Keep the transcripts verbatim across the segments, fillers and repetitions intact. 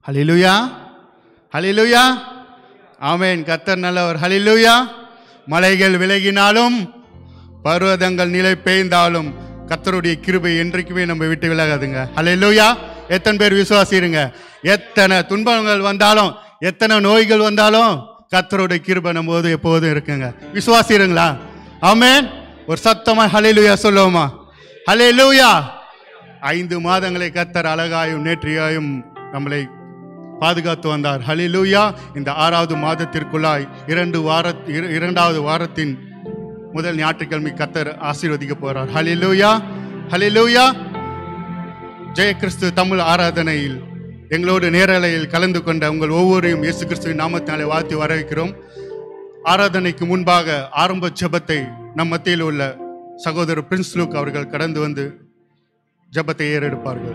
ஹல்லேலூயா, ஹல்லேலூயா, ஆமென். கர்த்தர் நல்லவர். ஹல்லேலூயா. மலைகள் விலகினாலும் பர்வதங்கள் நிலை பெய்ந்தாலும் கர்த்தருடைய கிருபை என்றைக்குமே நம்ம விட்டு விலகாதுங்க. ஹல்லேலூயா. எத்தனை பேர் விசுவாசிருங்க? எத்தனை துன்பங்கள் வந்தாலும் எத்தனை நோய்கள் வந்தாலும் கர்த்தருடைய கிருபை நம்ம போது எப்போதும் இருக்குங்க. விசுவாசிருங்களா? ஆமென். ஒரு சத்தமா ஹல்லேலூயா சொல்லுவோமா? ஹல்லேலூயா. ஐந்து மாதங்களை கர்த்தர் அழகாயும் நேற்றியாயும் நம்மளை பாதுகாத்து வந்தார். ஹல்லேலூயா. இந்த ஆறாவது மாதத்திற்குள்ளாய் இரண்டு வார இரண்டாவது வாரத்தின் முதல் ஞாயிற்றுக்கிழமை கர்த்தர் ஆசீர்வதிக்க போறார். ஹல்லேலூயா, ஹல்லேலூயா. ஜெய கிறிஸ்து தமிழ் ஆராதனையில் எங்களோடு நேரலையில் கலந்து கொண்ட உங்கள் ஒவ்வொருவரையும் இயேசு கிறிஸ்துவின் நாமத்தினாலே வாழ்த்தி வரவேற்கிறோம். ஆராதனைக்கு முன்பாக ஆரம்ப ஜெபத்தை நம் மத்தியில் உள்ள சகோதரர் பிரின்ஸ் லூக் அவர்கள் கடந்து வந்து ஜெபத்தை ஏறெடுப்பார்கள்.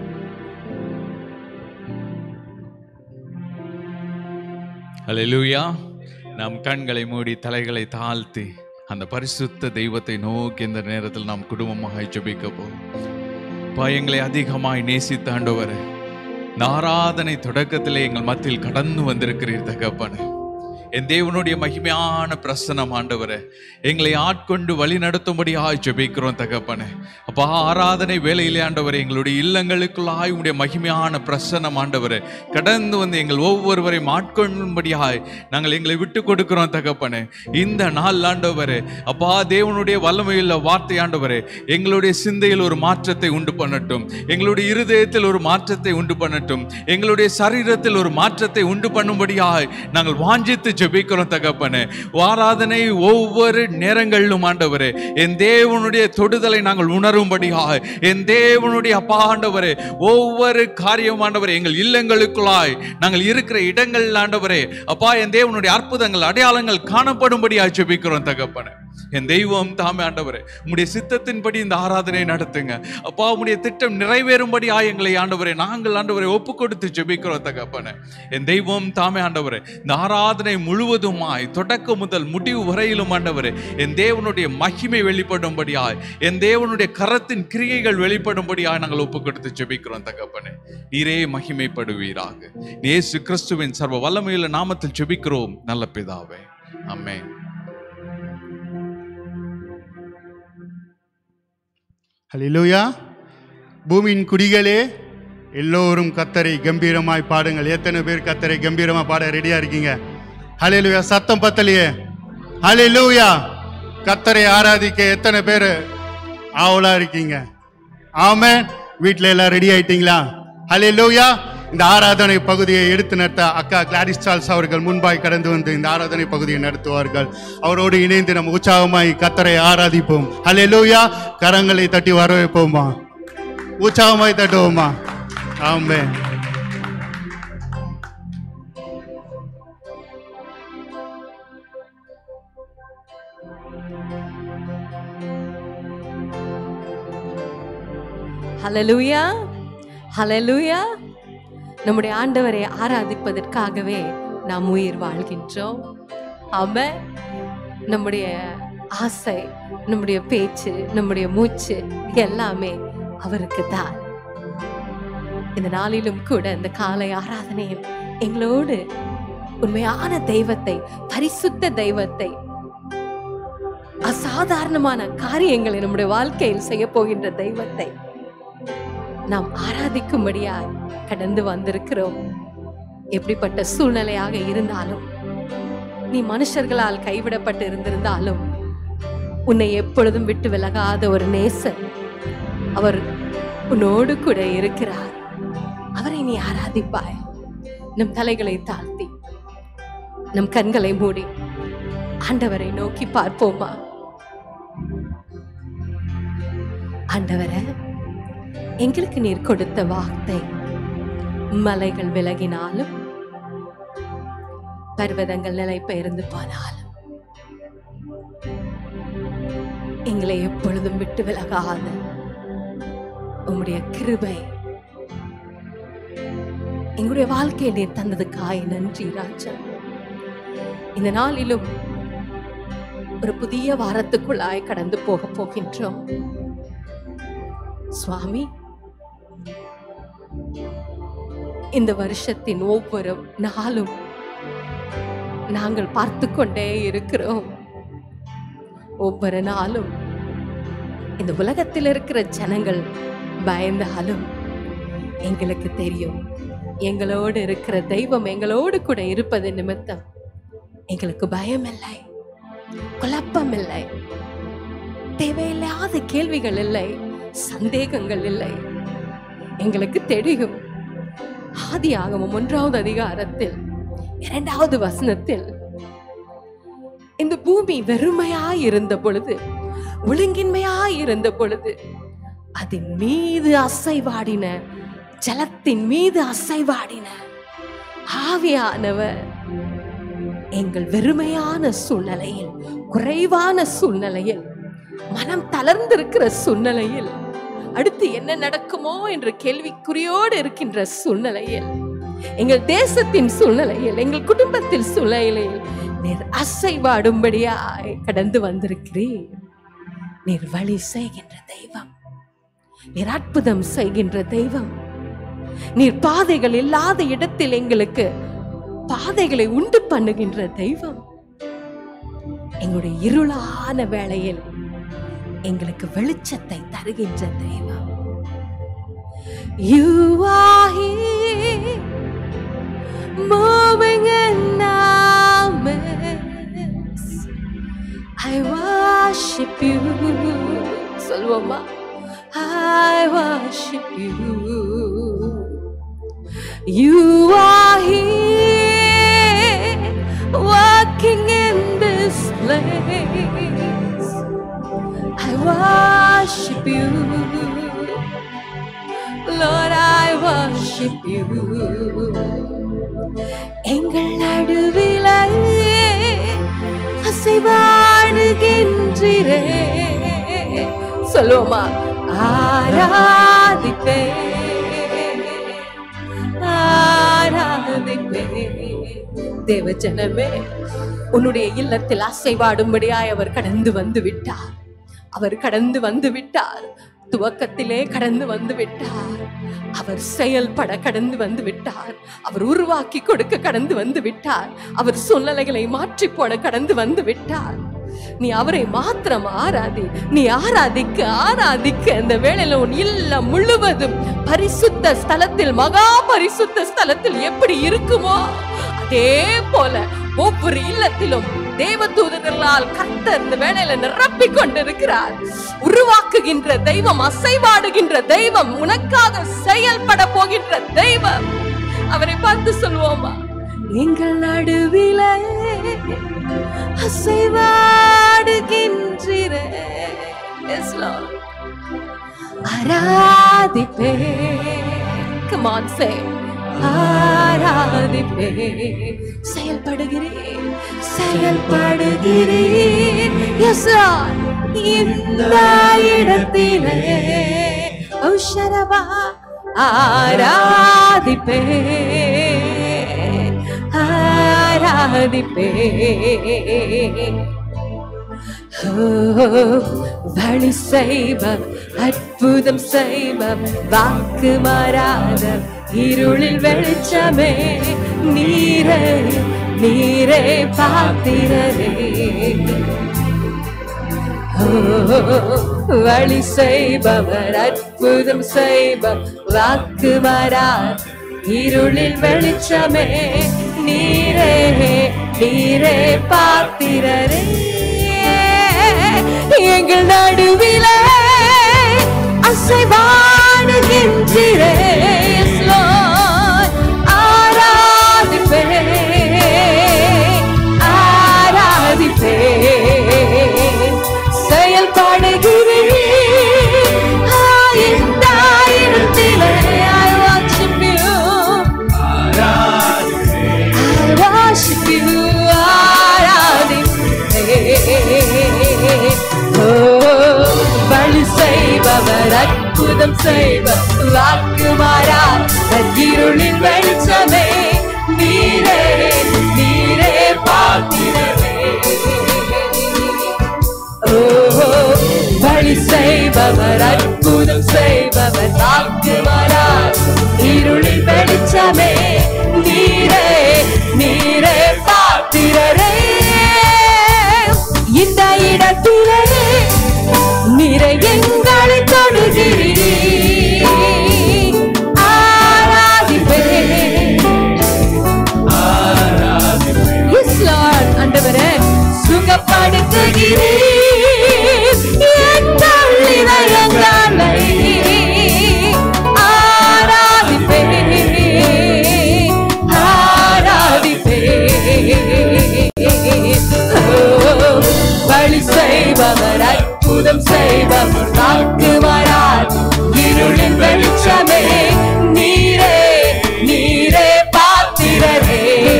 ஹல்லேலூயா. நம் கண்களை மூடி தலைகளை தாழ்த்தி அந்த பரிசுத்த தெய்வத்தை நோக்கி இந்த நேரத்தில் நாம் குடும்பமாக ஜெபிக்க போகிறோம். எங்களை அதிகமாய் நேசித்த ஆண்டவரே, இந்த ஆராதனை தொடக்கத்திலே எங்கள் மத்தியில் கடந்து வந்திருக்கிறீர் தகப்பனே. என் தேவனுடைய மகிமையான பிரசன்னம் ஆண்டவரே, எங்களை ஆட்கொண்டு வழி நடத்தும்படியாய் ஜெபிக்கிறோம் தகப்பனே. அப்பா, ஆராதனை வேலையிலே ஆண்டவரே எங்களுடைய இல்லங்களுக்குள்ளாய் உடைய மகிமையான பிரசன்னம் ஆண்டவரே கடந்து வந்து எங்கள் ஒவ்வொருவரையும் ஆட்கொள்ளும்படியாய் நாங்கள் எங்களை விட்டு கொடுக்கிறோம் தகப்பனே. இந்த நாள் ஆண்டவரே அப்பா, தேவனுடைய வல்லமையுள்ள வார்த்தை ஆண்டவரே எங்களுடைய சிந்தையில் ஒரு மாற்றத்தை உண்டு பண்ணட்டும், எங்களுடைய இருதயத்தில் ஒரு மாற்றத்தை உண்டு பண்ணட்டும், எங்களுடைய சரீரத்தில் ஒரு மாற்றத்தை உண்டு பண்ணும்படியாய் நாங்கள் வாஞ்சித்து ஜெபிக்கிறோம் தகப்பனே. ஆராதனை ஒவ்வொரு நேரங்களிலும் ஆண்டவரே என் தேவனுடைய தொடுதலை நாங்கள் உணரும்படியாக, என் தேவனுடைய அப்பா ஆண்டவரே ஒவ்வொரு காரியம் ஆண்டவரே எங்கள் இல்லங்களுக்குள்ளாய் நாங்கள் இருக்கிற இடங்கள் ஆண்டவரே அப்பா என் தேவனுடைய அற்புதங்கள் அடையாளங்கள் காணப்படும்படியாக ஜெபிக்கிறோம் தகப்பனே. என் தெய்வம் தாமே ஆண்டவரே உம்முடைய சித்தத்தின்படி இந்த ஆராதனை நடத்துங்க அப்பா. உம்முடைய திட்டம் நிறைவேறும்படி ஆயங்களை ஆண்டவரே நாங்கள் ஆண்டவரை ஒப்பு கொடுத்து ஜெபிக்கிறோம் தகப்பனே. என் தெய்வம் தாமே ஆண்டவரே இந்த ஆராதனை முழுவதுமாய் தொடக்க முதல் முடிவு வரையிலும் ஆண்டவரே என் தேவனுடைய மகிமை வெளிப்படும்படியாய், என் தேவனுடைய கரத்தின் கிரியைகள் வெளிப்படும்படியாய் நாங்கள் ஒப்பு கொடுத்து ஜெபிக்கிறோம் தகப்பனே. நீரே மகிமைப்படுவீராக. இயேசு கிறிஸ்துவின் சர்வ வல்லமையுள்ள நாமத்தில் ஜெபிக்கிறோம் நல்ல பிதாவே, ஆமென். ஹல்லேலூயா. பூமியின் குடிகளே எல்லோரும் கர்த்தரை கம்பீரமாய் பாடுங்கள். எத்தனை பேர் கர்த்தரை கம்பீரமா பாட ரெடியா இருக்கீங்க? ஹல்லேலூயா. சத்தம் பத்தலையே. ஹல்லேலூயா. கர்த்தரை ஆராதிக்க எத்தனை பேர் ஆவலா இருக்கீங்க? ஆமென். வீட்டில் எல்லாம் ரெடி ஆயிட்டீங்களா? ஹல்லேலூயா. இந்த ஆராதனை பகுதியை எடுத்து நடத்த அக்கா கிளாரிஸ் சார்ல்ஸ் அவர்கள் முன்பாய் கடந்து வந்து இந்த ஆராதனை பகுதியை நடத்துவார்கள். அவரோடு இணைந்து நம்ம உற்சாகமாய் கர்த்தரை ஆராதிப்போம். ஹல்லேலூயா. கரங்களை தட்டி வரவேற்போமா? உற்சாகமாய் தட்டுவோமா? ஆமென். ஹல்லேலூயா, ஹல்லேலூயா. நம்முடைய ஆண்டவரை ஆராதிப்பதற்காகவே நாம் உயிர் வாழ்கின்றோம். ஆமென். நம்முடைய ஆசை, நம்முடைய பேச்சு, நம்முடைய மூச்சு எல்லாமே அவருக்கு தான். இந்த நாளிலும் கூட இந்த காலை ஆராதனையில் எங்களோடு உண்மையான தெய்வத்தை, பரிசுத்த தெய்வத்தை, அசாதாரணமான காரியங்களை நம்முடைய வாழ்க்கையில் செய்ய போகின்ற தெய்வத்தை நாம் ஆராதிக்கும்படியாய் கடந்து வந்திருக்கிறோம். எப்படிப்பட்ட சூழ்நிலையாக இருந்தாலும், நீ மனுஷர்களால் கைவிடப்பட்டு இருந்திருந்தாலும், உன்னை எப்பொழுதும் விட்டு விலகாத ஒரு நேசர் அவர் உன்னோடு கூட இருக்கிறார். அவரை நீ ஆராதிப்பாய். நம் தலைகளை தாழ்த்தி நம் கண்களை மூடி ஆண்டவரை நோக்கி பார்ப்போமா? ஆண்டவரே, எங்களுக்கு நீர் கொடுத்த வார்த்தை, மலைகள் விலகினாலும் பர்வதங்கள் நிலை பெயர்ந்து போனாலும் எங்களை எப்பொழுதும் விட்டு விலகாத உம்முடைய கிருபை எங்களுடைய வாழ்க்கையை நீர் தந்ததுக்காய் நன்றி ராஜா. இந்த நாளிலும் ஒரு புதிய வாரத்துக்குள்ளாய் கடந்து போக போகின்றோம் சுவாமி. இந்த வருஷத்தின் ஒவ்வொரு நாளும் நாங்கள் பார்த்து கொண்டே இருக்கிறோம். ஒவ்வொரு நாளும் இந்த உலகத்தில் இருக்கிற ஜனங்கள் பயந்தாலும் எங்களுக்கு தெரியும், எங்களோடு இருக்கிற தெய்வம் எங்களோடு கூட இருப்பது நிமித்தம் எங்களுக்கு பயம் இல்லை, குழப்பம் இல்லை, தேவையில்லாத கேள்விகள் இல்லை, சந்தேகங்கள் இல்லை. எங்களுக்கு தெரியும், ஆதியாகமம் ஒன்றாவது அதிகாரத்தில் இரண்டாவது வசனத்தில் இந்த பூமி வெறுமையாய் இருந்த பொழுது, ஒழுங்கின்மையாய் இருந்த பொழுது அதன் மீது அசைவாடின, ஜலத்தின் மீது அசைவாடின ஆவியானவர் எங்கள் வெறுமையான சூழ்நிலையில், குறைவான சூழ்நிலையில், மனம் தளர்ந்திருக்கிற சூழ்நிலையில், அடுத்து என்ன நடக்குமோ என்ற கேள்விக்குறியோடு இருக்கின்ற சூழ்நிலையில், எங்கள் தேசத்தின் சூழ்நிலையில், எங்கள் குடும்பத்தில் சூழ்நிலையில் நீர் அசைவாடும்படியாய் கடந்து வந்திருக்கிறீர். நீர் வழி செய்கின்ற தெய்வம், நீர் அற்புதம் செய்கின்ற தெய்வம், நீர் பாதைகள் இல்லாத இடத்தில் எங்களுக்கு பாதைகளை உண்டு பண்ணுகின்ற தெய்வம், எங்களுடைய இருளான வேளையில் எங்களுக்கு வெளிச்சத்தை தருகின்ற தெய்வம். You are here, moving in our midst. I worship you. சொல்வோமா? I worship you. You are here, working in this place. I worship you, Lord, I worship you. எங்கள் நடுவிலே அசைவாடுகின்றீரே. சொல்லுவோமா? ஆராதிப்பே, ஆராதிப்பே. தேவ ஜனமே, உன்னுடைய இல்லத்தில் அசைவாடும்படியாய் அவர் கடந்து வந்து விட்டார். அவர் கடந்து வந்து விட்டார். துவக்கத்திலே கடந்து வந்து விட்டார். அவர் செயல்பட கடந்து வந்து விட்டார். அவர் உருவாக்கி கொடுக்க கடந்து வந்து விட்டார். அவர் சூழ்நிலைகளை மாற்றி போட கடந்து வந்து விட்டார். நீ அவரை மாத்திரம் ஆராதி. நீ ஆராதிக்க ஆராதிக்க இந்த வேளையில உன் இல்லம் முழுவதும் பரிசுத்த ஸ்தலத்தில், மகா பரிசுத்த ஸ்தலத்தில் எப்படி இருக்குமோ அதே போல ஒவ்வொரு இல்லத்திலும் தேவதூதர்களால் கர்த்தர் இந்த வேளையில நிரப்பிக் கொண்டிருக்கிறார். உருவாக்குகின்ற தெய்வம், அசைவாடுகின்ற தெய்வம், உனக்காக செயல்பட போகின்ற தெய்வம். அவரை பார்த்து சொல்வோமா? எங்கள் நடுவிலே அசைவாடுகின்றீரே. Yes, Lord. ஆராதிப்பே. Come on, say. ஆராதிப்பே. செயல்படுகிறேன், செயல்படுகிறேன். Yes, Lord. இந்த இடத்திலே ஔஷரவா ஆராதிப்பே, ஆராதிப்பே. வழி செய்பவர், அற்புதம் செய்பவர், வாக்கு மாறாத இருளில் வெளிச்சமே, நீரே நீரே பாத்திரரே. வழி செய்பவர், அற்புதம் செய்பவர், வாக்கு மாறாத இருளில் வெளிச்சமே, நீரே நீரே பாத்திரரே. எங்கள் நடுவிலே அசைவாடுகின்றீரே. ஆராதிப்பே, ஆராதிப்பே. செயல்படுகிறேன் இந்த இடத்திலே. I worship you, I worship you. வழி செய்பவர், அற்புதம் செய்பவர், வாக்கு மாறாத இருளின் வெளிச்சமே, நீரே நீரே பாத்திரமே. வழி செய் செய்பவர் அற்புதம் செய்பவர் வாக்கு மாறார் இருளில் வெளிச்சமே நீரே நீரே பாத்திரரே இந்த இடத்திலே நீரை எங்களை தொடுகிறீர் ஆராதிப்பேன் Yes Lord ஆண்டவரே சுகப்படுத்துகிறீர் எங்கள் இதயங்களை ஆராதிப்பேன் ஆராதிப்பேன் வழி செய்பவர் அற்புதம் செய்பவர் வாக்கு மாறார் இருளின் வெளிச்சமே நீரே நீரே பாத்திரரே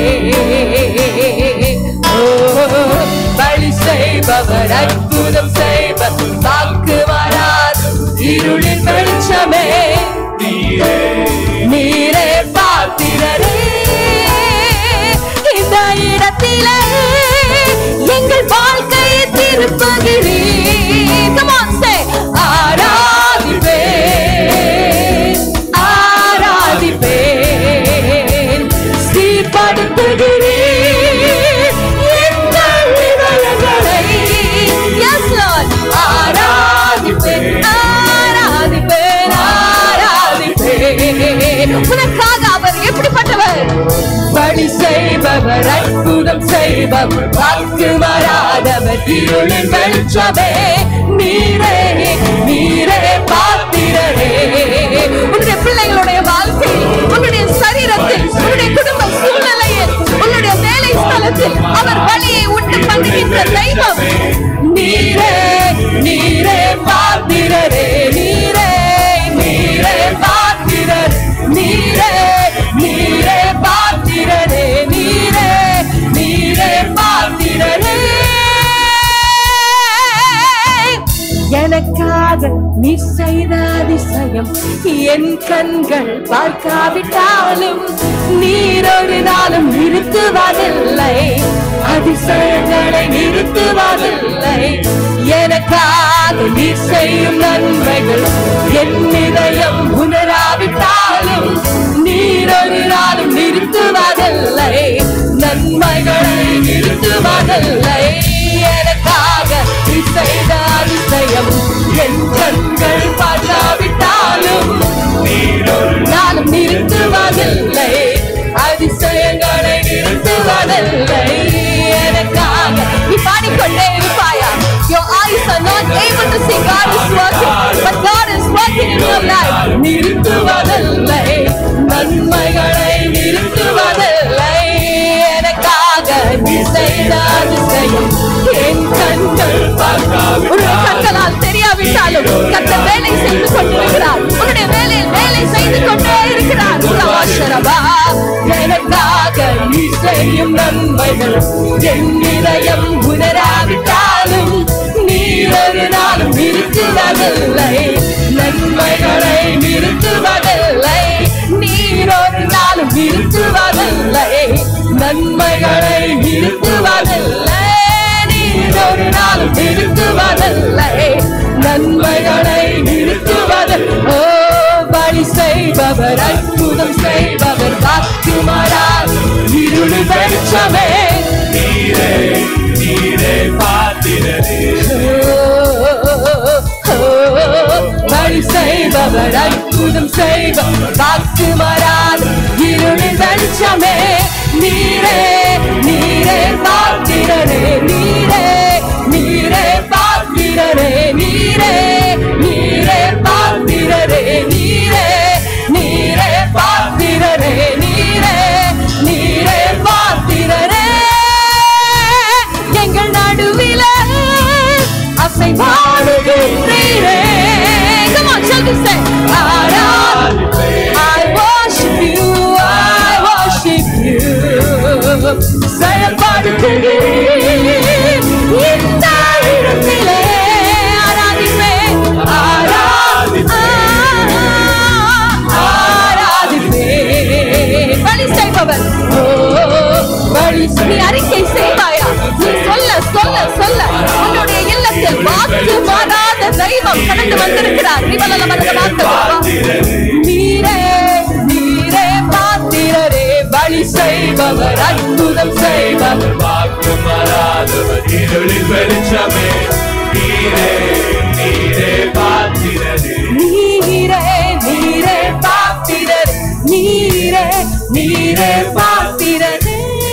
வழி செய்பவர் அற்புதம் செய்பவர் வாக்கு மாறார் இருளின் வெளிச்சமே நீரே நீரே பாத்திரரே இந்த இடத்திலே எங்கள் வாழ்க்கையை திருப்புகிறீர் Come on, say ஆராதிப்பேன் ஆராதிப்பேன் சீர்படுத்துகிறீர் எங்கள் இதயங்களை Yes Lord ஆராதிப்பேன் ஆராதிப்பேன் ஆராதிப்பேன் உனக்காக அவர் எப்படிப்பட்டவர் வழி செய்பவர் அற்புதம் செய்பவர் வாக்கு மாறாதவர் இருளின் வெளிச்சமே நீரே நீரே பாத்திரரே உன்னுடைய பிள்ளைகளுடைய வாழ்க்கையில் உன்னுடைய சரீரத்தில் உன்னுடைய குடும்ப சூழ்நிலையில் உன்னுடைய வேலை ஸ்தலத்தில் அவர் வழியை உண்டு பண்ணுகின்ற தெய்வம் நீரே நீரே பாத்திரரே நீரே நீரே பாத்திரர் நீரே நீரே பாத்திரரே நீரே நீரே பாத்திரரே எனக்காக நீ செய்த அதிசயம் என் கண்கள் பார்க்காவிட்டாலும் நீர் ஒரு நாளும் நிறுத்துவதில்லை அதிசயங்களை நிறுத்துவதில்லை எனக்காக நீ செய்யும் நன்மைகள் என் இதயம் உணராவிட்டாலும் நீர் ஒரு நாளும் நிறுத்துவதில்லை நன்மைகளை நிறுத்துவதில்லை எனக்காக நீ செய்த அதிசயம் என் கண்கள் பார்க்காவிட்டாலும் நீர் ஒரு நாளும் நிறுத்துவதில்லை அதிசயங்களை நிறுத்துவதில்லை எனக்காக நீ பாடிக்கொண்டே இருப்பாயா Your eyes are not able to see God is working but God is working in your life நிறுத்துவதில்லை நன்மைகளை நிறுத்துவதில்லை எனக்காக நீ செய்த அதிசயம் என் கண்கள் பார்க்காவிட்டாலும் உன்னுடைய கண்களால் தெரியாவிட்டாலும் கர்த்தர் வேலை செய்து கொண்டிருக்கிறார் உன்னுடைய வேலையில் வேலை செய்து கொண்டே இருக்கிறார் உலவாசரபா எனக்காக நீ செய்யும் நன்மைகள் என் இதயம் உணராவிட்டாலும் நீர் ஒரு நாளும் நிறுத்துவதில்லை நன்மைகளை நிறுத்துவதில்லை நீர் ஒரு நாளும் நிறுத்துவதில்லை நன்மைகளை நிறுத்துவதில்லை நீர் ஒரு நாளும் நிறுத்துவதில்லை நன்மைகளை நிறுத்துவதில்லை ஓ வழி செய்பவர் அற்புதம் செய்பவர் வாக்கு மாறார் இருளின் வெளிச்சமே நீரே நீரே பாத்திரரே வழி செய்பவர் அற்புதம் செய்பவர் வாக்கு மாறார் இருளின் வெளிச்சமே நீரே நீரே பாத்திரரே நீரே நீரே பாத்திரரே நீரே நீரே பாத்திரரே நீரே நீரே பாத்திரரே நீரே நீரே பாத்திரரே எங்கள் நடுவிலே அசைவாடுகின்றீரே Come on, shall we say I worship you I worship you செயல்படுகிறீர் இந்த இடத்திலே ஆராதிப்பேன் வந்திருக்கிறார். நீரே நீரே பாத்திரரே, வழி செய்பவர், அற்புதம் செய்பவர், வாக்கு மாறாதவர், இருளின் வெளிச்சமே, நீரே நீரே பாத்திரரே, நீரே நீரே பாத்திரரே, நீரே நீரே பாத்திரரே.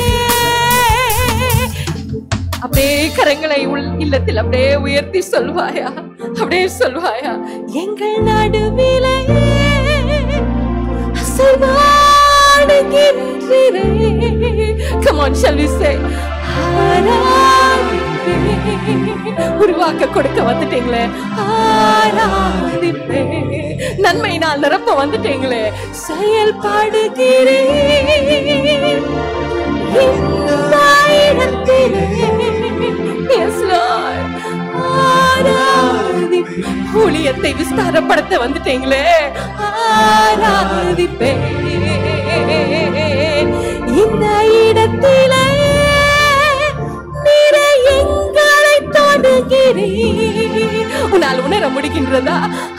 அப்படியே கரங்களை உள் இல்லத்தில் அப்படியே உயர்த்தி சொல்வாயா, அப்படியே சொல்வாயா, எங்கள் நடுவிலே அசைவாடுகின்றீரே. Come on, shall we say? உருவாக்க கொடுக்க வந்துட்டீங்களே, ஆராதிப்பே. நன்மை நான் நிரப்ப வந்துட்டீங்களே, செயல்படுகிறேன் இந்த இடத்திலே. Yes, Lord. ஆராதிப்பே. ஊழியத்தை விஸ்தாரப்படுத்த வந்துட்டீங்களே, ஆராதிப்பே. இந்த இடத்திலே நீரே எங்களை தொடுகிறீர். உன்னால் உணர முடிகின்றதா?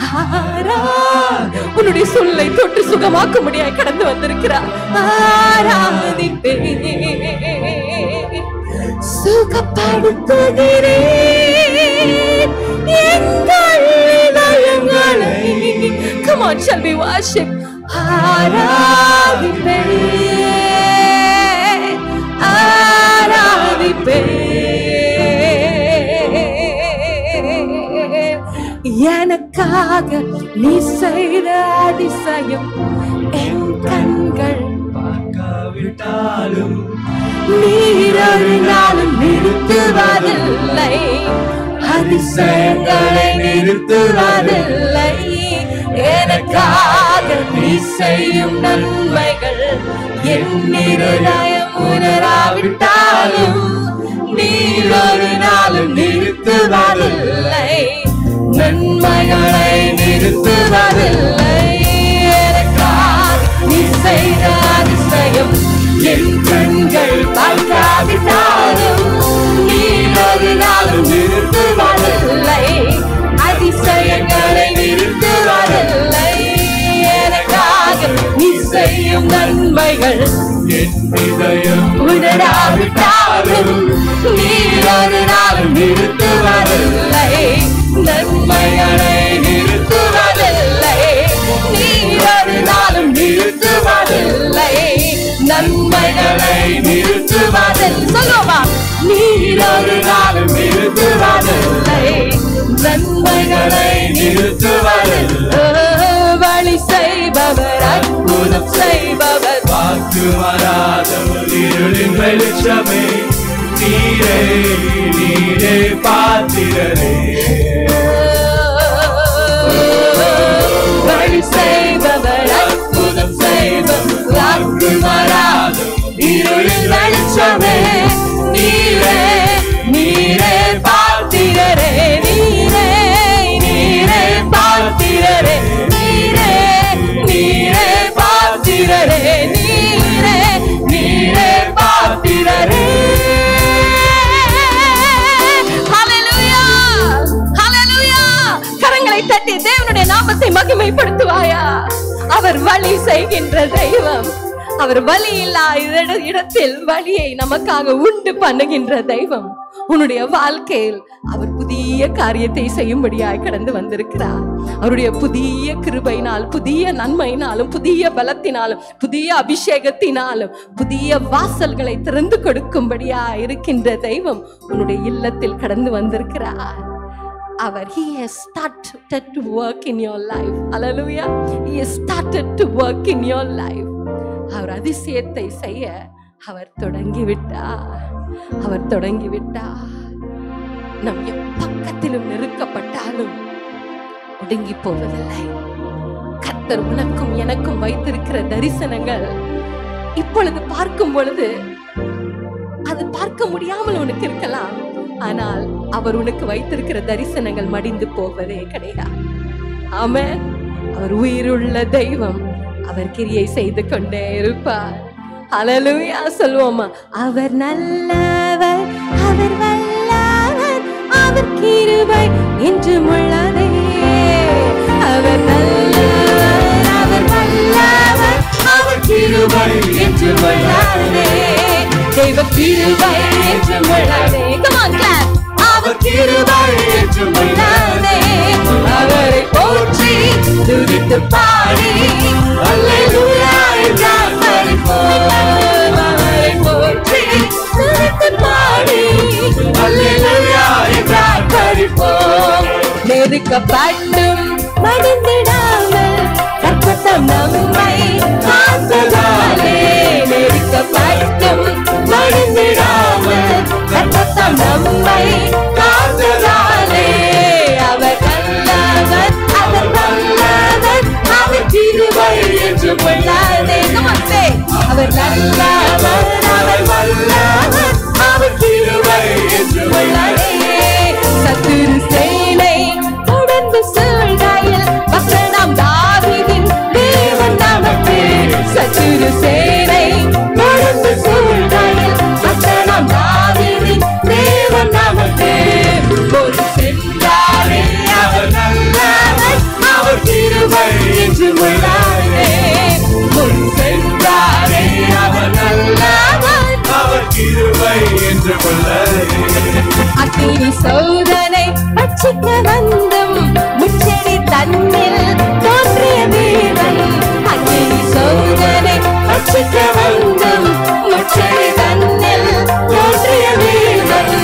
உன்னுடைய சொல்லை தொட்டு சுகமாக்க முடியாய் கடந்து வந்திருக்கிறார். ஆராதிப்பே. சுகப்படுத்துகிறேன் எங்கள் இதயங்களை. Come on, shall we worship? ஆராதிப்பே ஆராதிப்பே. எனக்காக நீ செய்த அதிசயம் என் கண்கள் பார்க்காவிட்டாலும் நீர் ஒரு நாளும் நிறுத்துவதில்லை, அதிசயங்களை நிறுத்துவதில்லை. எனக்காக நீ செய்யும் நன்மைகள் என் இருதயம் உணராவிட்டாலும் நீர் ஒரு நாளும் நிறுத்துவதில்லை, நன்மைகளை நிறுத்துவதில்லை. எனக்காக நீ செய்த அதிசயம் என் கண்கள் பார்க்காவிட்டாலும் நீர் ஒரு நாளும் நிறுத்துவதில்லை, அதிசயங்களை நிறுத்துவதில்லை. எனக்காக நீ செய்யும் நன்மைகள் என் இதயம் உணராவிட்டாலும் நீர் ஒரு நாளும் நிறுத்துவதில்லை, நன்மைகளை நிறுத்துவதில்லை. நீர் ஒரு நாளும் நிறுத்துவதில்லை, நன்மைகளை நிறுத்துவதில்லை. சொல்லுமா, நீர் ஒரு நாளும் நிறுத்துவதில்லை, நன்மைகளை நிறுத்துவதில்லை. வழி செய்பவர், அற்புதம் செய்பவர், வாக்கு மாறாதவர், இருளின் வெளிச்சமே, நீரே நீரே பாத்திரரே, வழி செய்பவர், அற்புதம் செய்பவர், வாக்கு மாறாதவர், இருளின் வெளிச்சமே, நீரே நீரே பாத்திரரே, நீரே நீரே பாத்திரரே, நீரே நீரே பாத்திரரே, நீரே நீரே பாத்திரரே. ஹல்லேலூயா, ஹல்லேலூயா. கரங்களை தட்டி தேவனுடைய நாமத்தை மகிமைப்படுத்துவாயா? அவர் வழி செய்கின்ற தெய்வம், அவர் வழி இல்லாத இடத்தில் வழியை நமக்காக உண்டு பண்ணுகின்ற தெய்வம். உன்னுடைய வாழ்க்கையில் அவர் புதிய காரியத்தை செய்யும்படியாய் கடந்து வந்திருக்கிறார். அவருடைய புதிய கிருபையினால், புதிய நன்மையினாலும், புதிய பலத்தினாலும், புதிய அபிஷேகத்தினாலும் புதிய வாசல்களை திறந்து கொடுக்கும்படியாய் இருக்கின்ற தெய்வம் உன்னுடைய இல்லத்தில் கடந்து வந்திருக்கிறார். அவர் he has started to work in your life. Hallelujah. He has started to work in your life. அவர் அதிசயத்தை செய்ய அவர் தொடங்கி விட்டார். அவர் தொடங்கி விட்டார். நம் எப்பக்கத்திலும் நெருக்கப்பட்டாலும் ஒடுங்கி போவதில்லை. கர்த்தர் உனக்கும் எனக்கும் வைத்திருக்கிற தரிசனங்கள் இப்பொழுது பார்க்கும் பொழுது அது பார்க்க முடியாமல் உனக்கு இருக்கலாம். ஆனால் அவர் உனக்கு வைத்திருக்கிற தரிசனங்கள் மடிந்து போவதே கிடையாது. ஆமென். அவர் உயிருள்ள தெய்வம். அவர் கிரியை செய்து கொண்டே இருப்பார். ஹல்லேலூயா சொல்வோமா? அவர் நல்லவர், அவர் வல்லவர், அவர் கிருபை என்றும் உள்ளதே. கிருபை என்றும் உள்ளதே. Come on, clap. அவர் கிருபை என்றும் உள்ளதே. அவரை போற்றி துதித்து பாடி அல்லேலூயா என்றால் பரிபூர்ணம். அவரை போற்றி துதித்து பாடி அல்லேலூயா என்றால் பரிபூர்ணம். நெருக்கப்பட்டும் மடிந்திடாமல் கற்பட்டம் நம்மை காத்ததாலே. நெருக்கப்பட்டும் மடிந்திடாமல் கற்பட்டம் நம்மை காத்ததாலே. அவர் நல்லவர், அவர் வல்லவர், அவர் கிருபை என்றும் உள்ளதே. அவர் நல்லவர், அவர் வல்லவர், அவர் கிருபை என்றும் உள்ளதே. சத்துரு சேனை தொடர்ந்து சூழ்கையில் பக்தனாம் தாவீதின் தேவன் நமக்கு. சத்துரு சேனை தொடர்ந்து சூழ்கையில் பக்தனாம் தாவீதின் தேவன் நமக்கு. முன் சென்றாரே அவர் நல்லவர், அவர் கிருபை என்றும் உள்ளதே. முன் சென்றாரே அவர் நல்லவர், அவர் கிருபை என்றும் உள்ளதே. அக்கினி சோதனை பட்சிக்க வந்தும் முச்செடி தன்னில் தோன்றிய தேவன். அக்கினி சோதனை பட்சிக்க வந்தும் முச்செடி தன்னில் தோன்றிய தேவன்.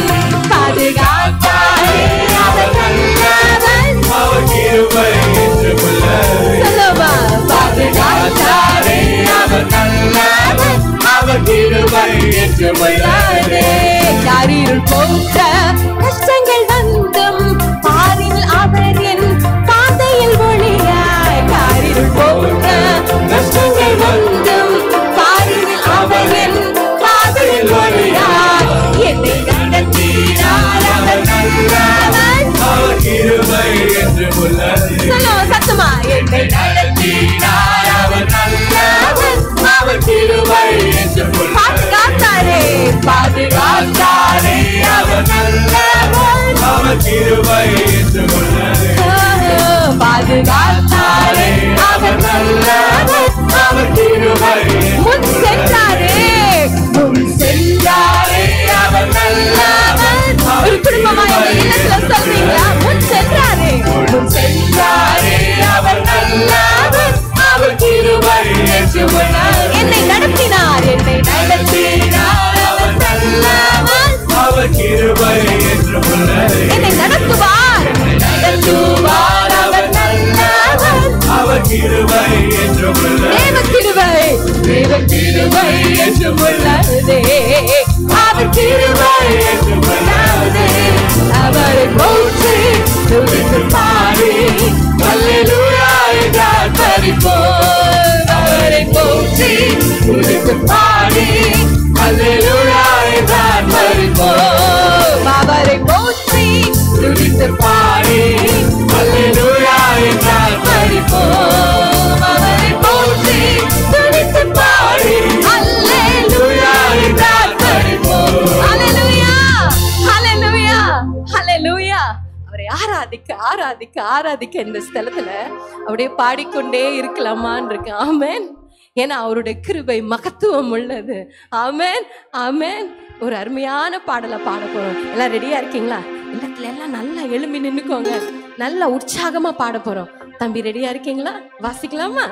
பாதுகாத்தாரே அவர் நல்லவர், அவர் கிருபை என்றும் உள்ளதே. சொல்லுவா. பாதுகாத்தாரே அவர் நல்லவர், அவர் கிருபை என்றும் உள்ளதே. யாரிருள் போன்ற கஷ்டங்கள் வந்தும் பாரில் அவர் என் பாதையில் ஒளியாய். யாரிருள் போன்ற கஷ்டங்கள் வந்தும் பாரில் அவர் என் பாதையில் ஒளியாய். என்னை நடத்தினார் அவர் நல்லவர், அவர் கிருபை என்றும் உள்ளதே. சொல்லுவோம் சத்தமா. என்னை நடத்தினார் அவர் நல்லவர், அவர் கிருபை என்றும் உள்ளதே. பாதுகாத்தாரே, பாதுகாத்தாரே அவர் நல்லவர், அவர் கிருபை என்றும் உள்ளதே. பாதுகாத்தாரே அவர் நல்லவர், அவர் கிருபை முன் சென்றாரே, முன் சென்றாரே அவர் நல்லவர். ஒரு குடும்பமா இந்த இல்லத்துல சொல்றீங்களா? முன் சென்றாரே, முன் சென்றாரே அவர் நல்லவர், அவர் கிருபை என்றும் உள்ளதே. என்னை நடத்தினார், என்னை நடத்தினார் அவர் நல்லவர், அவர் கிருபை என்றும் உள்ளதே. என்னை நடத்துவார், நடத்துவார் அவர் நல்லவர். அவர் கிருபை என்றும் உள்ளதே. தேவ கிருபை, தேவ கிருபை என்றும் உள்ளதே. அவர் கிருபை என்றும் உள்ளதே. அவரை போற்றி துதித்து பாடி அல்லேலூயா என்றால் பரிபூர்ணம். அவரை போற்றி துதித்து பாடி அல்லேலூயா என்றால் பரிபூர்ணம். அவரை போற்றி துதித்து பாடி அல்லேலூயா என்றால் பரிபூர்ணம். அவரை போற்றி துதித்து பாடி அல்லேலூயா என்றால் பரிபூர்ணம். ஹல்லேலூயா, ஹல்லேலூயா, ஹல்லேலூயா. அவரை ஆராதிக்க ஆராதிக்க ஆராதிக்க இந்த ஸ்தலத்துல அப்படியே பாடிக்கொண்டே இருக்கலாமான்னு இருக்கு. ஆமென். ஏன்னா அவருடைய கிருபை மகத்துவம் உள்ளது. ஆமென், ஆமென். ஒரு அருமையான பாடலை பாட போறோம். எல்லாம் ரெடியா இருக்கீங்களா? இடத்துல எல்லாம் நல்லா எழும்பி நின்னுக்கோங்க. நல்லா உற்சாகமா பாட போறோம். தம்பி ரெடியா இருக்கீங்களா? வாசிக்கலாமா?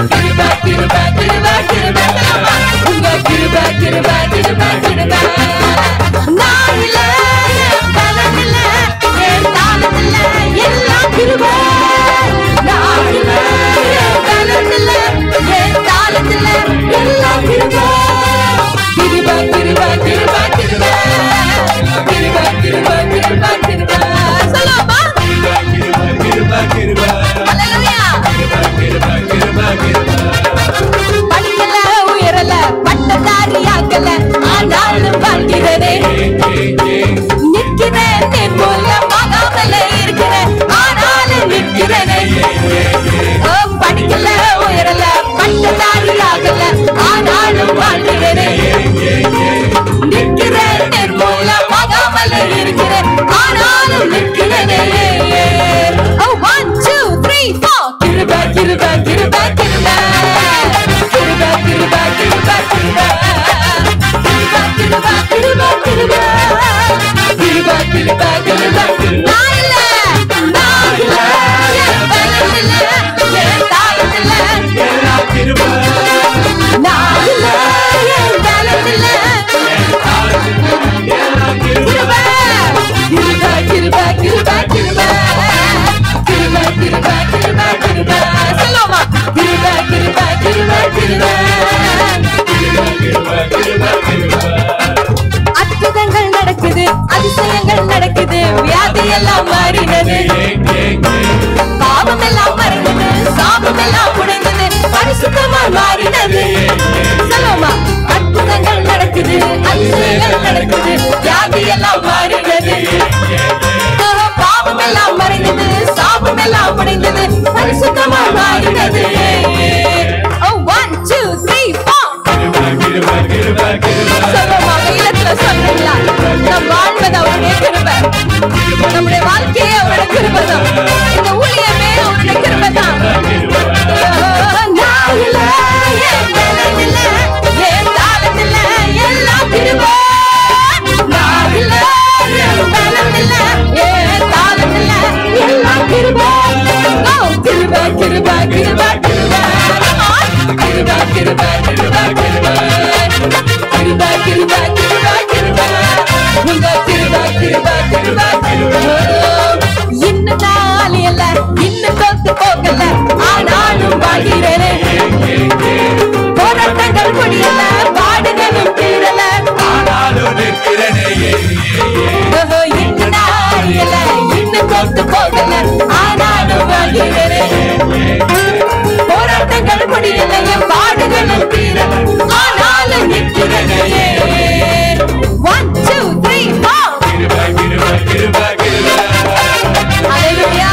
Get it back, get it back, get it back, get it back. படிக்கல உயரல பட்டதாரி ஆகல ஆனாலும் வாழ்கிறேனே நிற்கிறேன் நிர்மூலமாகாமல் இருக்கிறேன் ஆனாலும் நிற்கிறேனே ஒன் டூ த்ரீ ஃபோர் கிருபை கிருபை கிருபை கிருபை கிருபை கிருபை கிருபை கிருபை கிருபை கிருபை கிருபை கிருபை கிருபை கிருபை நான் இல்ல நான் இல்ல என் பலம் இல்ல என் தாளம் இல்ல எல்லாம் கிருபை நான் இல்ல என் பலம் இல்ல எல்லாம் கிருபை கிருபை கிருபை கிருபை கிருபை கிருபை கிருபை கிருபை கிருபை சொல்லுமா கிருபை கிருபை கிருபை கிருபை கிருபை கிருபை கிருபை அற்புதங்கள் நடக்குது அதிசயங்கள் நடக்குது வியாதி எல்லாம் மாறினது பாவம் எல்லாம் மறைந்தது சாபம் எல்லாம் உடைந்தது பரிசுத்தமா மாறினது சொல்லுமா அற்புதங்கள் நடக்குது அதிசயங்கள் நடக்குது வியாதி எல்லாம் மாறினது பாவம் எல்லாம் மறைந்தது சாபம் எல்லாம் உடைந்தது பரிசுத்தமா மாறினது ஒன் டூ த்ரீ ஃபோர் கிருபை கிருபை கிருபை சொல்லுமா இல்லத்துல சொல்றீங்களா நம் வாழ்வது அவருடைய கிருபை நம்முடைய வாழ்க்கையே அவருடைய கிருபை தான் இந்த ஊழியமே அவருடைய கிருபை தான் நான் இல்ல என் பலம் இல்ல என் தாளம் இல்ல எல்லாம் கிருபை நான் இல்ல என் பலம் இல்ல என் தாளம் இல்ல எல்லாம் கிருபை ஓ கிருபை கிருபை கிருபை கிருபை கிருபை கிருபை கிருபை கிருபை கிருபை கிருபை கிருபை கிருபை உங்க கிருபை கிருபை கிருபை கிருபை இன்னும் நாள் இல்ல இன்னும் தோத்து போகல ஆனாலும் வாழ்கிறேனே போராட்டங்கள் முடியல பாடுகளும் தீரல ஆனாலும் நிற்கிறேனே இன்னும் நாள் இல்ல இன்னும் தோத்து போகல ஆனாலும் வாழ்கிறேனே போராட்டங்கள் முடியல என் பாடுகளும் தீரல ஆனாலும் நிற்கிறேனே ஒன் டூ த்ரீ ஃபோர் கிருபை கிருபை கிருபை கிருபை ஹalleluya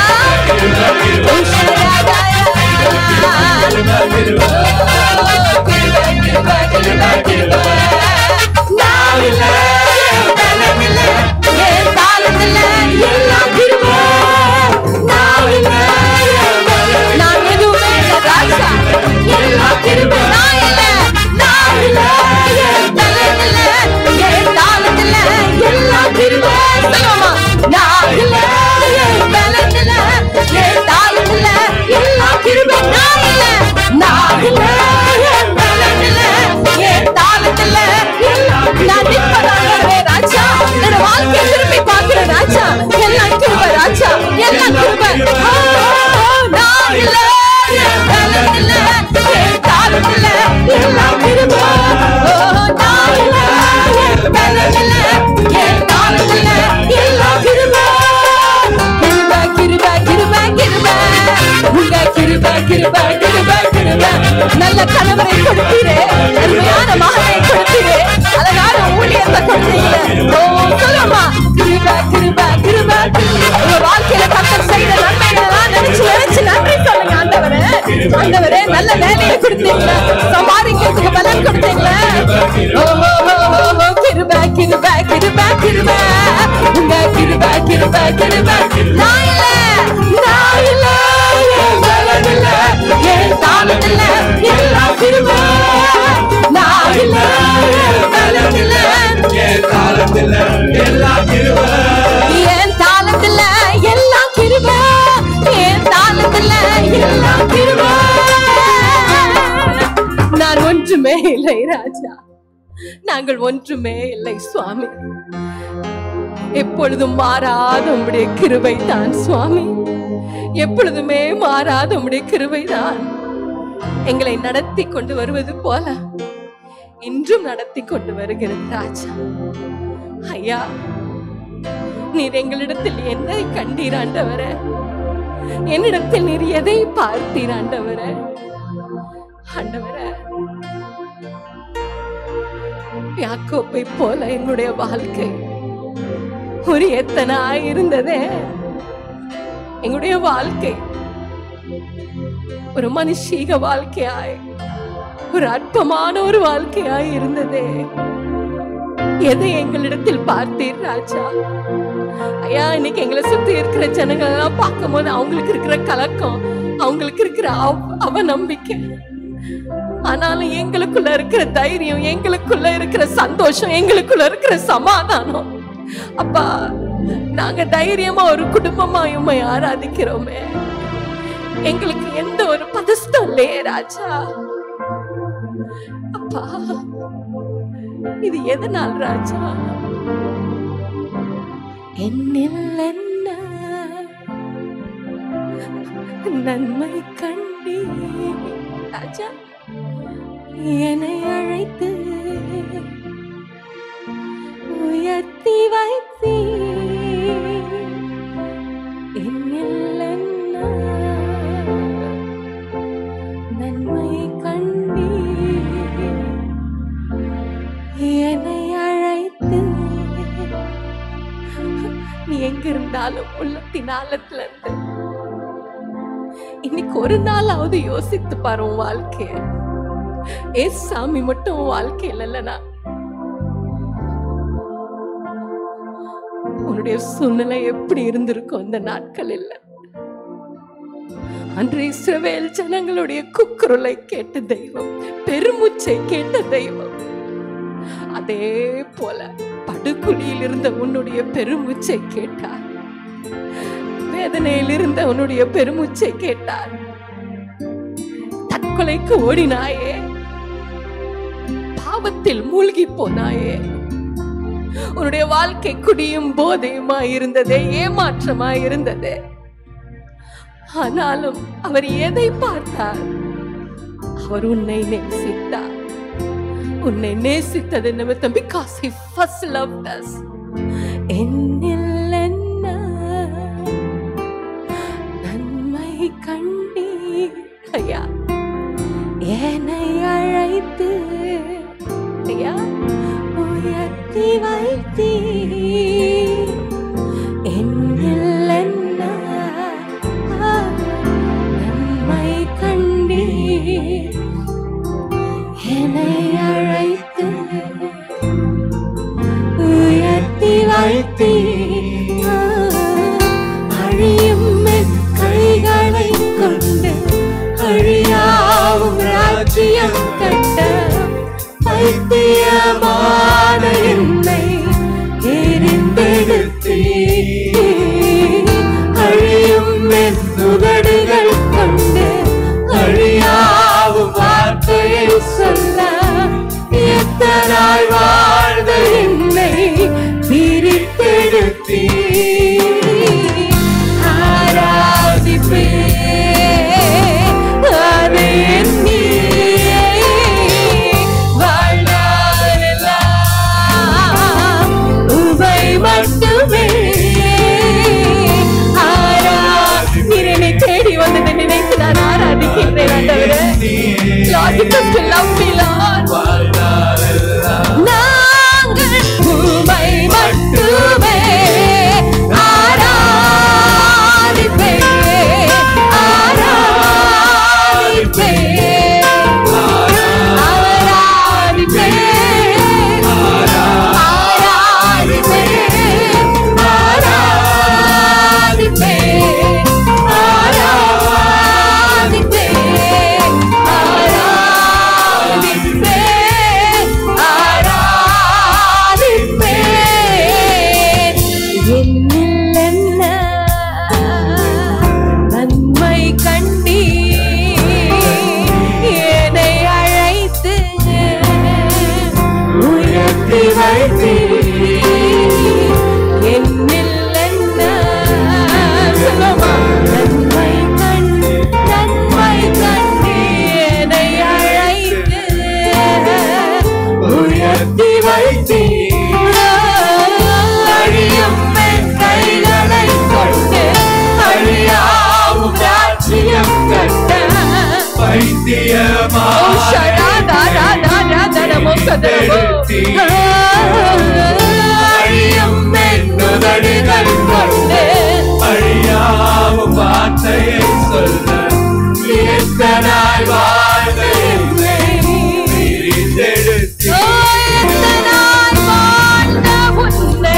நல்ல கணவரை கொடுத்தீரே அருமையான மகனை கொடுத்தீரே அழகான ஊழியத்தை கொடுத்தீங்க ஓ சொல்லுமா கிருபா கிருபா கிருபா உங்க வாழ்க்கையில கர்த்தர் செய்த நன்மைகளை நினைச்சு நினைச்சு நன்றி சொல்லுங்க ஆண்டவரே ஆண்டவரே நல்ல வேலையை கொடுத்தீங்களா சம்பாதிக்கிறதுக்கு பலன் கொடுத்தீங்களா ஓஹோ ஓஹோ கிருபா கிருபா கிருபா கிருபா உங்க கிருபா கிருபா கிருபா நான் இல்ல நான் இல்ல என் பலன் இல்ல என் தாளம் இல்ல எல்லாம் கிருபா நான் இல்ல என் பலன் இல்ல என் தாளத்தில் எல்லாம் கிருபை என் தாளத்துல எல்லாம் கிருபை என் தாளத்துல எல்லாம் கிருபை நான் ஒன்றுமே இல்லை ராஜா நாங்கள் ஒன்றுமே இல்லை சுவாமி எப்பொழுதும் மாறாத உம்முடைய கிருபை தான் சுவாமி எப்பொழுதுமே மாறாத உம்முடைய கிருபை தான் எங்களை நடத்தி கொண்டு வருவது போல இன்றும் நடத்தி கொண்டு வருகிறது ராஜா ஐயா நீர் எங்களிடத்தில் என்னை கண்டீர் ஆண்டவரே என்னிடத்தில் நீர் எதை பார்த்தீர் ஆண்டவரே ஆண்டவரே யாக்கோப்பை போல என்னுடைய வாழ்க்கை ஒரு எத்தனாய் இருந்ததே எங்களுடைய வாழ்க்கை ஒரு மனுஷீக வாழ்க்கையாய், ஒரு அற்பமான ஒரு வாழ்க்கையாய் இருந்ததே. எதை எங்களிடத்தில் பார்த்தீர் ராஜா? ஐயா, இன்னைக்கு எங்களை சுத்தி இருக்கிற ஜனங்கள் எல்லாம் பார்க்கும் போது அவங்களுக்கு இருக்கிற கலக்கம், அவங்களுக்கு இருக்கிற அவ நம்பிக்கை, ஆனாலும் எங்களுக்குள்ள இருக்கிற தைரியம், எங்களுக்குள்ள இருக்கிற சந்தோஷம், எங்களுக்குள்ள இருக்கிற சமாதானம், அப்பா நாங்க தைரியமா ஒரு குடும்பமா உம்மை ஆராதிக்கிறோமே. எங்களுக்கு எந்த ஒரு பதஸ்டம் இல்லையே ராஜா. அப்பா இது எதனால் ராஜா? என்னில் என்ன நன்மை கண்டி ராஜா, என்னை அழைத்து உயர்த்தி வைத்தீ. என்னில் என்ன நன்மை கண்டி என்னை அழைத்து. நீ எங்க இருந்தாலும் உள்ளத்தின் ஆழத்துல இருந்து இன்னைக்கு ஒரு நாளாவது யோசித்து பாரு உன் வாழ்க்கைய. ஏ சாமி மட்டும் உன் வாழ்க்கையில இல்லனா உன்னுடைய சூழ்நிலை எப்படி இருந்திருக்கும் இந்த நாட்கள் இல்ல. அன்று இஸ்ரவேல் ஜனங்களுடைய கூக்குரலை கேட்ட தெய்வம், பெருமூச்சை கேட்ட தெய்வம், அதே போல படுகுழியில் இருந்த உன்னுடைய பெருமூச்சை கேட்டார். வேதனையில் இருந்த உன்னுடைய பெருமூச்சை கேட்டார். தற்கொலைக்கு ஓடினாயே, பாவத்தில் மூழ்கி போனாயே, உன்னுடைய வாழ்க்கை குடியும் போதையுமாய் இருந்ததே, ஏமாற்றமாய் இருந்ததே. ஆனாலும் அவர் எதை பார்த்தார்? அவர் உன்னை நேசித்தார். உன்னை நேசித்தது நிமித்தம், because he first loved us. என்னில் என்ன நன்மை கண்டி ஐயா, என்னை அழைத்து ஐயா உயர்த்தி வைத்தீ. என்னில் என்ன நன்மை கண்டி என்னை அழைத்து உயர்த்தி வைத்தீ. அழியும் என் கைகளை கொண்டு அழியாவும் ராஜ்யம் கட்ட பைத்தியமான என்னை எரிந்தெடுத்தீ. அழியும் என் உதடுகள் கொண்டு அழியாவும் வார்த்தையை சொல்ல எத்தனாய் வாழ்ந்த என்னை பிரித்தெடுத்தீ. ஆராதிப்பே அதை எண்ணி வாழ்நாளெல்லாம் உமை மட்டுமே ஆராதிக்கிறேன். தேடி வந்ததை நினைத்து நான் ஆராதிக்கிறேன் ஆண்டவரே. Lord, because you love me, Lord. நாங்கள் உம்மை மட்டுமே ஆராதிப்பே ஆராதிப்பே ஆராதிப்பே ஆராதிப்பே ஆராதிப்பே ஆராதிப்பே என்னில் என்ன நன்மை கண்டி என்னை அழைத்து உயர்த்தி வைத்தீ. என்னில் என்ன நன்மை கண்டி நன்மை கண்டி என்னை அழைத்து உயர்த்தி வைத்தீ. அழியும் என் கைகளை கொண்டு அழியாவும் ராஜ்யம் கட்ட அழியும் என் உதடுகள் கொண்டு அழியாவும் வார்த்தையை சொல்ல எத்தனாய் வாழ்ந்த என்னை பிரித்தெடுத்தீர். ஓ, எத்தனாய் வாழ்ந்த உன்னை.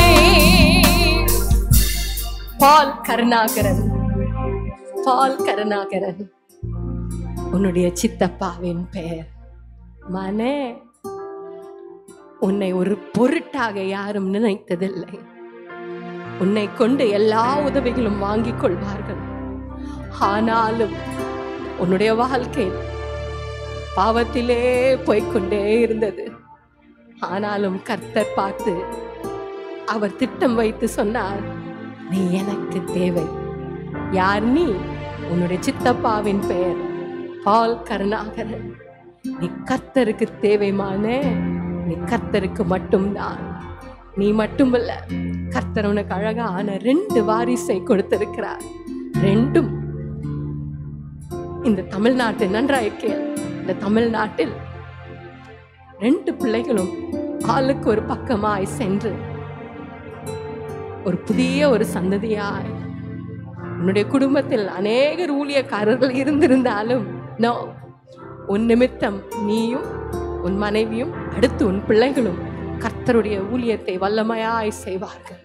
பால் கருணாகரன், பால் கருணாகரன் உன்னுடைய சித்தப்பாவின் பெயர். மனே, உன்னை ஒரு பொருட்டாக யாரும் நினைத்ததில்லை. உன்னை கொண்டு எல்லா உதவிகளும் வாங்கிக் கொள்வார்கள். ஆனாலும் உன்னுடைய வாழ்க்கை பாவத்திலே போய்கொண்டே இருந்தது. ஆனாலும் கர்த்தர் பார்த்து அவர் திட்டம் வைத்து சொன்னார், நீ எனக்கு தேவை. யார் நீ? உன்னுடைய சித்தப்பாவின் பெயர் பால் கருணாகரன். நீ கர்த்தருக்கு தேவைமானே, நீ கர்த்தருக்கு மட்டும்தான். நீ மட்டுமல்ல, கர்த்தர் உனக்கு அழகான ரெண்டு வாரிசை கொடுத்திருக்கிறார். ரெண்டும் இந்த தமிழ்நாட்டில், நன்றாய் கேள், இந்த தமிழ்நாட்டில் ரெண்டு பிள்ளைகளும் ஆளுக்கு ஒரு பக்கமாய் சென்று ஒரு புதிய ஒரு சந்ததியாய், உன்னுடைய குடும்பத்தில் அநேக ஊழியக்காரர்கள் இருந்திருந்தாலும் நோ, உன் நிமித்தம் நீயும் உன் மனைவியும் அடுத்து உன் பிள்ளைகளும் கர்த்தருடைய ஊழியத்தை வல்லமையாய் செய்வார்கள்.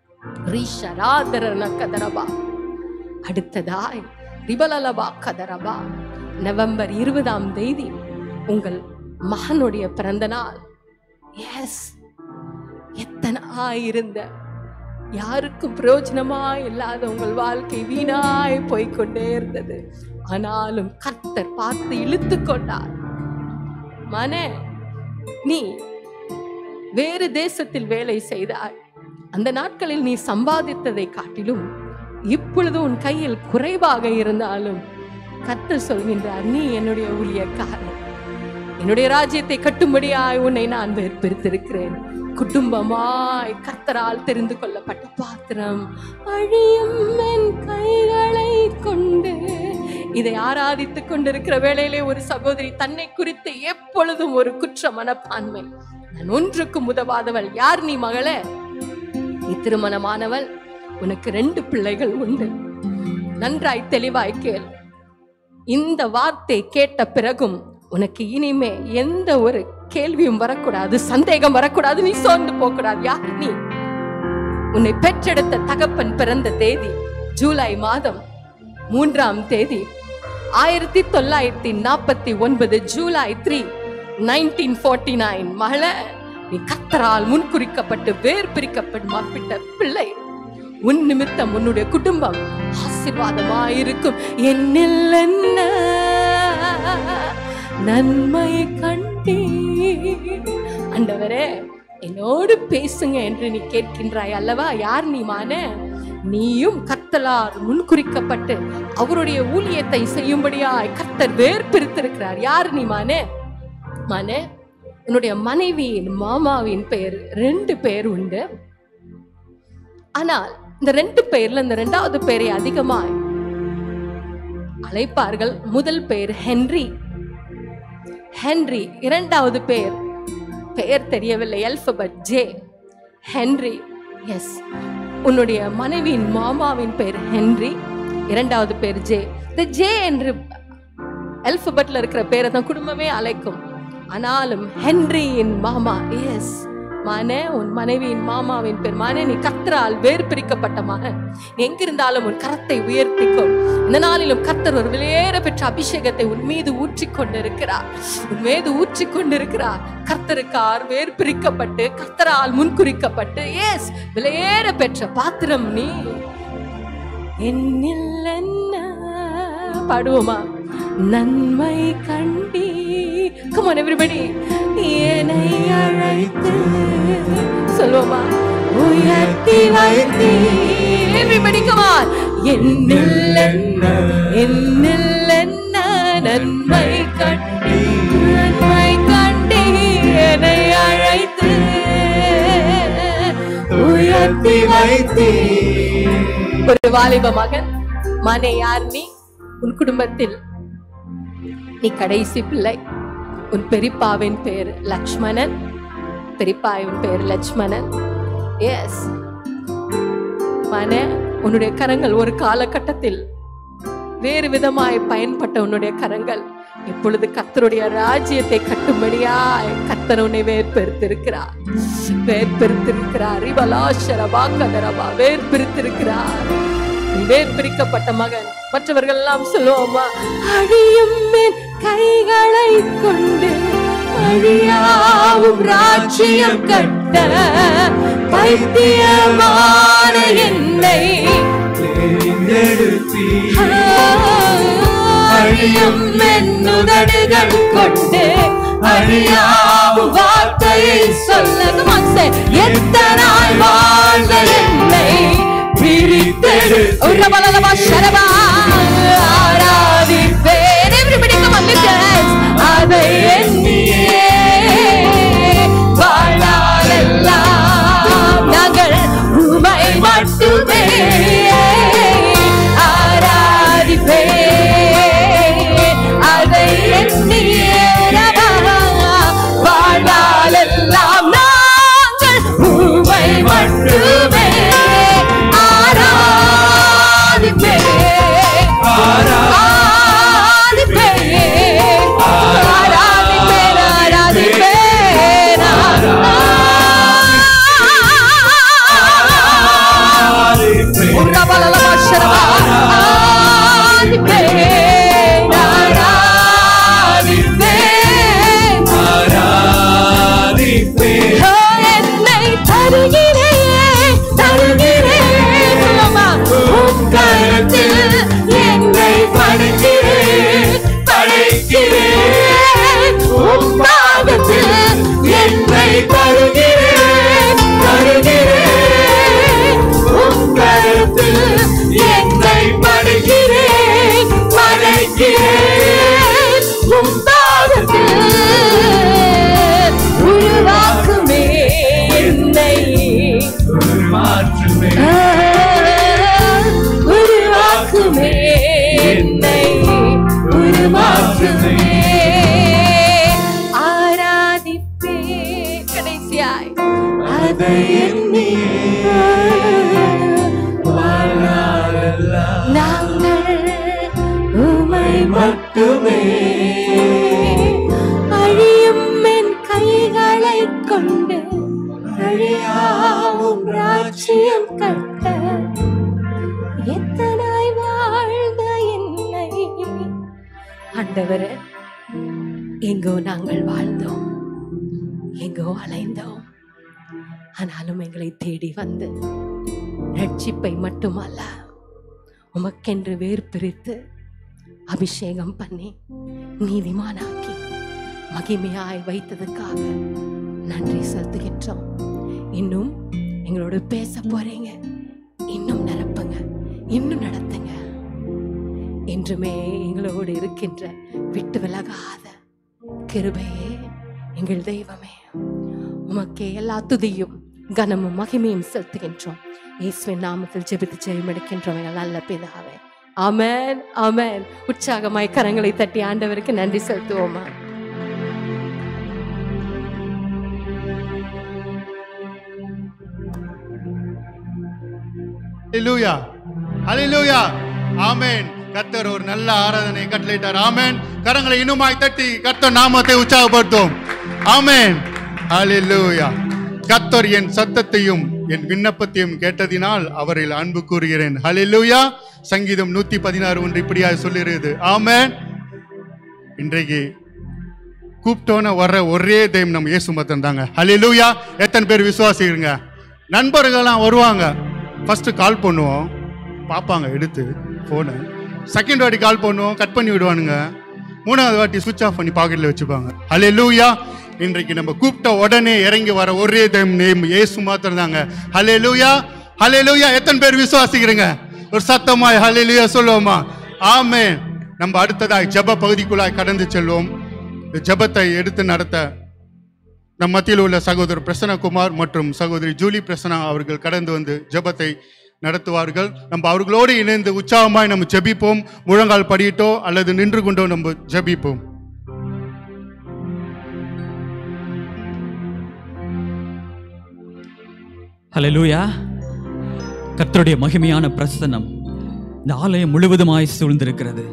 அடுத்ததாய் ரிபலலபா கதரபா, நவம்பர் இருபதாம் தேதி உங்கள் மகனுடைய பிறந்த நாள். எஸ், எத்தனாய் இருந்த யாருக்கும் பிரயோஜனமாய் இல்லாத உங்கள் வாழ்க்கை வீணாய் போய்கொண்டே இருந்தது. ஆனாலும் கர்த்தர் பார்த்து இழுத்து கொண்டார். மனே, நீ வேறு தேசத்தில் வேலை செய்தாய். அந்த நாட்களில் நீ சம்பாதித்ததை காட்டிலும் இப்பொழுது உன் கையில் குறைவாக இருந்தாலும் கர்த்தர் சொல்கின்றார், நீ என்னுடைய ஊழியக்காரன். என்னுடைய ராஜ்யத்தை கட்டும்படியாய் உன்னை நான் வேர்பிரித்திருக்கிறேன். குடும்பமாய் கர்த்தரால் தெரிந்து கொள்ளப்பட்ட பாத்திரம். அழியும் என் கைகளை கொண்டு இதை ஆராதித்துக் கொண்டிருக்கிற வேளையிலே ஒரு சகோதரி தன்னை குறித்து எப்பொழுதும் ஒரு குற்ற மனப்பான்மை. நான் ஒன்றுக்கும் உதவாதவள். யார் நீ மகளே? நீ திருமணமானவள், உனக்கு ரெண்டு பிள்ளைகள் உண்டு. நன்றாய் தெளிவாய் கேள். இந்த வார்த்தை கேட்ட பிறகும் உனக்கு இனிமே எந்த ஒரு கேள்வியும் வரக்கூடாது, சந்தேகம் வரக்கூடாது, நீ சோர்ந்து போகக்கூடாது. யார் நீ? உன்னை பெற்றெடுத்த தகப்பன் பிறந்த தேதி ஜூலை மாதம் மூன்றாம் தேதி ஆயிரத்தி தொள்ளாயிரத்தி நாற்பத்தி ஒன்பது July three nineteen forty nine. மகள, நீ கர்த்தரால் முன்குறிக்கப்பட்டு வேர் பிரிக்கப்பட்ட பிள்ளை. உன் நிமித்தம் உன்னுடைய குடும்பம் ஆசீர்வாதமாயிருக்கும். என்னில் என்ன நன்மை கண்டே. ஆண்டவரே, என்னோடு பேசுங்க என்று நீ கேட்கின்றாய் அல்லவா? யார் நீ மான? நீயும் கர்த்தரால் முன்குறிக்கப்பட்டு அவருடைய ஊழியத்தை செய்யும்படியாய் கர்த்தர் வேர் பிரித்திருக்கிறார். யார் நீ மானே? மானே, உன்னுடைய மனைவியின் மாமாவின் பெயர் ரெண்டு பேர் உண்டு. ஆனால் இந்த ரெண்டு பெயர்ல இந்த இரண்டாவது பெயரை அதிகமாய் அழைப்பார்கள். முதல் பெயர் ஹென்றி. ஹென்றி. இரண்டாவது பெயர் பெயர் தெரியவில்லை, அல்பபெட் ஜே. ஹென்றி. எஸ், உன்னுடைய மனைவியின் மாமாவின் பெயர் ஹென்றி, இரண்டாவது பெயர் ஜே. இந்த ஜே என்று அல்பபெட்ல இருக்கிற பேரை தான் குடும்பமே அழைக்கும். ஆனாலும் ஹென்ரியின் மாமா. எஸ் மானே, உன் மனைவியின் மாமாவின் பேர் மானே. நீ கர்த்தரால் வேறு பிரிக்கப்பட்ட மகன். எங்கிருந்தாலும் உன் கரத்தை உயர்த்திக்கொள். இந்த நாளிலும் கர்த்தர் ஒரு விலையேற பெற்ற அபிஷேகத்தை உன் மீது ஊற்றி கொண்டிருக்கிறார். உன் மீது ஊற்றி கொண்டிருக்கிறார். கர்த்தருக்கார் வேறு பிரிக்கப்பட்டு கர்த்தரால் முன்குறிக்கப்பட்டு எஸ் விலையேற பெற்ற பாத்திரம் நீ. என்னில் என்ன பாடுவோமா? நன்மை கண்டி. Come on everybody. என்னை அழைத்து சொல்லுவோமா? உயர்த்தி வைத்தி. Everybody come on. என்னில் என்ன என்னில் என்ன நன்மை கண்டி. நன்மை கண்டி என்னை அழைத்து உயர்த்தி வைத்தி. ஒரு வாலிப மகன். மனே, யார் நீ? உன் குடும்பத்தில் நீ கடைசி பிள்ளை. உன் பெரியப்பாவின் பேர் லக்ஷ்மணன். பெரியப்பாவின் பேர் லட்சுமணன். எஸ் மனே, உன்னுடைய கரங்கள் ஒரு காலகட்டத்தில் வேறு விதமாய் பயன்பட்ட உன்னுடைய கரங்கள் இப்பொழுது கர்த்தருடைய ராஜ்யத்தை கட்டும்படியாய் கர்த்தர் உன்னை வேர்பெருத்திருக்கிறார் வேர்பெருத்திருக்கிறார் இவலாஷரபாக்கதரபா வேர்பிரித்திருக்கிறார். வேர்பிரிக்கப்பட்ட மகன். மற்றவர்கள் எல்லாம் சொல்லுவோமா, அழியும் என் கைகளை கொண்டு அழியாவும் ராஜ்யம் கட்ட பைத்தியமான என்னை அழியும் என்னுதடுகள் கொண்டு அழியாவும் வார்த்தையை சொல்ல எத்தனாய் வாழ்ந்த என்னை பிரித்தெடு உறவலவா சரவா ஆராதிப்பேன். Everybody come on, lift your hands. அதை எண்ணியே வாழ்நாளெல்லாம் நாங்கள் உம்மை மட்டுமே ஆராதிப்பேன். அதை எண்ணியே வாழ்நாளெல்லாம் நாங்கள் உம்மை மட்டுமே உருவாக்குமே என்னை உருவாக்குமே என்னை உருவாக்குமே ஆராதிப்பே கடைசியாய் அதை எண்ணி நாங்கள் உம்மை மட்டுமே அழியும் என் கைகளை கொண்டு அழியாவும் ராஜ்யம் கட்ட எத்தனாய் வாழ்ந்த என்னை. ஆண்டவரே, எங்கோ நாங்கள் வாழ்ந்தோம், எங்கோ அலைந்தோம், ஆனாலும் எங்களை தேடி வந்து ரட்சிப்பை மட்டுமல்ல உமக்கென்று வேர் பிரித்து அபிஷேகம் பண்ணி நீதிமானாக்கி மகிமையாய் வைத்ததுக்காக நன்றி செலுத்துகின்றோம். இன்னும் எங்களோட பேச போறீங்க, இன்னும் நிரப்புங்க, இன்னும் நடத்துங்க. என்றுமே எங்களோடு இருக்கின்ற விட்டு விலகாத கிருபையே எங்கள் தெய்வமே, உமக்கே எல்லா துதியும் கனமும் மகிமையும் செலுத்துகின்றோம். இயேசுவின் நாமத்தில் ஜெபித்து ஜெயம் எடுக்கின்றோம் எங்கள் நல்ல பிதாவே. ஆமென், ஆமென். உற்சாகமாய் கரங்களை தட்டி ஆண்டவருக்கு நன்றி செலுத்துவோமா? ஹல்லேலூயா, ஹல்லேலூயா, ஆமென். கர்த்தர் ஒரு நல்ல ஆராதனை கட்டளையிட்டார். ஆமென். கரங்களை இன்னுமாய் தட்டி கர்த்தர் நாமத்தை உற்சாகப்படுத்தும். ஆமென், ஹல்லேலூயா. கர்த்தர் என் சத்தத்தையும் என் விண்ணப்பத்தையும் கேட்டதினால் அவரில் அன்பு கூறுகிறேன். ஹல்லேலூயா. சங்கீதம் நூத்தி பதினாறு ஒன்று இப்படியாக சொல்லிருது. ஆமென். இன்றைக்கு கூப்பிட்டோன்னு வர்ற ஒரே தெய்வம் நம்ம இயேசு மத்தன் தாங்க. ஹல்லேலூயா. எத்தனை பேர் விசுவாசிக்கிறீங்க? நண்பர்கள்லாம் வருவாங்க, ஃபர்ஸ்ட் கால் பண்ணுவோம், பார்ப்பாங்க எடுத்து ஃபோனை. செகண்ட் வாட்டி கால் பண்ணுவோம், கட் பண்ணி விடுவானுங்க. மூணாவது வாட்டி சுவிட்ச் ஆஃப் பண்ணி பாக்கெட்டில் வச்சுப்பாங்க. ஹல்லேலூயா. இன்றைக்கு நம்ம கூப்பிட்ட உடனே இறங்கி வர ஒரே தெய்வம் நேம் இயேசு மாத்திரம் தாங்க. ஹல்லேலூயா, ஹல்லேலூயா. எத்தனை பேர் விசுவாசிக்கிறீங்க? ஒரு சத்தமாய் ஹல்லேலூயா சொல்லுவோமா? ஆமென். நம்ம அடுத்ததாய் ஜெப பகுதிக்குள்ளாய் கடந்து செல்வோம். ஜெபத்தை எடுத்து நடத்த நம் மத்தியில் உள்ள சகோதரர் பிரசன்னகுமார் மற்றும் சகோதரி ஜூலி பிரசன்னா அவர்கள் கடந்து வந்து ஜெபத்தை நடத்துவார்கள். நம்ம அவர்களோடு இணைந்து உற்சாகமாய் நம்ம ஜெபிப்போம். முழங்கால் படியிட்டோ அல்லது நின்று கொண்டோ நம்ம ஜெபிப்போம். ஹல்லேலூயா. கர்த்தருடைய மகிமையான பிரசன்னம் இந்த ஆலயம் முழுவதுமாய் சூழ்ந்திருக்கிறது.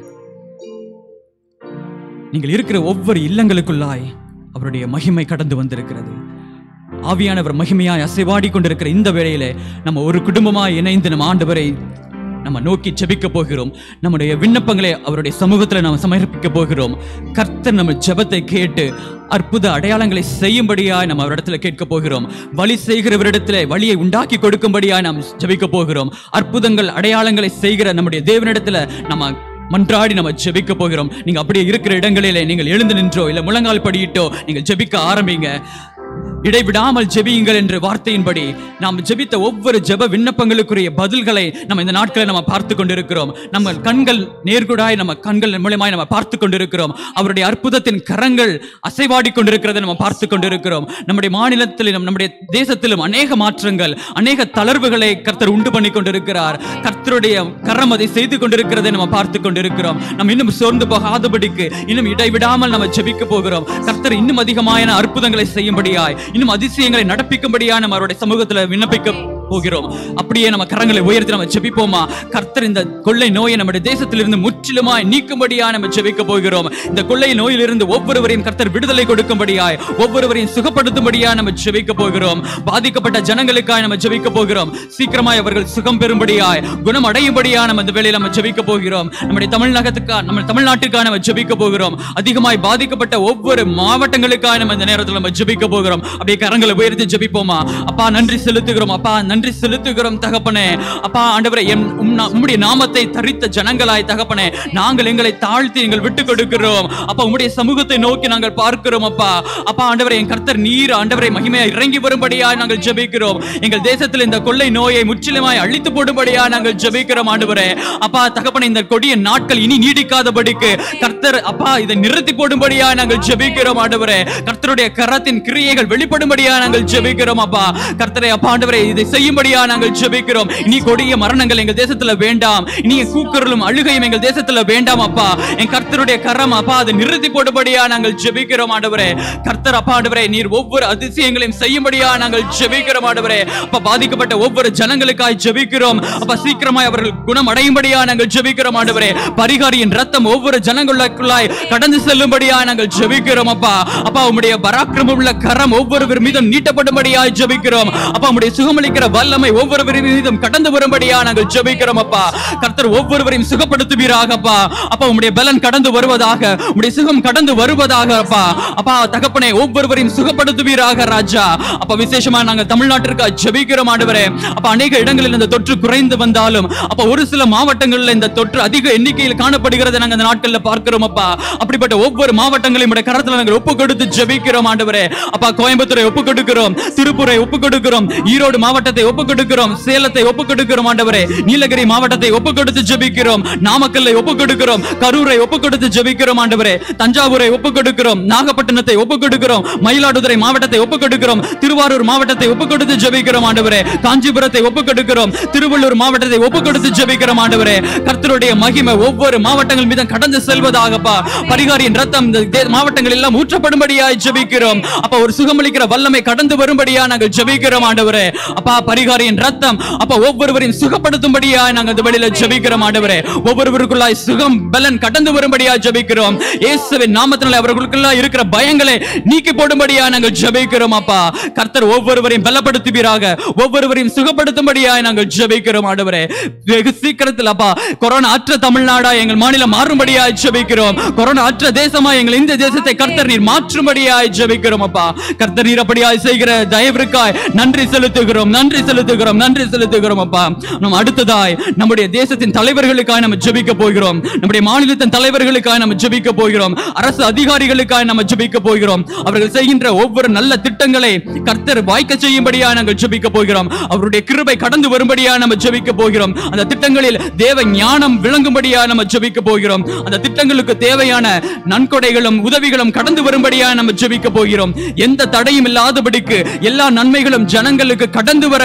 நீங்கள் இருக்கிற ஒவ்வொரு இல்லங்களுக்குள்ளாய் அவருடைய மகிமை கடந்து வந்திருக்கிறது. ஆவியானவர் மகிமையாய் அசைவாடி கொண்டிருக்கிற இந்த வேளையிலே நம்ம ஒரு குடும்பமாய் இணைந்து நம்ம ஆண்டவரை நம்ம நோக்கி ஜெபிக்க போகிறோம். நம்முடைய விண்ணப்பங்களை அவருடைய சமூகத்தில் நாம் சமர்ப்பிக்க போகிறோம். கர்த்தர் நம்ம ஜெபத்தை கேட்டு அற்புத அடையாளங்களை செய்யும்படியாய் நம்ம அவரிடத்துல கேட்க போகிறோம். வழி செய்கிறவரிடத்துல வழியை உண்டாக்கி கொடுக்கும்படியாய் நாம் ஜெபிக்க போகிறோம். அற்புதங்கள் அடையாளங்களை செய்கிற நம்முடைய தேவனிடத்துல நம்ம மன்றாடி நம்ம ஜெபிக்க போகிறோம். நீங்க அப்படியே இருக்கிற இடங்களிலே நீங்கள் எழுந்து நின்றோ இல்ல முழங்கால் படியிட்டோ நீங்கள் ஜெபிக்க ஆரம்பிங்க. இடைவிடாமல் ஜெபியுங்கள் என்ற வார்த்தையின்படி நாம் ஜெபித்த ஒவ்வொரு ஜெப விண்ணப்பங்களுக்குரிய பதில்களை நம்ம இந்த நாட்களை நம்ம பார்த்து கொண்டிருக்கிறோம். நம்ம கண்கள் நேர்குடாய் நம்ம கண்கள் மூலமாய் நம்ம பார்த்து கொண்டிருக்கிறோம். அவருடைய அற்புதத்தின் கரங்கள் அசைவாடி கொண்டிருக்கிறதை நம்ம பார்த்து கொண்டிருக்கிறோம். நம்முடைய மாநிலத்திலும் நம்முடைய தேசத்திலும் அநேக மாற்றங்கள், அநேக தளர்வுகளை கர்த்தர் உண்டு பண்ணி கொண்டிருக்கிறார். கர்த்தருடைய கரம் அதை செய்து கொண்டிருக்கிறதை நம்ம பார்த்து கொண்டிருக்கிறோம். நம்ம இன்னும் சோர்ந்து போகாதபடிக்கு இன்னும் இடைவிடாமல் நம்ம ஜெபிக்க போகிறோம். கர்த்தர் இன்னும் அதிகமான அற்புதங்களை செய்யும்படியாய், இன்னும் அதிசயங்களை நடப்பிக்கும்படியா நம்ம அவருடைய சமூகத்துல விண்ணப்பிக்க போகிறோம். அப்படியே நம்ம கரங்களை உயர்த்தி நம்ம ஜெபிப்போமா? கர்த்தர் இந்த கொள்ளை நோயை நம்முடைய தேசத்திலிருந்து முற்றிலுமாய் நீக்கும்படியா நம்ம ஜெபிக்க போகிறோம். இந்த கொள்ளை நோயிலிருந்து ஒவ்வொருவரையும் கர்த்தர் விடுதலை கொடுக்கும்படியாய், ஒவ்வொருவரையும் சுகப்படுத்தும்படியா நம்ம ஜெபிக்க போகிறோம். பாதிக்கப்பட்ட ஜனங்களுக்காய் நம்ம ஜெபிக்க போகிறோம். சீக்கிரமாய் அவர்கள் சுகம் பெறும்படியாய், குணம் அடையும்படியா நம்ம இந்த வேளையில நம்ம ஜெபிக்க போகிறோம். நம்முடைய தமிழ்நாட்டுக்காக நம்ம தமிழ்நாட்டுக்காக நம்ம ஜெபிக்க போகிறோம். அதிகமாய் பாதிக்கப்பட்ட ஒவ்வொரு மாவட்டங்களுக்காக நம்ம இந்த நேரத்தில் நம்ம ஜெபிக்க போகிறோம். அப்படியே கரங்களை உயர்த்தி ஜெபிப்போமா? அப்பா நன்றி செலுத்துகிறோம். அப்பா நன்றி செலுத்துகிறோம் தகப்பனே. அப்பா ஆண்டவரே, உம்முடைய நாமத்தை தரித்த ஜனங்களாய் தகப்பனே, நாங்கள் எங்களை தாழ்த்தி எங்கள் விட்டு கொடுக்கிறோம். அப்பா உம்முடைய சமூகத்தை நோக்கி நாங்கள் பார்க்கிறோம். அப்பா அப்பா ஆண்டவரே, என் கர்த்தர் நீர் ஆண்டவரே மகிமையா இறங்கி வரும்படியா நாங்கள் ஜெபிக்கிறோம். எங்கள் தேசத்தில் இந்த கொள்ளை நோயை முற்றிலுமாய் அழித்து போடும்படியா நாங்கள் ஜெபிக்கிறோம் ஆண்டவரே. அப்பா தகப்பனே, இந்த கொடிய நாட்கள் இனி நீடிக்காதபடிக்கு கர்த்தர் அப்பா இதை நிறுத்தி போடும்படியா நாங்கள் ஜெபிக்கிறோம் ஆண்டவரே. கர்த்தருடைய கரத்தின் கிரியைகள் வெளிப்படும்படியா நாங்கள் ஜெபிக்கிறோம். அப்பா கர்த்தரே, அப்பா ஆண்டவரே, இதை செய்யும்படியா நாங்கள் ஜெபிக்கிறோம். இனி கொடிய மரணங்கள் எங்கள் தேசத்துல வேண்டாம். இனி கூக்குரலும் அழுகையும் எங்கள் தேசத்துல வேண்டாம். அப்பா என் கர்த்தருடைய கரம் அப்பா அதை நிறுத்தி போடும்படியா நாங்கள் ஜெபிக்கிறோம் ஆண்டவரே. கர்த்தர் அப்பா ஆண்டவரே, நீர் ஒவ்வொரு அதிசயங்களையும் செய்யும்படியா நாங்கள் ஜெபிக்கிறோம் ஆண்டவரே. அப்பா பாதிக்கப்பட்ட ஒவ்வொரு ஜனங்களுக்காய் ஜெபிக்கிறோம். அப்பா சீக்கிரமாய் அவர்கள் குணம் அடையும்படியா நாங்கள் ஜெபிக்கிறோம் ஆண்டவரே. பரிகாரியின் ரத்தம் ஒவ்வொரு ஜனங்களுக்குள்ளாய் கடந்து செல்லும்படியா நாங்கள் ஜெபிக்கிறோம். அப்பா அப்பா உம்முடைய பராக்கிரமம் உள்ள கரம் ஒவ்வொருவர் மீதும் நீட்டப்படும்படியா ஜெபிக்கிறோம். அப்பா உம்முடைய சுகமளிக்கிற வல்லமை ஒவ்வொருவரின் மீதும் கடந்து வரும்படியா நாங்கள் ஜெபிக்கிறோம். அப்பா கர்த்தர் ஒவ்வொருவரையும் சுகப்படுத்துவீராக. அப்பா அப்பா உம்முடைய பலன் கடந்து வருவதாக, உம்முடைய சுகம் கடந்து வருவதாக. அப்பா அப்பா தகப்பனே, ஒவ்வொருவரையும் சுகப்படுத்துவீராக ராஜா. அப்பா விசேஷமா நாங்கள் தமிழ்நாட்டிற்கு ஜெபிக்கிறோம் ஆண்டவரே. அப்பா அநேக இடங்களில் இந்த தொற்று குறைந்து வந்தாலும் அப்பா ஒரு சில மாவட்டங்களில் இந்த தொற்று அதிக எண்ணிக்கையில் காணப்படுகிறதை நாங்கள் இந்த நாட்களில் பார்க்கிறோம். அப்பா அப்படிப்பட்ட ஒவ்வொரு மாவட்டங்களையும் உடைய கரத்தில் நாங்கள் ஒப்பு கொடுத்து ஜெபிக்கிறோம் ஆண்டவரே. அப்பா கோயம்புத்தூரை ஒப்பு கொடுக்கிறோம், திருப்பூரை ஒப்பு கொடுக்கிறோம், ஈரோடு மாவட்டத்தை ஒப்பு கொடுக்கிறோம், சேலத்தை ஒப்பு கொடுக்கிறோம் ஆண்டவரே. நீலகிரி மாவட்டத்தை ஒப்பு கொடுத்து ஜெபிக்கிறோம், நாமக்கல்லை ஒப்பு கொடுக்கிறோம், கரூரை ஒப்பு கொடுத்து ஜெபிக்கிறோம் ஆண்டவரே. தஞ்சாவூரை ஒப்பு கொடுக்கிறோம், நாகப்பட்டினத்தை ஒப்பு கொடுக்கிறோம், மயிலாடுதுறை மாவட்டத்தை ஒப்பு கொடுக்கிறோம், திருவாரூர் மாவட்டத்தை ஒப்பு கொடுத்து ஜெபிக்கிறோம் ஆண்டவரே. காஞ்சிபுரத்தை ஒப்பு கொடுக்கிறோம், திருவள்ளூர் மாவட்டத்தை ஒப்பு கொடுத்து ஜெபிக்கிறோம் ஆண்டவரே. கர்த்தருடைய மகிமை ஒவ்வொரு மாவட்டங்கள் மீது கடந்து செல்வதாகப்பா. பரிகாரியின் ரத்தம் இந்த மாவட்டங்கள் எல்லாம் ஊற்றப்படும்படியாய் ஜெபிக்கிறோம். அப்ப ஒரு சுகமளிக்கிற வல்லமை கடந்து வரும்படியா நாங்கள் ஜெபிக்கிறோம் ஆண்டவரே. அப்பா பரிகாரியின் ரத்தம் அப்ப ஒவ்வொருவரையும் சுகப்படுத்தும்படியா நாங்கள் இந்த வெளியில ஜெபிக்கிறோம் ஆண்டவரே. ஒவ்வொருவருக்குள்ளாய் சுகம் பலன் கடந்து வரும்படியா ஜெபிக்கிறோம். இயேசுவின் நாமத்தினாலே அவர்களுக்குள்ள இருக்கிற பயங்களை நீக்கி போடும்படியா நாங்கள் ஜெபிக்கிறோம். அப்பா கர்த்தர் ஒவ்வொருவரையும் பலப்படுத்துவீராக, ஒவ்வொருவரையும் சுகப்படுத்தும்படியா நாங்கள் ஜெபிக்கிறோம் ஆண்டவரே. வெகு சீக்கிரத்தில் அப்பா கொரோனா அற்ற தமிழ்நாடா எங்கள் மாநிலம் மாறும்படியா ஜெபிக்கிறோம். கொரோனா அற்ற தேசமா எங்கள் இந்த தேசத்தை கர்த்தர் நீர் மாற்றும்படியா ஜெபிக்கிறோம். அப்பா கர்த்தர் நீர் அப்படியாய் செய்கிற தயவிற்காய் நன்றி செலுத்துகிறோம், நன்றி செலுத்துகிறோம், நன்றி செலுத்துகிறோம். அப்பா நம்ம அடுத்ததாய் நம்முடைய தேசத்தின் தலைவர்களுக்காக நம்ம ஜெபிக்க போகிறோம். நம்முடைய மாநிலத்தின் தலைவர்களுக்காக நம்ம ஜெபிக்க போகிறோம். அரசு அதிகாரிகளுக்காக நம்ம ஜெபிக்க போகிறோம். அவர்கள் செய்கின்ற ஒவ்வொரு நல்ல திட்டங்களை கர்த்தர் வாய்க்க செய்யும்படியா நாங்கள் ஜெபிக்க போகிறோம். அவருடைய கிருபை கடந்து வரும்படியா நம்ம ஜெபிக்க போகிறோம். அந்த திட்டங்களில் தேவ ஞானம் விளங்கும்படியா நம்ம ஜெபிக்க போகிறோம். அந்த திட்டங்களுக்கு தேவையான நன்கொடைகளும் உதவிகளும் கடந்து வரும்படியா நம்ம ஜெபிக்க போகிறோம். எந்த தடையும் இல்லாதபடிக்கு எல்லா நன்மைகளும் ஜனங்களுக்கு கடந்து வர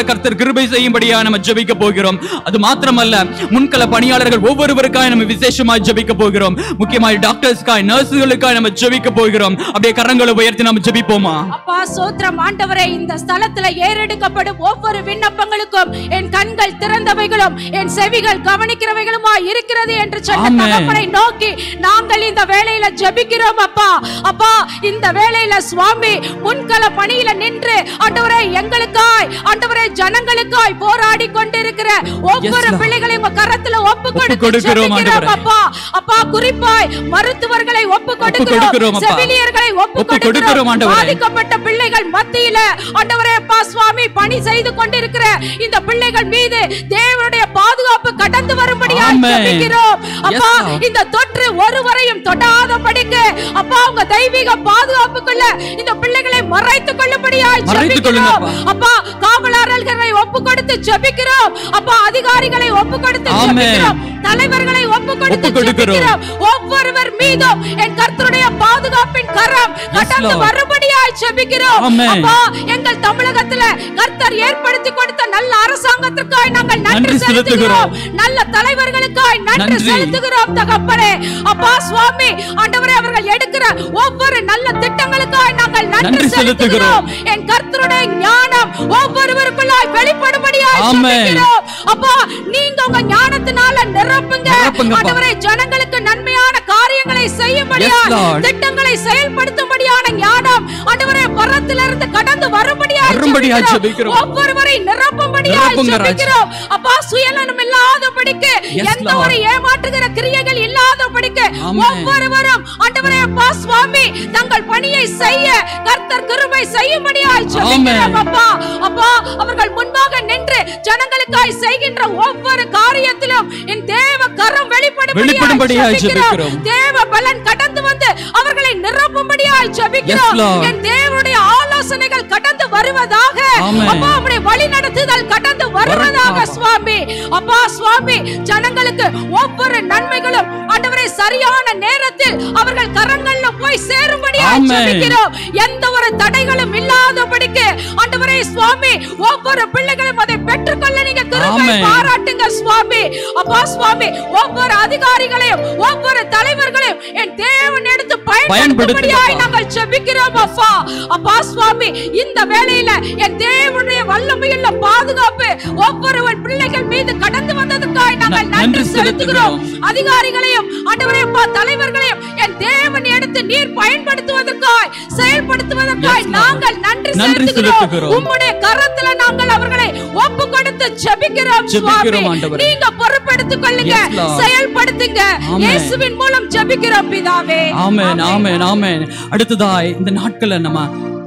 கர்த்தர் கிருபை செய்யும்படியா நம்ம ஜெபிக்க போகிறோம். அது மாத்திரமல்ல, முன்கள பணியாளர்கள் ஒவ்வொருவருக்காய் நம்ம விசேஷமாய் ஜெபிக்க போகிறோம். முக்கியமாய் டாக்டர்ஸ்காய், நர்சுகளுக்காய் நம்ம ஜெபிக்க போகிறோம். அப்படியே கரங்களை உயர்த்தி நம்ம ஜெபிப்போமா? அப்பா சோத்திரம் ஆண்டவரே, இந்த ஸ்தலத்துல ஏறெடுக்கப்படும் ஒவ்வொரு விண்ணப்பங்களுக்கும் என் கண்கள் திறந்தவைகளும் என் செவிகள் கவனிக்கிறவைகளுமா இருக்கிறது என்று சொன்ன தகப்பனை நோக்கி நாங்கள் இந்த வேளையில ஜெபிக்கிறோம். அப்பா அப்பா இந்த வேளையில சுவாமி முன்கள பணியில நின்று ஆண்டவரே எங்களுக்காய் ஆண்டவரே ஜனங்களுக்காய் போராடி கொண்டிருக்கிற ஒவ்வொரு பிள்ளைகளையும் உங்க கரத்துல ஒப்பு கொடுக்கிறோம். அப்பா அப்பா குறிப்பாய் மருத்துவர்களை ஒப்பு கொடுக்கிறோம், செவிலியர்களை ஒப்பு கொடுக்கிறோம். பாதிக்கப்பட்ட பிள்ளைகள் மத்தியில ஆண்டவரே அப்பா சுவாமி பணி செய்து கொண்டிருக்கிற இந்த பிள்ளைகள் மீது தேவனுடைய பாதுகாப்பு கடந்து வரும்படியாய் ஜெபிக்கிறோம். அப்பா இந்த தொற்று ஒருவரையும் தொடாதபடிக்கு அப்பா உங்க தெய்வீக பாதுகாப்புக்குள்ள இந்த பிள்ளைகளை மறைத்துக் கொள்ளும்படியாய் ஜெபிக்கிறோம். அப்பா காவலர்களை ஒப்பு கொடுத்து ஜெபிக்கிறோம். அப்பா அதிகாரிகளை ஒப்பு கொடுத்து ஜெபிக்கிறோம், தலைவர்களை ஒப்பு கொடுத்து ஜெபிக்கிறோம். ஒவ்வொருவர் மீதும் என் கர்த்தருடைய பாதுகாப்பின் கரம் கடந்து வரும்படியாய் ஜெபிக்கிறோம். அப்பா எங்கள் தமிழகத்துல கர்த்தர் ஏற்படுத்தி கொடுத்த நல்ல அரசாங்கத்திற்காய் நாங்கள் நன்றி செலுத்துகிறோம். நல்ல தலைவர்களுக்காய் நன்றி செலுத்துகிறோம் தகப்பனே. அப்பா சுவாமி ஆண்டவரே அவர்கள் எடுக்கிற ஒவ்வொரு நல்ல திட்டங்களுக்காய் நாங்கள் நன்றி செலுத்துகிறோம். என் கர்த்தருடைய ஞானம் ஒவ்வொருவருக்குள்ளாய் வெளிப்படும்படியாய் ஜெபிக்கிறோம். அப்பா நீங்க உங்க ஞானத்தினால நிரப்புங்க ஆண்டவரே. ஜனங்களுக்கு நன்மையான காரியங்களை செய்யும்படியாய், திட்டங்களை செயல்படுத்தும்படியான ஞானம் ஆண்டவரே பரத்திலிருந்து கடந்து வரும்படியாய் ஜெபிக்கிறோம். ஒவ்வொருவரை நிரப்பும்படியாய் ஜெபிக்கிறோம். அப்பா சுயநலம் இல்லாதபடிக்கு, எந்த ஒரு ஏமாற்றுகிற கிரியைகள் இல்லாதபடிக்கு ஒவ்வொருவரும் ஆண்டவரே அப்பா சுவாமி தங்கள் பணியை செய்ய கர்த்தர் கிருபை செய்யும்படியாய் ஜெபிக்கிறோம். அப்பா அப்பா அவர்கள் முன்பாக நின்று ஜனங்களுக்காய் செய்கின்ற ஒவ்வொரு காரியத்திலும் என் தேவ கரம் வெளிப்படும்படியாய் ஜெபிக்கிறோம். தேவ பலன் கடந்து வந்து அவர்களை நிரப்பும்படியாய் ஜெபிக்கிறோம். என் தேவனுடைய ஆலோசனைகள் கடந்து வருவதாக, அப்பா உம்முடைய வழி நடத்துதல் கடந்து வருவதாக சுவாமி. அப்பா சுவாமி ஜனங்களுக்கு ஒவ்வொரு நன்மைகளும் ஆண்டவரே சரியான நேரத்தில் அவர்கள் கரங்கள்ல போய் சேரும்படியாய் ஜெபிக்கிறோம். எந்த ஒரு தடைகளும் இல்லாதபடிக்கு ஆண்டவரே சுவாமி ஒவ்வொரு பிள்ளைகளும் அதை பெற்றுக்கொள்ள நீங்க கிருபை பாராட்டுங்க சுவாமி. அப்பா சுவாமி ஒவ்வொரு அதிகாரிகளையும் ஒவ்வொரு தலைவர்களையும் என் தேவன் எடுத்து பயன்படுத்தும்படியாய் நாங்கள் ஜெபிக்கிறோம். அப்பா அப்பா சுவாமி இந்த வேளையில என் தேவனுடைய வல்லமையுள்ள பாதுகாப்பு ஒவ்வொரு பிள்ளைகள் மீது கடந்து வந்ததற்காய் நாங்கள் நன்றி செலுத்துகிறோம். அதிகாரிகளையும் ஆண்டவரே அப்பா தலைவர்களையும் என் தேவன் எடுத்து நீர் பயன்படுத்துவதற்காய் செயல்படுத்துவதற்காய் நாங்கள் நன்றி செலுத்துகிறோம். உம்முடைய கரத்துல நாங்கள் அவர்களை ஒப்பு கொடுத்து ஜெபிக்கிறோம் சுவாமி. நீங்க பொறுப்பெடுத்துக் கொள்ளுங்க, செயல்படுத்துங்க. இயேசுவின் மூலம் ஜெபிக்கிறோம் பிதாவே. ஆமென் ஆமென் ஆமென். அடுத்ததாய் இந்த நாட்கள்ல நம்ம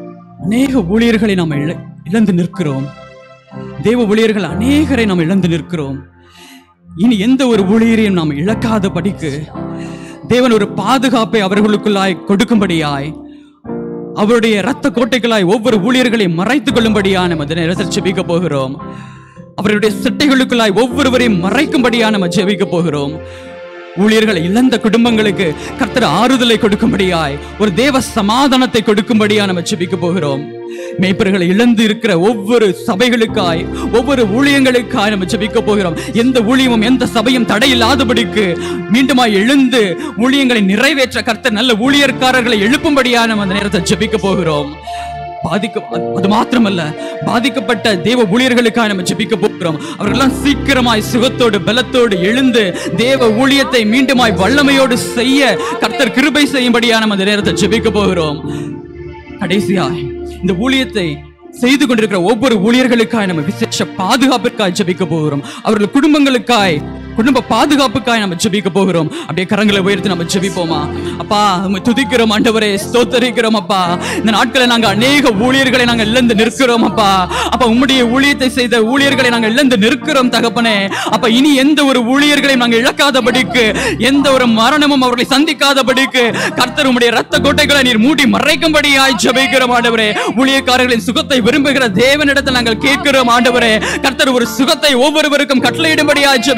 அநேக ஊழியர்களை நாம் இழந்து நிற்கிறோம். தேவ ஊழியர்கள் அநேகரை நாம் இழந்து நிற்கிறோம். இனி எந்த ஒரு ஊழியரையும் நாம் இழக்காத படிக்கு தேவன் ஒரு பாதுகாப்பை அவர்களுக்குள்ளாய் கொடுக்கும்படியாய், அவருடைய இரத்த கோட்டைகளாய் ஒவ்வொரு ஊழியர்களையும் மறைத்துக் கொள்ளும்படியான நம்ம நேரத்தில் ஜெபிக்க போகிறோம். அவருடைய சிட்டைகளுக்குள்ளாய் ஒவ்வொருவரையும் மறைக்கும்படியான நம்ம ஜெபிக்க போகிறோம். ஊழியர்களை இழந்த குடும்பங்களுக்கு கர்த்தர் ஆறுதலை கொடுக்கும்படியாய், ஒரு தேவ சமாதானத்தை கொடுக்கும்படியா நம்ம ஜெபிக்க போகிறோம். மேய்ப்பர்களை இழந்து இருக்கிற ஒவ்வொரு சபைகளுக்காய், ஒவ்வொரு ஊழியங்களுக்காய் நம்ம ஜெபிக்க போகிறோம். எந்த ஊழியமும் எந்த சபையும் தடையில்லாதபடிக்கு மீண்டுமாய் எழுந்து ஊழியங்களை நிறைவேற்ற கர்த்தர் நல்ல ஊழியர்காரர்களை எழுப்பும்படியா நம்ம அந்த நேரத்தை ஜெபிக்க போகிறோம். பாதிக்க அது மாத்திரமல்ல, பாதிக்கப்பட்ட தேவ ஊழியர்களுக்காக நம்ம ஜெபிக்க போகிறோம். அவர்களெல்லாம் சீக்கிரமாய் சுகத்தோடு பலத்தோடு எழுந்து தேவ ஊழியத்தை மீண்டுமாய் வல்லமையோடு செய்ய கர்த்தர் கிருபை செய்யும்படியா நம்ம அந்த நேரத்தை ஜெபிக்க போகிறோம். கடைசியாய் இந்த ஊழியத்தை செய்து கொண்டிருக்கிற ஒவ்வொரு ஊழியர்களுக்காய் நம்ம விசேஷ பாதுகாப்பிற்காய் ஜெபிக்க போகிறோம். அவர்கள் குடும்பங்களுக்காய், குடும்ப பாதுகாப்புக்காய் நம்ம ஜெபிக்க போகிறோம். அப்படியே கரங்களை உயர்த்தி நம்ம ஜெபிப்போமா? அப்பா நம்ம துதிக்கிறோம் ஆண்டவரே, ஸ்தோத்திரிக்கிறோம் அப்பா. இந்த நாட்களை நாங்க அநேக ஊழியர்களை நாங்க இழந்து நிற்கிறோம் அப்பா. அப்ப உம்முடைய ஊழியத்தை செய்த ஊழியர்களை நாங்க இழந்து நிற்கிறோம் தகப்பனே. அப்ப இனி எந்த ஒரு ஊழியர்களையும் நாங்க இழக்காதபடிக்கு, எந்த ஒரு மரணமும் அவர்களை சந்திக்காதபடிக்கு கர்த்தர் உம்முடைய இரத்த கோட்டைகளை நீர் மூடி மறைக்கும்படியாய் ஜெபிக்கிறோம் ஆண்டவரே. ஊழியக்காரர்களின் சுகத்தை விரும்புகிற தேவனிடத்தில் நாங்கள் கேட்கிறோம் ஆண்டவரே. கர்த்தர் ஒரு சுகத்தை ஒவ்வொருவருக்கும் கட்டளையிடும்படியாய் ஜெபிக்கிறோம்.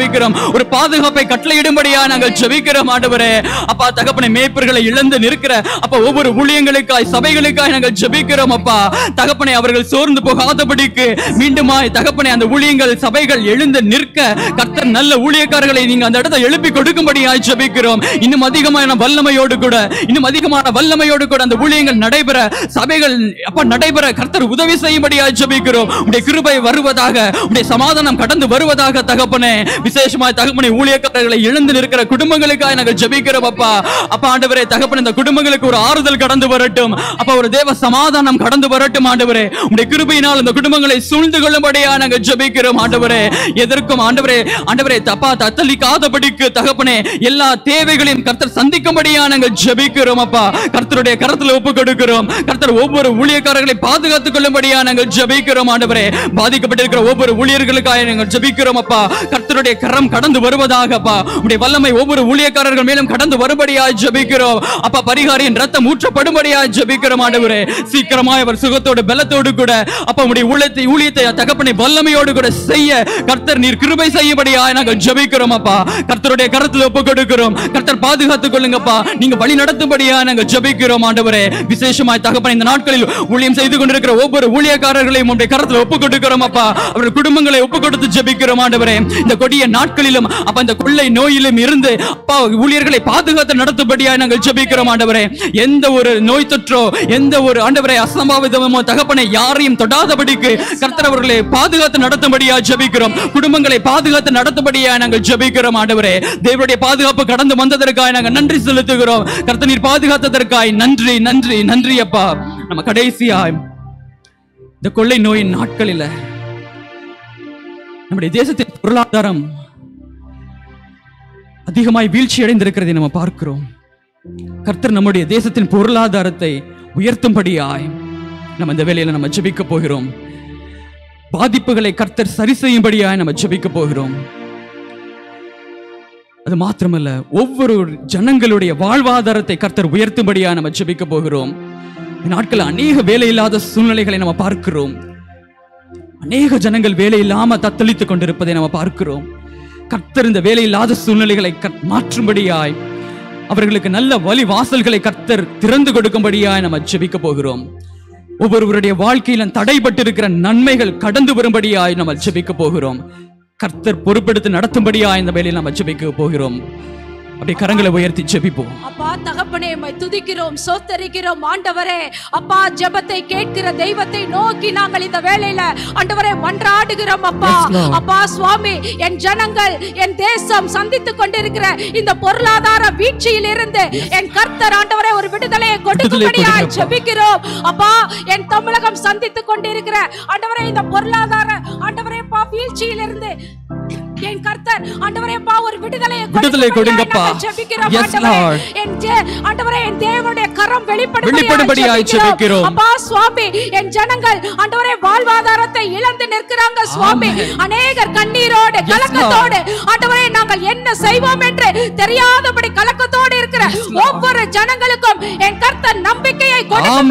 ஒரு பாதுகாப்பை கட்டளையிடும்படியா நாங்கள் ஜெபிக்கிறோம் ஆண்டவரே. அப்பா தகப்பனை மேய்ப்பர்களை இழந்து நிற்கிற அப்பா ஒவ்வொரு ஊழியங்களுக்காய் சபைகளுக்காய் நாங்கள் ஜெபிக்கிறோம் அப்பா. தகப்பனை அவர்கள் சோர்ந்து போகாதபடிக்கு மீண்டுமாய் தகப்பனை அந்த ஊழியங்கள் சபைகள் எழுந்து நிற்க கர்த்தர் நல்ல ஊழியக்காரர்களை நீங்க அந்த இடத்தை எழுப்பி கொடுக்கும்படியாய் ஜெபிக்கிறோம். இன்னும் அதிகமான வல்லமையோடு கூட இன்னும் அதிகமான வல்லமையோடு கூட அந்த ஊழியங்கள் நடைபெற சபைகள் அப்ப நடைபெற கர்த்தர் உதவி செய்யும்படியாய் ஜெபிக்கிறோம். உம்முடைய கிருபை வருவதாக, உம்முடைய சமாதானம் கடந்து வருவதாக தகப்பனே. விசேஷமாய் தகப்பனை ஊழியக்காரர்களை இழந்து நிற்கிற குடும்பங்களுக்காக நாங்கள் ஜெபிக்கிறோம் அப்பா. அப்பா ஆண்டவரே தகப்பனை இந்த குடும்பங்களுக்கு ஒரு ஆறுதல் கடந்து வரட்டும் அப்பா, ஒரு தேவ சமாதானம் கடந்து வரட்டும் ஆண்டவரே. உம்முடைய கிருபையினால் இந்த குடும்பங்களை சூழ்ந்து கொள்ளும்படியா நாங்கள் ஜெபிக்கிறோம் ஆண்டவரே. எதற்கும் ஆண்டவரே ஆண்டவரே தப்பா தத்தளிக்காதபடிக்கு தகப்பனே எல்லா தேவைகளையும் கர்த்தர் சந்திக்கும்படியா நாங்கள் ஜெபிக்கிறோம் அப்பா. கர்த்தருடைய கரத்துல ஒப்பு கொடுக்கிறோம். கர்த்தர் ஒவ்வொரு ஊழியக்காரர்களை பாதுகாத்துக் கொள்ளும்படியா நாங்கள் ஜெபிக்கிறோம் ஆண்டவரே. பாதிக்கப்பட்டிருக்கிற ஒவ்வொரு ஊழியர்களுக்காக நாங்கள் ஜெபிக்கிறோம் அப்பா. கர்த்தருடைய கரம் கடந்து வருவதாக அப்பா. உம்முடைய வல்லமை ஒவ்வொரு ஊழியக்காரர்கள் மேலும் கடந்து வரும்படியா ஜெபிக்கிறோம் அப்பா. பரிகாரியின் ரத்தம் ஊற்றப்படும்படியா ஜெபிக்கிறோம் ஆண்டவரே. சீக்கிரமாய் அவர் சுகத்தோடு பலத்தோடு கூட அப்பா உம்முடைய ஊழியத்தை ஊழியத்தை தகப்பனை வல்லமையோடு கூட செய்ய கர்த்தர் நீர் கிருபை செய்யும்படியா நாங்கள் ஜெபிக்கிறோம் அப்பா. கர்த்தருடைய கரத்தில் ஒப்பு கொடுக்கிறோம். கர்த்தர் பாதுகாத்துக் கொள்ளுங்கப்பா. நீங்க வழி நடத்தும்படியா நாங்கள் ஜெபிக்கிறோம் ஆண்டவரே. விசேஷமாய் தகப்பனை இந்த நாட்களில் ஊழியம் செய்து கொண்டிருக்கிற ஒவ்வொரு ஊழியக்காரர்களையும் உம்முடைய கரத்தில் ஒப்பு கொடுக்கிறோம் அப்பா. அவருடைய குடும்பங்களை ஒப்பு கொடுத்து ஜெபிக்கிறோம் ஆண்டவரே. இந்த கொடிய நாட்களிலும் அப்ப இந்த கொள்ளை நோயிலும் இருந்து அப்பா ஊழியர்களை பாதுகாத்து நடத்தும்படியா நாங்கள் ஜெபிக்கிறோம் ஆண்டவரே. எந்த ஒரு நோய் தொற்றோ எந்த ஒரு ஆண்டவரே அசம்பாவிதமோ தகப்பனை யாரையும் தொடாதபடிக்கு கர்த்தர் அவர்களை பாதுகாத்து நடத்தும்படியா ஜெபிக்கிறோம். குடும்பங்களை பாதுகாத்து நடத்தும்படியா நாங்கள் ஜெபிக்கிறோம் ஆண்டவரே. தேவனுடைய பாதுகாப்பு கடந்து வந்ததற்காக நாங்கள் நன்றி செலுத்துகிறோம். கர்த்தர் நீர் பாதுகாத்ததற்காக நன்றி நன்றி நன்றி அப்பா. நம்ம கடைசியா இந்த கொள்ளை நோயின் நாட்களில் நம்முடைய தேசத்தின் பொருளாதாரம் அதிகமாய் வீழ்ச்சி அடைந்திருக்கிறதை நம்ம பார்க்கிறோம். கர்த்தர் நம்முடைய தேசத்தின் பொருளாதாரத்தை உயர்த்தும்படியாய் நம்ம இந்த வேளையில நம்ம ஜெபிக்க போகிறோம். பாதிப்புகளை கர்த்தர் சரி செய்யும்படியாய் நம்ம ஜெபிக்க போகிறோம். அது மாத்திரமல்ல ஒவ்வொரு ஜனங்களுடைய வாழ்வாதாரத்தை கர்த்தர் உயர்த்தும்படியாய் நம்ம ஜெபிக்க போகிறோம். இந்த நாட்கள் அநேக வேலை இல்லாத சூழ்நிலைகளை நம்ம பார்க்கிறோம். அநேக ஜனங்கள் வேலை இல்லாம தத்தளித்துக் கொண்டிருப்பதை நம்ம பார்க்கிறோம். கர்த்தர் இந்த வேலை இல்லாத சூழ்நிலைகளை மாற்றும்படியாய் அவர்களுக்கு நல்ல வழி வாசல்களை கர்த்தர் திறந்து கொடுக்கும்படியாய் நம்ம ஜெபிக்க போகிறோம். ஒவ்வொருவருடைய வாழ்க்கையில தடைபட்டு இருக்கிற நன்மைகள் கடந்து வரும்படியாய் நம்ம ஜெபிக்க போகிறோம். கர்த்தர் பொறுப்பெடுத்து நடத்தும்படியாய் இந்த வேலையில் நம்ம ஜெபிக்க போகிறோம். அப்படி கரங்களை உயர்த்தி ஜெபிப்போம். அப்பா தகப்பனே உம்மை துதிக்கிறோம், ஸ்தோத்திரிக்கிறோம் ஆண்டவரே. அப்பா ஜெபத்தை கேட்கிற தெய்வத்தை நோக்கி நாங்கள் இந்த வேளையில ஆண்டவரே மன்றாடுகிறோம் அப்பா. அப்பா சுவாமி, என் ஜனங்கள் என் தேசம் சந்தித்துக் கொண்டிருக்கிற இந்த பொருளாதார வீழ்ச்சியில் இருந்து என் கர்த்தர் ஆண்டவரே ஒரு விடுதலையை கொடுக்கும்படியாய் ஜெபிக்கிறோம் அப்பா. என் தமிழகம் சந்தித்துக் கொண்டிருக்கிற ஆண்டவரே இந்த பொருளாதார ஆண்டவரே பா வீழ்ச்சியில் இருந்து என் கர்த்தர் ஆண்டவரே பா ஒரு விடுதலையை விடுதலை கொடுங்கப்பா. S Lord. என் ஆண்டவரே என் தேவனுடைய கரம் வெளிப்படும்படியாய் ஜெபிக்கிறோம் அப்பா சுவாமி. என் ஜனங்கள் ஆண்டவரே வாழ்வாதாரத்தை இழந்து நிற்கிறாங்க சுவாமி. அநேகர் கண்ணீரோடு கலக்கத்தோடு ஆண்டவரே நாங்கள் என்ன செய்வோம் என்று தெரியாதபடி கலக்கத்தோடு இருக்கிற ஒவ்வொரு ஜனங்களுக்கும் என் கர்த்தர் நம்பிக்கையை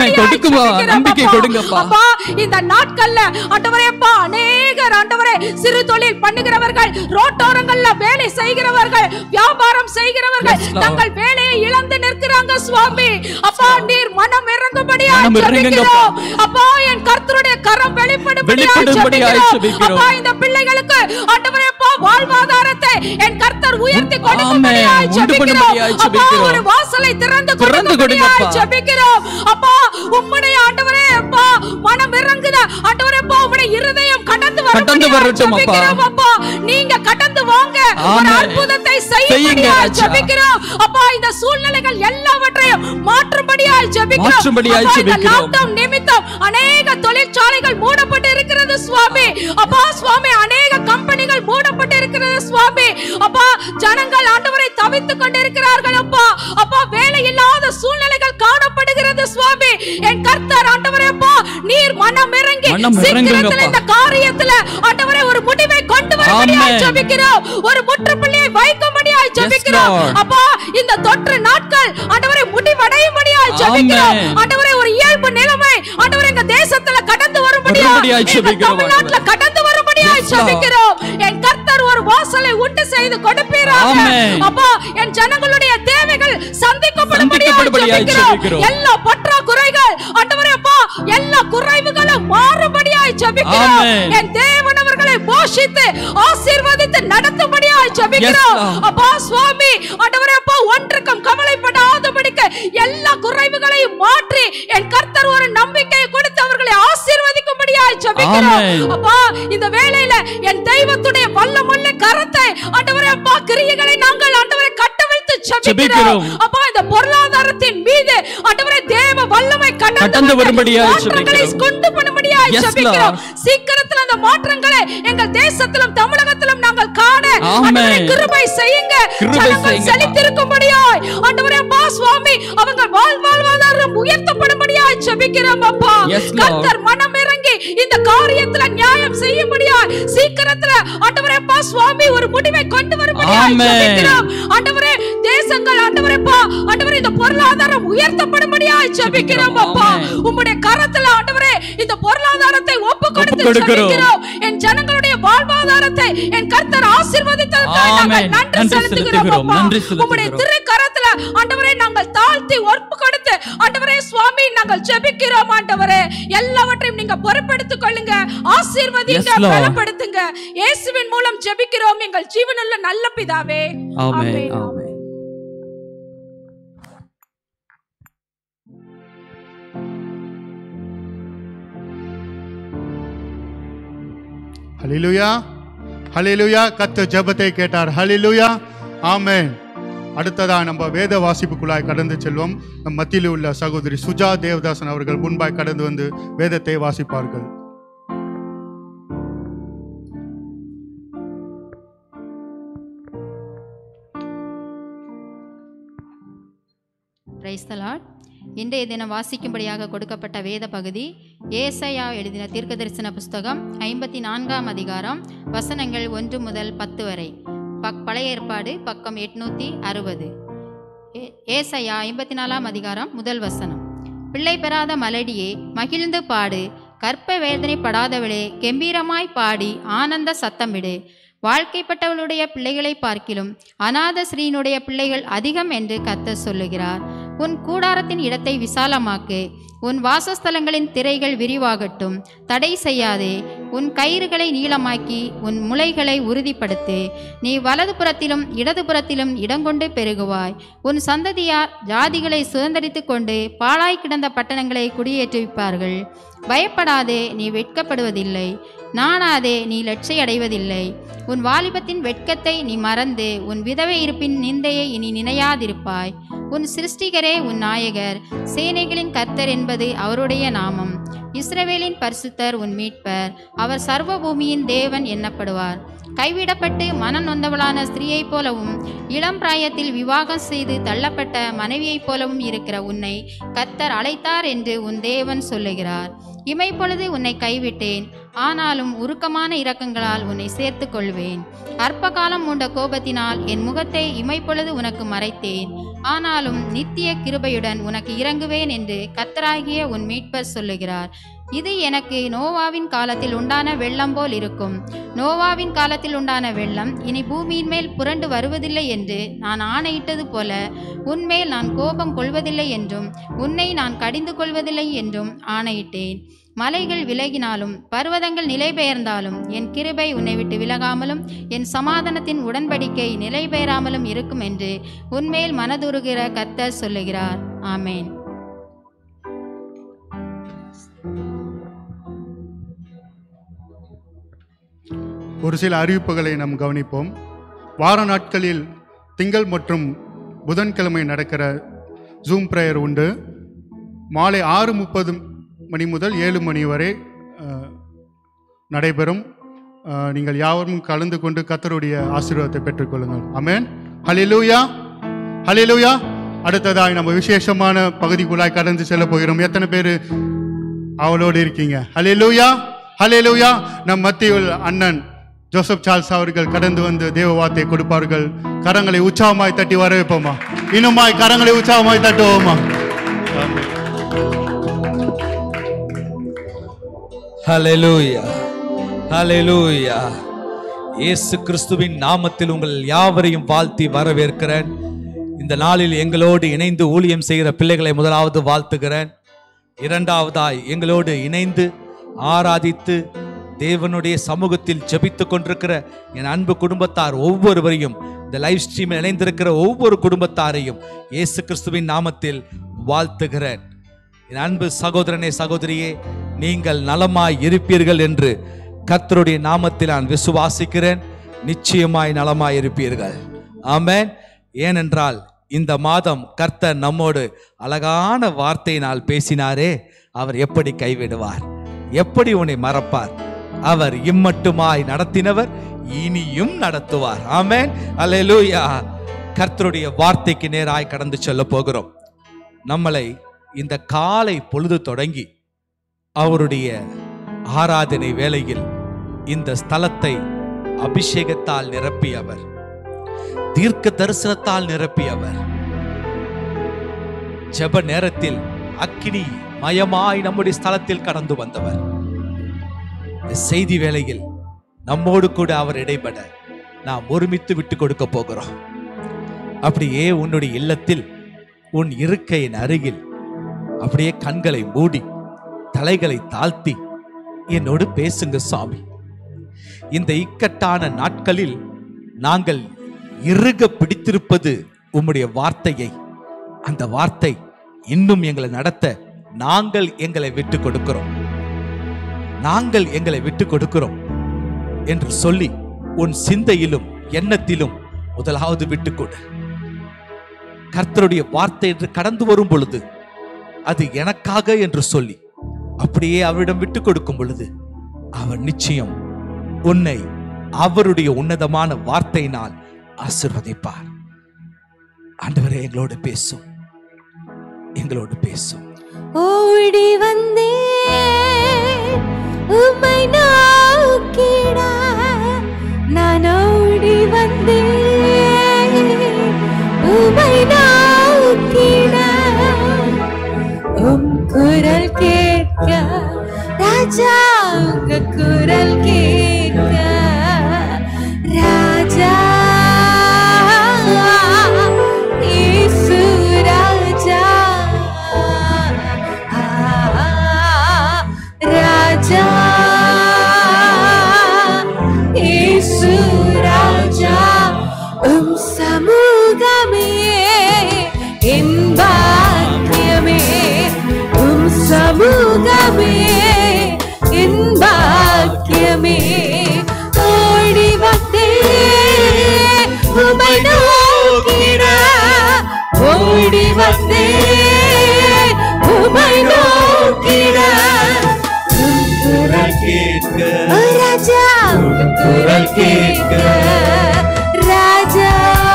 நம்பிக்கை கொடுங்கப்பா. அப்பா இந்த நாட்கள்ல ஆண்டவரே பா அநேகர் ஆண்டவரே சிறு தொழில் பண்ணுகிறவர்கள், ரோட்டோரங்கள்ல வேலை செய்கிறவர்கள், வியாபாரம் செய்கிறவர்கள் தங்கள் வேலையை இழந்து நிற்கிறாங்க சுவாமி. அப்பா நீர் மனம் இறங்கும்படியாய் ஜெபிக்கிறோம் அப்பா. என் கர்த்தருடைய கரம் வெளிப்படும்படியாய் ஜெபிக்கிறோம் அப்பா. இந்த பிள்ளைகளுக்கு ஆண்டவரே அப்பா வாழ்வாதாரத்தை என் கர்த்தர் உயர்த்தி கொடுக்கும்படியாய் ஜெபிக்கிறோம் அப்பா. ஒரு வாசலை திறந்து கொடுக்கும்படியாய் ஜெபிக்கிறோம் அப்பா. உம்முடைய ஆண்டவரே அப்பா மனம் இறங்குதா ஆண்டவரே அப்பா. உம்முடைய இருதயம் கடந்து வரட்டும் அப்பா. நீங்க கடந்து வாங்க, ஒரு அற்புதத்தை செய்யும்படியாய் ஜெபிக்கிறோம் அப்பா. இந்த சூழ்நிலைகள் எல்லாவற்றையும் மாற்றும்படியாய் ஜெபிக்கிறோம். இந்த லாக்டவுன் நிமித்தம் அநேக தொழிற்சாலைகள் மூடப்பட்டு இருக்கிறது சுவாமி அப்பா. சுவாமி அநேக கம்பெனிகள் மூடப்பட்டு இருக்கிறது சுவாமி அப்பா. ஜனங்கள் ஆண்டவரை தவித்துக் கொண்டிருக்கிறார்கள் அப்பா. அப்பா வேலை இல்லாத சூழ்நிலைகள் காணப்படுகிறது சுவாமி. என் கர்த்தர் ஆண்டவரே அப்பா நீர் மனம் இறங்கி சீக்கிரத்தில் இந்த காரியத்துல ஆண்டவரே ஒரு முடிவை கொண்டு வரும்படியாய் ஜெபிக்கிறோம். ஒரு முற்றுப்புள்ளியை வைக்கும்படியாய் ஜெபிக்கிறோம் அப்பா. இந்த தொற்று நாட்கள் ஆண்டவரே முடிவடையும்படியாய் ஜெபிக்கிறோம் ஆண்டவரே. ஒரு இயல்பு நிலைமை ஆண்டவரே எங்க தேசத்துல கடந்து வரும்படியாய் ஜெபிக்கிறோம். தமிழ்நாட்டுல கடந்து வரும்படியாய் ஜெபிக்கிறோம். என் கர்த்தர் ஒரு வாசலை உண்டு செய்து கொடுப்பீராக. ஆமென். அப்பா என் ஜனங்களுடைய தேவைகள் சந்திக்கப்படும்படியாய் சந்திக்கப்படும்படியாய் ஜெபிக்கிறோம். ஜெபிக்கிறோம். எல்லா பற்றாக்குறைகள் ஆண்டவரே அப்பா எல்லா குறைவுகளும் மாறும்படியாய் ஜெபிக்கிறோம். ஆமென். என் தேவன் அவர்களை போஷித்து ஆசீர்வதித்து நடத்தும்படியாய் ஜெபிக்கிறோம். Yes, Lord. அப்பா சுவாமி ஆண்டவரே அப்பா ஒன்றுக்கும் கவலைப்படாதபடிக்கு எல்லா குறைவுகளையும் மாற்றி என் கர்த்தர் ஒரு நம்பிக்கையை கொடுத்து அவர்களை ஆசீர்வதிக்கும்படியாய் ஜெபிக்கிறோம். ஆமென். அப்பா இந்த வேளையில என் தெய்வத்துடைய வல்லமுள்ள கரத்தை ஆண்டவரே அப்பா கிரியைகளை நாங்கள் ஆண்டவரே கட்டவிழ்த்து ஜெபிக்கிறோம். ஜெபிக்கிறோம். அப்பா இந்த பொருளாதாரத்தின் மீது ஆண்டவரே தேவ வல்லமை கடந்து கடந்து வரும்படியாய் மாற்றங்களை ஜெபிக்கிறோம். கொண்டு பண்ணும்படியாய் Yes, ஜெபிக்கிறோம். Lord. சீக்கிரத்தில் அந்த மாற்றங்களை எங்கள் தேசத்திலும் தமிழகத்திலும் நாங்கள் காண ஆமென். ஆண்டவரே கிருபை செய்யுங்க. கிருபை ஜனங்கள் செய்யுங்க. செழித்திருக்கும்படியாய் ஆண்டவரே அப்பா சுவாமி அவங்க வாழ் வாழ்வாதாரம் உயர்த்தப்படும்படியாய் ஜெபிக்கிறோம் அப்பா. Yes, Lord. கர்த்தர் மனம் இறங்கி இந்த காரியத்துல நியாயம் செய்யும்படியாய் சீக்கிரத்துல ஆண்டவரே அப்பா சுவாமி ஒரு முடிவை கொண்டு வரும்படியாய் ஆமென். ஜெபிக்கிறோம். ஆண்டவரே தேசங்கள் ஆண்டவரே அப்பா ஆண்டவரே இந்த பொருளாதாரம் உயர்த்தப்படும்படியாய் ஜெபிக்கிறோம் அப்பா. ஆமென். உம்முடைய கரத்துல ஆண்டவரே இந்த பொருளாதாரத்தை ஒப்பு கொடுத்து ஒப்புக்கொடுக்கிறோம். ஜெபிக்கிறோம். என் ஜனங்களுடைய வாழ்வாதாரத்தை என் கர்த்தர் ஆசீர்வதித்ததற்காக நாங்கள் ஆமென். நன்றி நன்றி செலுத்துகிறோம் செலுத்துகிறோம். அப்பா. நன்றி செலுத்துகிறோம். உம்முடைய திருக்கரத்துல ஆண்டவரே நாங்கள் தாழ்த்தி ஒப்பு கொடுத்து ஆண்டவரே சுவாமி நாங்கள் ஜெபிக்கிறோம் ஆண்டவரே. எல்லாவற்றையும் நீங்க பொறுப்பெடுத்துக் கொள்ளுங்க, ஆசீர்வதிங்க, Yes, Lord. பலப்படுத்துங்க. இயேசுவின் மூலம் ஜெபிக்கிறோம் எங்கள் ஜீவனுள்ள நல்ல பிதாவே. ஆமென். ஆமென். ஆமென். ஹல்லேலூயா ஹல்லேலூயா. கர்த்தர் ஜெபத்தை கேட்டார். ஹல்லேலூயா. ஆமென். அடுத்ததா நம்ம வேத வாசிப்புக்குள்ளாய் கடந்து செல்வோம். நம் மத்தியில் உள்ள சகோதரி சுஜா தேவதாசன் அவர்கள் முன்பாய் கடந்து வந்து வேதத்தை வாசிப்பார்கள். Praise the Lord. இன்றைய தினம் வாசிக்கும்படியாக கொடுக்கப்பட்ட வேத பகுதி ஏசாயா எழுதின தீர்க்கதரிசன புஸ்தகம் ஐம்பத்தி நான்காம் அதிகாரம் வசனங்கள் ஒன்று முதல் பத்து வரை. பக் பழைய ஏற்பாடு பக்கம் எட்நூத்தி அறுபது. ஏசாயா ஐம்பத்தி நாலாம் அதிகாரம் முதல் வசனம். பிள்ளை பெறாத மலடியே மகிழ்ந்து பாடு, கற்ப வேதனைப்படாதவளே கெம்பீரமாய் பாடி ஆனந்த சத்தமிடு. வாழ்க்கைப்பட்டவளுடைய பிள்ளைகளை பார்க்கிலும் அநாத ஸ்ரீனுடைய பிள்ளைகள் அதிகம் என்று கர்த்தர் சொல்லுகிறார். உன் கூடாரத்தின் இடத்தை விசாலமாக்கு, உன் வாசஸ்தலங்களின் திரைகள் விரிவாகட்டும். தடை செய்யாதே, உன் கயிறுகளை நீளமாக்கி உன் முளைகளை உறுதிப்படுத்து. நீ வலது புறத்திலும் இடது புறத்திலும் இடங்கொண்டு பெருகுவாய். உன் சந்ததியார் ஜாதிகளை சுதந்திரித்து கொண்டு பாழாய் கிடந்த பட்டணங்களை குடியேற்றுவிப்பார்கள். பயப்படாதே, நீ வெட்கப்படுவதில்லை. நாணாதே, நீ லட்சையடைவதில்லை. உன் வாலிபத்தின் வெட்கத்தை நீ மறந்து உன் விதவை இருப்பின் நிந்தையை இனி நினையாதிருப்பாய். உன் சிருஷ்டிகரே உன் நாயகர், சேனைகளின் கர்த்தர் என்பது அவருடைய நாமம். இஸ்ரவேலின் பரிசுத்தர் உன் மீட்பர், அவர் சர்வ பூமியின் தேவன் என்னப்படுவார். கைவிடப்பட்டு மனம் நொந்தவளான ஸ்திரீயைப் போலவும் இளம் பிராயத்தில் விவாகம் செய்து தள்ளப்பட்ட மனைவியைப் போலவும் இருக்கிற உன்னை கர்த்தர் அழைத்தார் என்று உன் தேவன் சொல்லுகிறார். இமைப்பொழுது உன்னை கைவிட்டேன், ஆனாலும் உருக்கமான இரக்கங்களால் உன்னை சேர்த்து கொள்வேன். அற்ப காலம் மூண்ட கோபத்தினால் என் முகத்தை இமைப்பொழுது உனக்கு மறைத்தேன், ஆனாலும் நித்திய கிருபையுடன் உனக்கு இறங்குவேன் என்று கர்த்தராகிய உன் மீட்பர் சொல்லுகிறார். இது எனக்கு நோவாவின் காலத்தில் உண்டான வெள்ளம் போல் இருக்கும். நோவாவின் காலத்தில் உண்டான வெள்ளம் இனி பூமியின் மேல் புரண்டு வருவதில்லை என்று நான் ஆணையிட்டது போல உன்மேல் நான் கோபம் கொள்வதில்லை என்றும் உன்னை நான் கடிந்து கொள்வதில்லை என்றும் ஆணையிட்டேன். மலைகள் விலகினாலும் பர்வதங்கள் நிலை பெயர்ந்தாலும் என் கிருபை உன்னை விட்டு விலகாமலும் என் சமாதானத்தின் உடன்படிக்கை நிலை பெயராமலும் இருக்கும் என்று உன்மேல் மனதுருகிற கர்த்தர் சொல்லுகிறார். ஆமேன். ஒரு சில அறிவிப்புகளை நாம் கவனிப்போம். வார நாட்களில் திங்கள் மற்றும் புதன்கிழமை நடக்கிற ஜூம் பிரேயர் உண்டு. மாலை ஆறு முப்பது மணி முதல் ஏழு மணி வரை நடைபெறும். நீங்கள் யாவரும் கலந்து கொண்டு கர்த்தருடைய ஆசீர்வாதத்தை பெற்றுக்கொள்ளுங்கள். ஆமென். ஹல்லேலூயா ஹல்லேலூயா. அடுத்ததாய் நம்ம விசேஷமான பகுதிக்குள்ளாய் கடந்து செல்ல போகிறோம். எத்தனை பேர் அவளோடு இருக்கீங்க? ஹல்லேலூயா ஹல்லேலூயா. நம் மத்தியில் அண்ணன் ஜோசப் சார்ல்ஸ் அவர்கள் கடந்து வந்து தேவ வார்த்தை கொடுப்பார்கள். கரங்களை உற்சாகமாய் தட்டி வரவேற்போமா? இன்னுமாய் கரங்களை உற்சாகமாய் தட்டுவோமா? ஹல்லேலூயா ஹல்லேலூயா. இயேசு கிறிஸ்துவின் நாமத்தில் உங்கள் யாவரையும் வாழ்த்தி வரவேற்கிறேன். இந்த நாளில் எங்களோடு இணைந்து ஊழியம் செய்கிற பிள்ளைகளை முதலாவது வாழ்த்துகிறேன். இரண்டாவதாய் எங்களோடு இணைந்து ஆராதித்து தேவனுடைய சமூகத்தில் ஜெபித்துக் கொண்டிருக்கிற என் அன்பு குடும்பத்தார் ஒவ்வொருவரையும், இந்த லைவ் ஸ்ட்ரீமில் இணைந்திருக்கிற ஒவ்வொரு குடும்பத்தாரையும் இயேசு கிறிஸ்துவின் நாமத்தில் வாழ்த்துகிறேன். என் அன்பு சகோதரனே சகோதரியே, நீங்கள் நலமாய் இருப்பீர்கள் என்று கர்த்தருடைய நாமத்தில் நான் விசுவாசிக்கிறேன். நிச்சயமாய் நலமாய் இருப்பீர்கள். ஆமென். ஏனென்றால் இந்த மாதம் கர்த்தர் நம்மோடு அழகான வார்த்தையினால் பேசினாரே, அவர் எப்படி கைவிடுவார், எப்படி உன்னை மறப்பார்? அவர் இம்மட்டுமாய் நடத்தினவர், இனியும் நடத்துவார். ஆமென். அல்லேலூயா. கர்த்தருடைய வார்த்தைக்கு நேராய் கடந்து செல்ல போகிறோம். நம்மளை இந்த காலை பொழுது தொடங்கி அவருடைய ஆராதனை வேளையில் இந்த ஸ்தலத்தை அபிஷேகத்தால் நிரப்பியவர், தீர்க்க தரிசனத்தால் நிரப்பியவர், ஜெப நேரத்தில் அக்கினி மயமாய் நம்முடைய ஸ்தலத்தில் கடந்து வந்தவர். செய்தி வேளையில் நம்மோடு கூட அவர் இடைபட நாம் ஒருமித்து விட்டு கொடுக்க போகிறோம். அப்படியே உன்னுடைய இல்லத்தில் உன் இருக்கையின் அருகில் அப்படியே கண்களை மூடி தலைகளை தாழ்த்தி என்னோடு பேசுங்க சாமி. இந்த இக்கட்டான நாட்களில் நாங்கள் இறுக பிடித்திருப்பது உம்முடைய வார்த்தையை. அந்த வார்த்தை இன்னும் எங்களை நடத்த நாங்கள் எங்களை விட்டு கொடுக்கிறோம், நாங்கள் எங்களை விட்டு கொடுக்கிறோம் என்று சொல்லி உன் சிந்தையிலும் எண்ணத்திலும் முதலாவது விட்டுக்கொடு. கர்த்தருடைய வார்த்தை என்று கடந்து வரும் பொழுது அது எனக்காக என்று சொல்லி அப்படியே அவரிடம் விட்டு கொடுக்கும் பொழுது அவர் நிச்சயம் உன்னை அவருடைய உன்னதமான வார்த்தையினால் ஆசீர்வதிப்பார். ஆண்டவரே, எங்களோடு பேசும், எங்களோடு பேசும். ஓடி வந்தே உம்மை நோக்கிட, நான் ஓடி வந்தே உம்மை நோக்கிட, உம் குரல் கேட்க ராஜா, உங்க குரல் கேட்க ராஜா, இயேசு ராஜா, ராஜா, இயேசு ராஜா, உம் சமூகமே என் பாக்கியமே, உம் சமூகமே என் பாக்கியமே. ஓடி வந்தே உம்மை நோக்கிட, ஓடி வந்தே உம்மை நோக்கிட, உம் குரல் கேட்க ராஜா, உம் குரல் கேட்க ராஜா,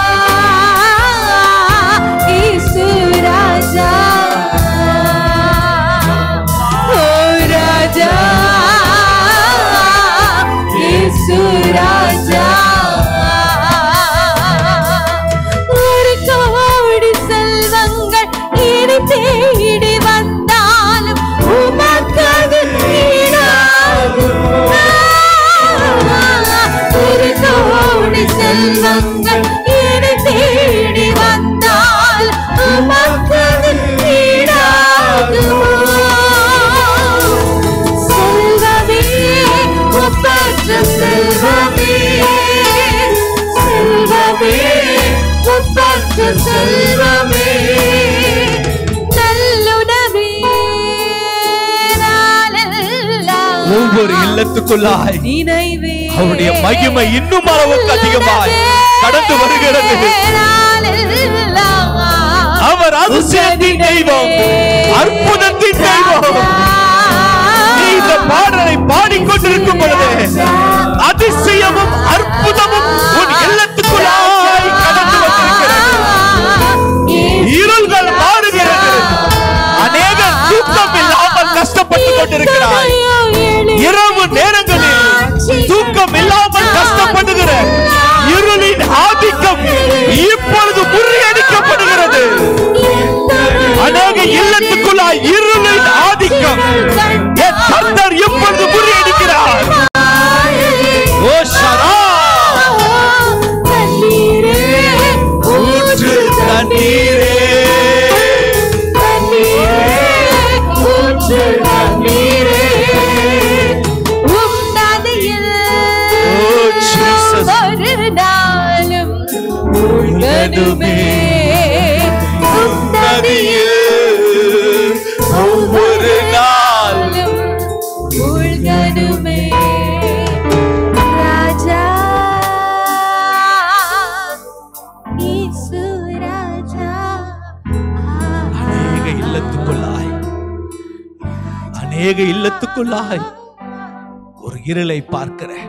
இயேசு ராஜா, ஓ ராஜா, இயேசு ராஜா. ஒரு கோடி செல்வங்கள் இனி தேடி வந்தாலும் உமக்கு அது ஈடாகுமா? ஒரு கோடி செல்வங்கள் இனி தேடி வந்தால் உமக்கு அது ஈடாகுமா? செல்வமே, ஒப்பற்ற செல்வமே, செல்வமே, ஒப்பற்ற செல்வமே, நல்லுணவே, நாளெல்லாம் ஒவ்வொரு இல்லத்துக்குள்ளாய் நினைவே, அவருடைய மகிமை இன்னும் அளவுக்கு அதிகமாய் கடந்து வருகிறது. நாளெல்லாம் அவர் அதிசயத்தின் தெய்வம், அற்புதத்தின் தெய்வம். நீ இந்த பாடலை பாடிக்கொண்டிருக்கும் பொழுது அதிசயமும் அற்புதமும் உன் இல்லத்துக்குள்ளாய் கடந்து வந்திருக்கிறது. இருள்கள் மாறுகிறது. அநேக தூக்கம் இல்லாமல் கஷ்டப்பட்டுக் கொண்டிருக்கிறார். இரவு நேரங்களில் தூக்கம் இல்லாமல் கஷ்டப்படுகிற இருளின் ஆதிக்கம் இப்பொழுது முறியடிக்கப்படுகிறது. அநேக இல்லத்துக்குள்ளாய் இருளின் ஆதிக்கம் என் கர்த்தர் இப்பொழுது முறியடிக்கிறார். ஓ ஷரா இல்லத்துக்குள்ளாய் அநேக இல்லத்துக்குள்ளாய் ஒரு இருளை பார்க்கிறேன்.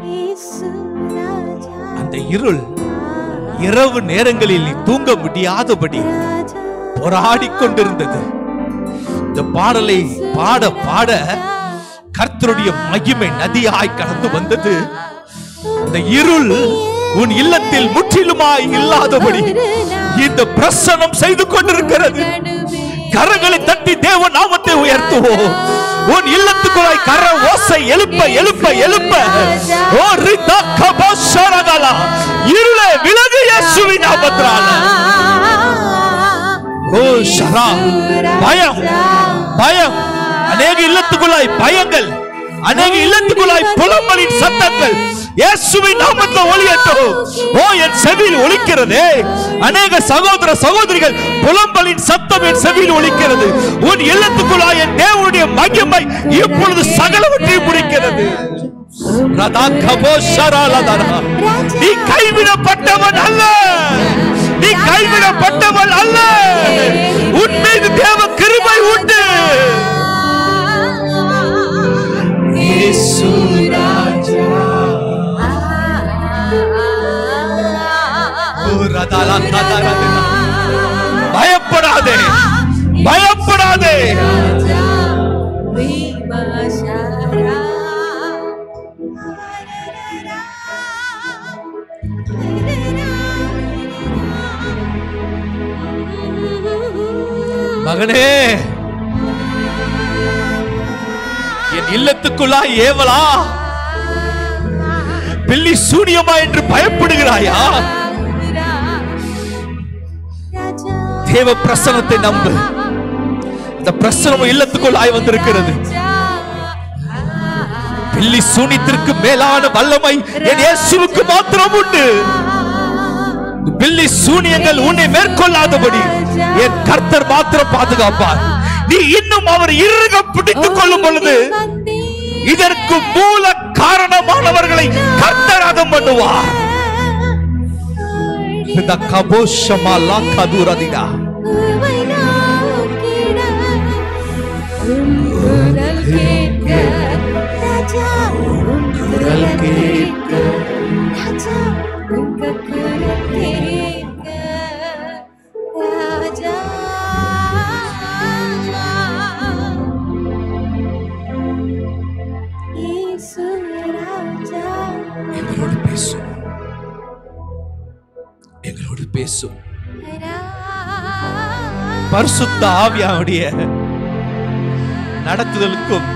அந்த இருள் இரவு நேரங்களில் நீ தூங்க முடியாதபடி போராடி கொண்டிருந்தது. இந்த பாடலை பாட பாட கர்த்தருடைய மகிமை நதியாய் கடந்து வந்தது. இந்த இருள் உன் இல்லத்தில் முற்றிலுமாய் இல்லாதபடி இந்த பிரசனம் செய்து கொண்டிருக்கிறது. கரங்களை தட்டி தேவ நாமத்தை உயர்த்துவோம். உன் இல்லத்துக்குள்ளாய் கர ஓசை எழுப்ப எழுப்ப எழுப்ப ஓ ரிதா கபஷரகலா இருளே விலகு இயேசுவின் நாமத்தினால. ஓ ஷரா பயம் பயம் அநேக இல்லத்துக்குள்ளாய் பயங்கள், அநேக இல்லத்துக்குள்ளாய் புலம்பலின் சத்தங்கள் இயேசுவின் நாமத்தில் ஒலியட்டும். ஓ என் செவியில் ஒலிக்கிறதே. அநேக சகோதர சகோதரிகள் புலம்பலின் சத்தம் என் செவியில் ஒலிக்கிறது. உன் இல்லத்துக்குள்ளாய் என் தேவனுடைய மகிமை இப்பொழுது சகலவற்றையும் முடிக்கிறது. நீ கைவிடப்பட்டவன் அல்ல, நீ கைவிடப்பட்டவன் அல்ல. உன் மீது தேவ கிருபை உண்டு. இயேசு ராஜா பயப்படாதே, பயப்படாதே. மகனே, என் இல்லத்துக்குள்ளாய் ஏவலா பில்லி சூனியமா என்று பயப்படுகிறாயா? தேவ பிரசனத்தை நம்பு. இந்த பிரசனம் இல்லத்துக்குள்ளாய் வந்திருக்கிறது. பில்லி சூனியத்திற்கு மேலான வல்லமை என் இயேசுவுக்கு மாத்திரம் உண்டு. பில்லி சூனியங்கள் உன்னை மேற்கொள்ளாதபடி என் கர்த்தர் மாத்திரம் பாதுகாப்பார். நீ இன்னும் அவர் இறுக பிடித்துக் கொள்ளும் பொழுது இதற்கு மூல காரணமானவர்களை கர்த்தர் அதம் பண்ணுவார். இந்த கபோஷமா லாக்கதுரதினா குரல் கேட்க ராஜா, குரல் கேட்க ராஜா, உங்க குரல் கேட்க ராஜா. இயேசு ராஜா எங்களோடு பேசும், எங்களோடு பேசும். பரிசுத்த ஆவியானுடைய நடத்துதலுக்கும்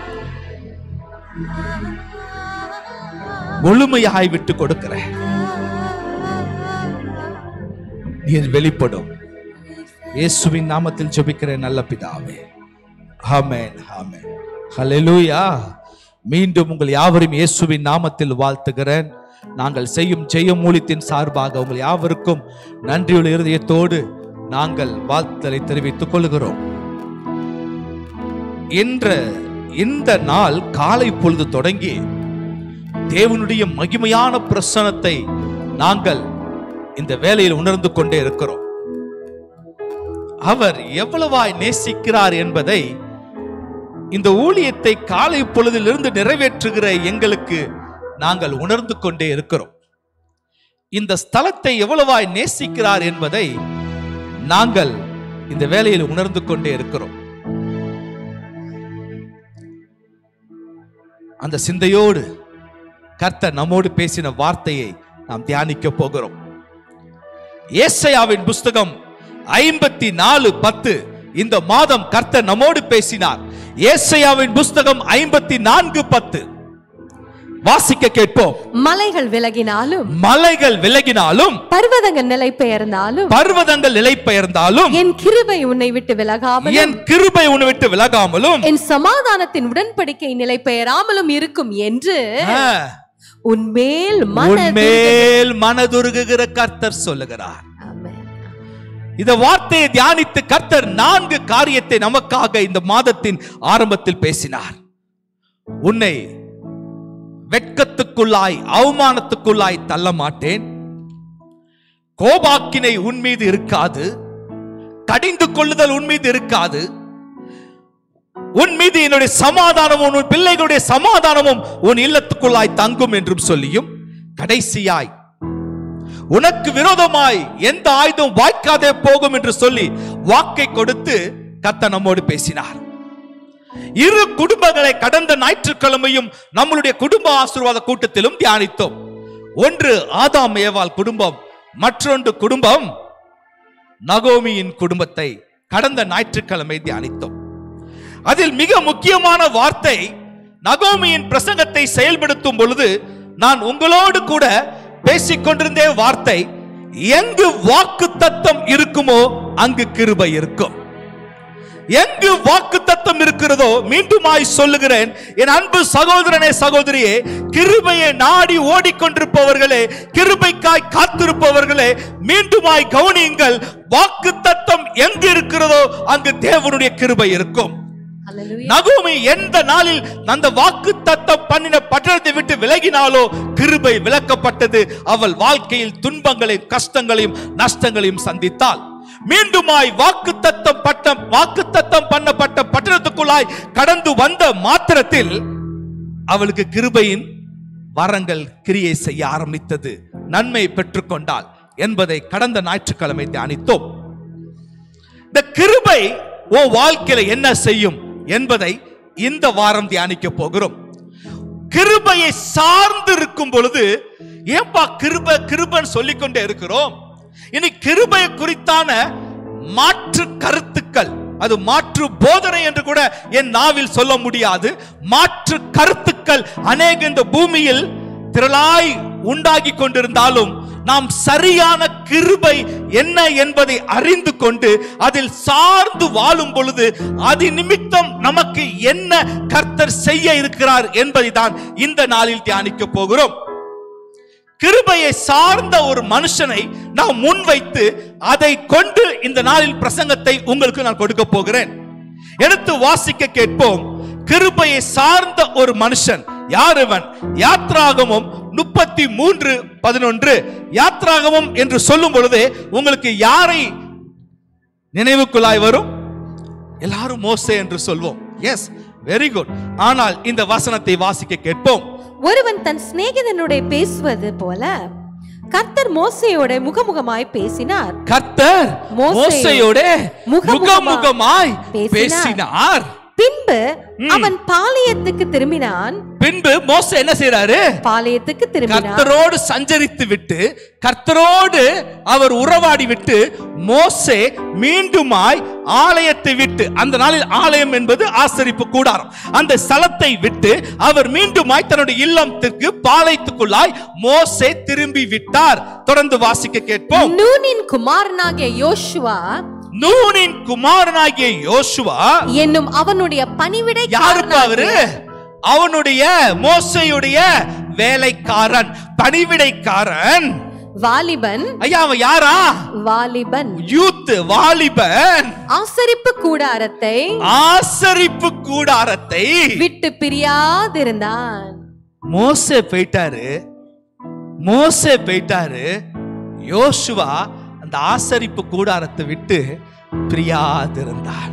முழுமையாய் விட்டு கொடுக்கிறேன். நீர் வெளிப்படும். இயேசுவின் நாமத்தில் ஜெபிக்கிறேன் நல்ல பிதாவே. ஆமென், ஆமென். ஹல்லேலூயா. மீண்டும் உங்கள் யாவரும் இயேசுவின் நாமத்தில் வாழ்த்துகிறேன். நாங்கள் செய்யும் ஜெயம் ஊழியத்தின் சார்பாக உங்கள் யாவருக்கும் நன்றியுள்ள இருதயத்தோடு நாங்கள் வாழ்த்தலை தெரிவித்துக் கொள்கிறோம். என்ற இந்த நாள் காலை பொழுது தொடங்கி தேவனுடைய மகிமையான பிரசன்னத்தை நாங்கள் இந்த வேளையில் உணர்ந்து கொண்டே இருக்கிறோம். அவர் எவ்வளவாய் நேசிக்கிறார் என்பதை இந்த ஊழியத்தை காலை பொழுதிலிருந்து நிறைவேற்றுகிற எங்களுக்கு நாங்கள் உணர்ந்து கொண்டே இருக்கிறோம். இந்த ஸ்தலத்தை எவ்வளவாய் நேசிக்கிறார் என்பதை நாங்கள் இந்த வேளையில் உணர்ந்து கொண்டே இருக்கிறோம். அந்த சிந்தையோடு கர்த்தர் நம்மோடு பேசின வார்த்தையை நாம் தியானிக்க போகிறோம். ஏசாயாவின் புஸ்தகம் ஐம்பத்தி நாலு பத்து. இந்த மாதம் கர்த்தர் நம்மோடு பேசினார். ஏசாயாவின் புஸ்தகம் ஐம்பத்தி நான்கு பத்து வாசிக்க கேட்போம். மலைகள் விலகினாலும், மலைகள் விலகினாலும், பர்வதங்கள் நிலை பெயர்ந்தாலும், பர்வதங்கள் நிலை பெயர்ந்தாலும், என் கிருபை உன்னை விட்டு விலகாமலும், என் கிருபை உன்னை விட்டு விலகாமலும், என் சமாதானத்தின் உடன்படிக்கை நிலை பெயராமலும் இருக்கும் என்று உன்மேல் உன்மேல் மனதுருகுகிற கர்த்தர் சொல்லுகிறார். இந்த வார்த்தையை தியானித்து கர்த்தர் நான்கு காரியத்தை நமக்காக இந்த மாதத்தின் ஆரம்பத்தில் பேசினார். உன்னை வெட்கத்துக்குள்ளாய் அவமானத்துக்குள்ளாய் தள்ள மாட்டேன். கோபாக்கினை உன் மீது இருக்காது. கடிந்து கொள்ளுதல் உன் மீது இருக்காது. உன் மீது என்னுடைய சமாதானமும் உன் பிள்ளைகளுடைய சமாதானமும் உன் இல்லத்துக்குள்ளாய் தங்கும் என்றும் சொல்லியும், கடைசியாய் உனக்கு விரோதமாய் எந்த ஆயுதம் வாய்க்காதே போகும் என்று சொல்லி வாக்கை கொடுத்து கர்த்தர் நம்மோடு பேசினார். இரு குடும்பங்களை கடந்த ஞாயிற்றுக்கிழமையும் நம்மளுடைய குடும்ப ஆசீர்வாத கூட்டத்திலும் தியானித்தோம். ஒன்று ஆதாம் ஏவாள் குடும்பம், மற்றொன்று குடும்பம் நகோமியின் குடும்பத்தை கடந்த ஞாயிற்றுக்கிழமை தியானித்தோம். அதில் மிக முக்கியமான வார்த்தை, நகோமியின் பிரசங்கத்தை செயல்படுத்தும் பொழுது நான் உங்களோடு கூட பேசிக்கொண்டிருந்தே வார்த்தை, எங்கு வாக்கு தத்தம் இருக்குமோ அங்கு கிருபை இருக்கும். எங்கு வாக்கு தத்தம் இருக்கிறதோ, மீண்டுமாய் சொல்லுகிறேன் என் அன்பு சகோதரனே சகோதரியே, கிருபையை நாடி ஓடிக்கொண்டிருப்பவர்களே, கிருபைக்காய் காத்திருப்பவர்களே, மீண்டுமாய் கவனியுங்கள். வாக்கு தத்தம் எங்கு இருக்கிறதோ அங்கு தேவனுடைய கிருபை இருக்கும். நகோமி எந்த நாளில் அந்த வாக்கு தத்தம் பண்ணின பட்டணத்தை விட்டு விலகினாலோ கிருபை விலக்கப்பட்டது. அவள் வாழ்க்கையில் துன்பங்களையும் கஷ்டங்களையும் நஷ்டங்களையும் சந்தித்தாள். மீண்டுமாய் வாக்கு தத்தம் பட்ட வாக்கு தத்தம் பண்ணப்பட்ட பட்டணத்துக்குள்ளாய் கடந்து வந்த மாத்திரத்தில் அவளுக்கு கிருபையின் வரங்கள் கிரியை செய்ய ஆரம்பித்தது. நன்மை பெற்றுக்கொண்டாள் என்பதை கடந்த ஞாயிற்றுக்கிழமை தியானித்தோம். இந்த கிருபை ஓ வாழ்க்கையில என்ன செய்யும் என்பதை இந்த வாரம் தியானிக்க போகிறோம். கிருபையை சார்ந்து இருக்கும் பொழுது ஏன்பா கிருபை கிருபைன்னு சொல்லிக்கொண்டே இருக்கிறோம்? இனி கிருபை குறித்தான மாற்று கருத்துக்கள், அது மாற்று போதனை என்று கூட என் நாவில் சொல்ல முடியாது. மாற்று கருத்துக்கள் அநேக இந்த பூமியில் திரளாய் உண்டாகி கொண்டிருந்தாலும் நாம் சரியான கிருபை என்ன என்பதை அறிந்து கொண்டு அதில் சார்ந்து வாழும் பொழுது அது நிமித்தம் நமக்கு என்ன கர்த்தர் செய்ய இருக்கிறார் என்பதை தான் இந்த நாளில் தியானிக்க போகிறோம். கிருபையை சார்ந்த ஒரு மனுஷனை நாம் முன்வைத்து அதை கொண்டு இந்த நாளில் பிரசங்கத்தை உங்களுக்கு நான் கொடுக்க போகிறேன். எடுத்து வாசிக்க கேட்போம். கிருபையை சார்ந்த ஒரு மனுஷன் யார் இவன்? யாத்ராகமம் முப்பத்தி மூன்று பதினொன்று. யாத்ராகமம் என்று சொல்லும் பொழுது உங்களுக்கு யாரை நினைவுக்குள்ளாய் வரும்? எல்லாரும் மோசே என்று சொல்வோம். Yes, very good. ஆனால் இந்த வசனத்தை வாசிக்க கேட்போம். ஒருவன் தன் சிநேகிதனுடைய பேசுவது போல கர்த்தர் மோசேயோட முகமுகமாய் பேசினார். கர்த்தர் மோசேயோட முகமுகமாய் பேசினார். பின்பு அவன் பாளையத்துக்கு திரும்பினான். பின்பு மோசே என்ன செய்றாரு? பாளையத்துக்கு திரும்பினார். கர்த்தரோடு சஞ்சரித்து விட்டு கர்த்தரோடு அவர் உறவாடி விட்டு மோசே மீண்டுமாய் ஆலயத்தை விட்டு, அந்த நாளில் ஆலயம் என்பது ஆசரிப்பு கூடாரம், அந்த ஸ்தலத்தை விட்டு அவர் மீண்டுமாய் தன்னுடைய இல்லத்திற்கு பாளையத்துக்குள்ளாய் மோசே திரும்பி விட்டார். தொடர்ந்து வாசிக்க கேட்போம். நூனின் குமாரனாகிய யோசுவா நூனின் குமாரனாகிய யோசுவா என்னும் அவனுடைய பணிவிடை யாருப்பா அவரு? அவனுடைய மோசேயுடைய வேலைக்காரன், பணிவிடைக்காரன், வாலிபன். ஐயா அவன் யாரா? வாலிபன், யூத், வாலிபன். ஆசரிப்பு கூடாரத்தை ஆசரிப்பு கூடாரத்தை விட்டு பிரியாதிருந்தான். மோசே போயிட்டாரு, மோசே போயிட்டாரு. யோசுவா அந்த ஆசரிப்பு கூடாரத்தை விட்டு பிரியாதிருந்தான்.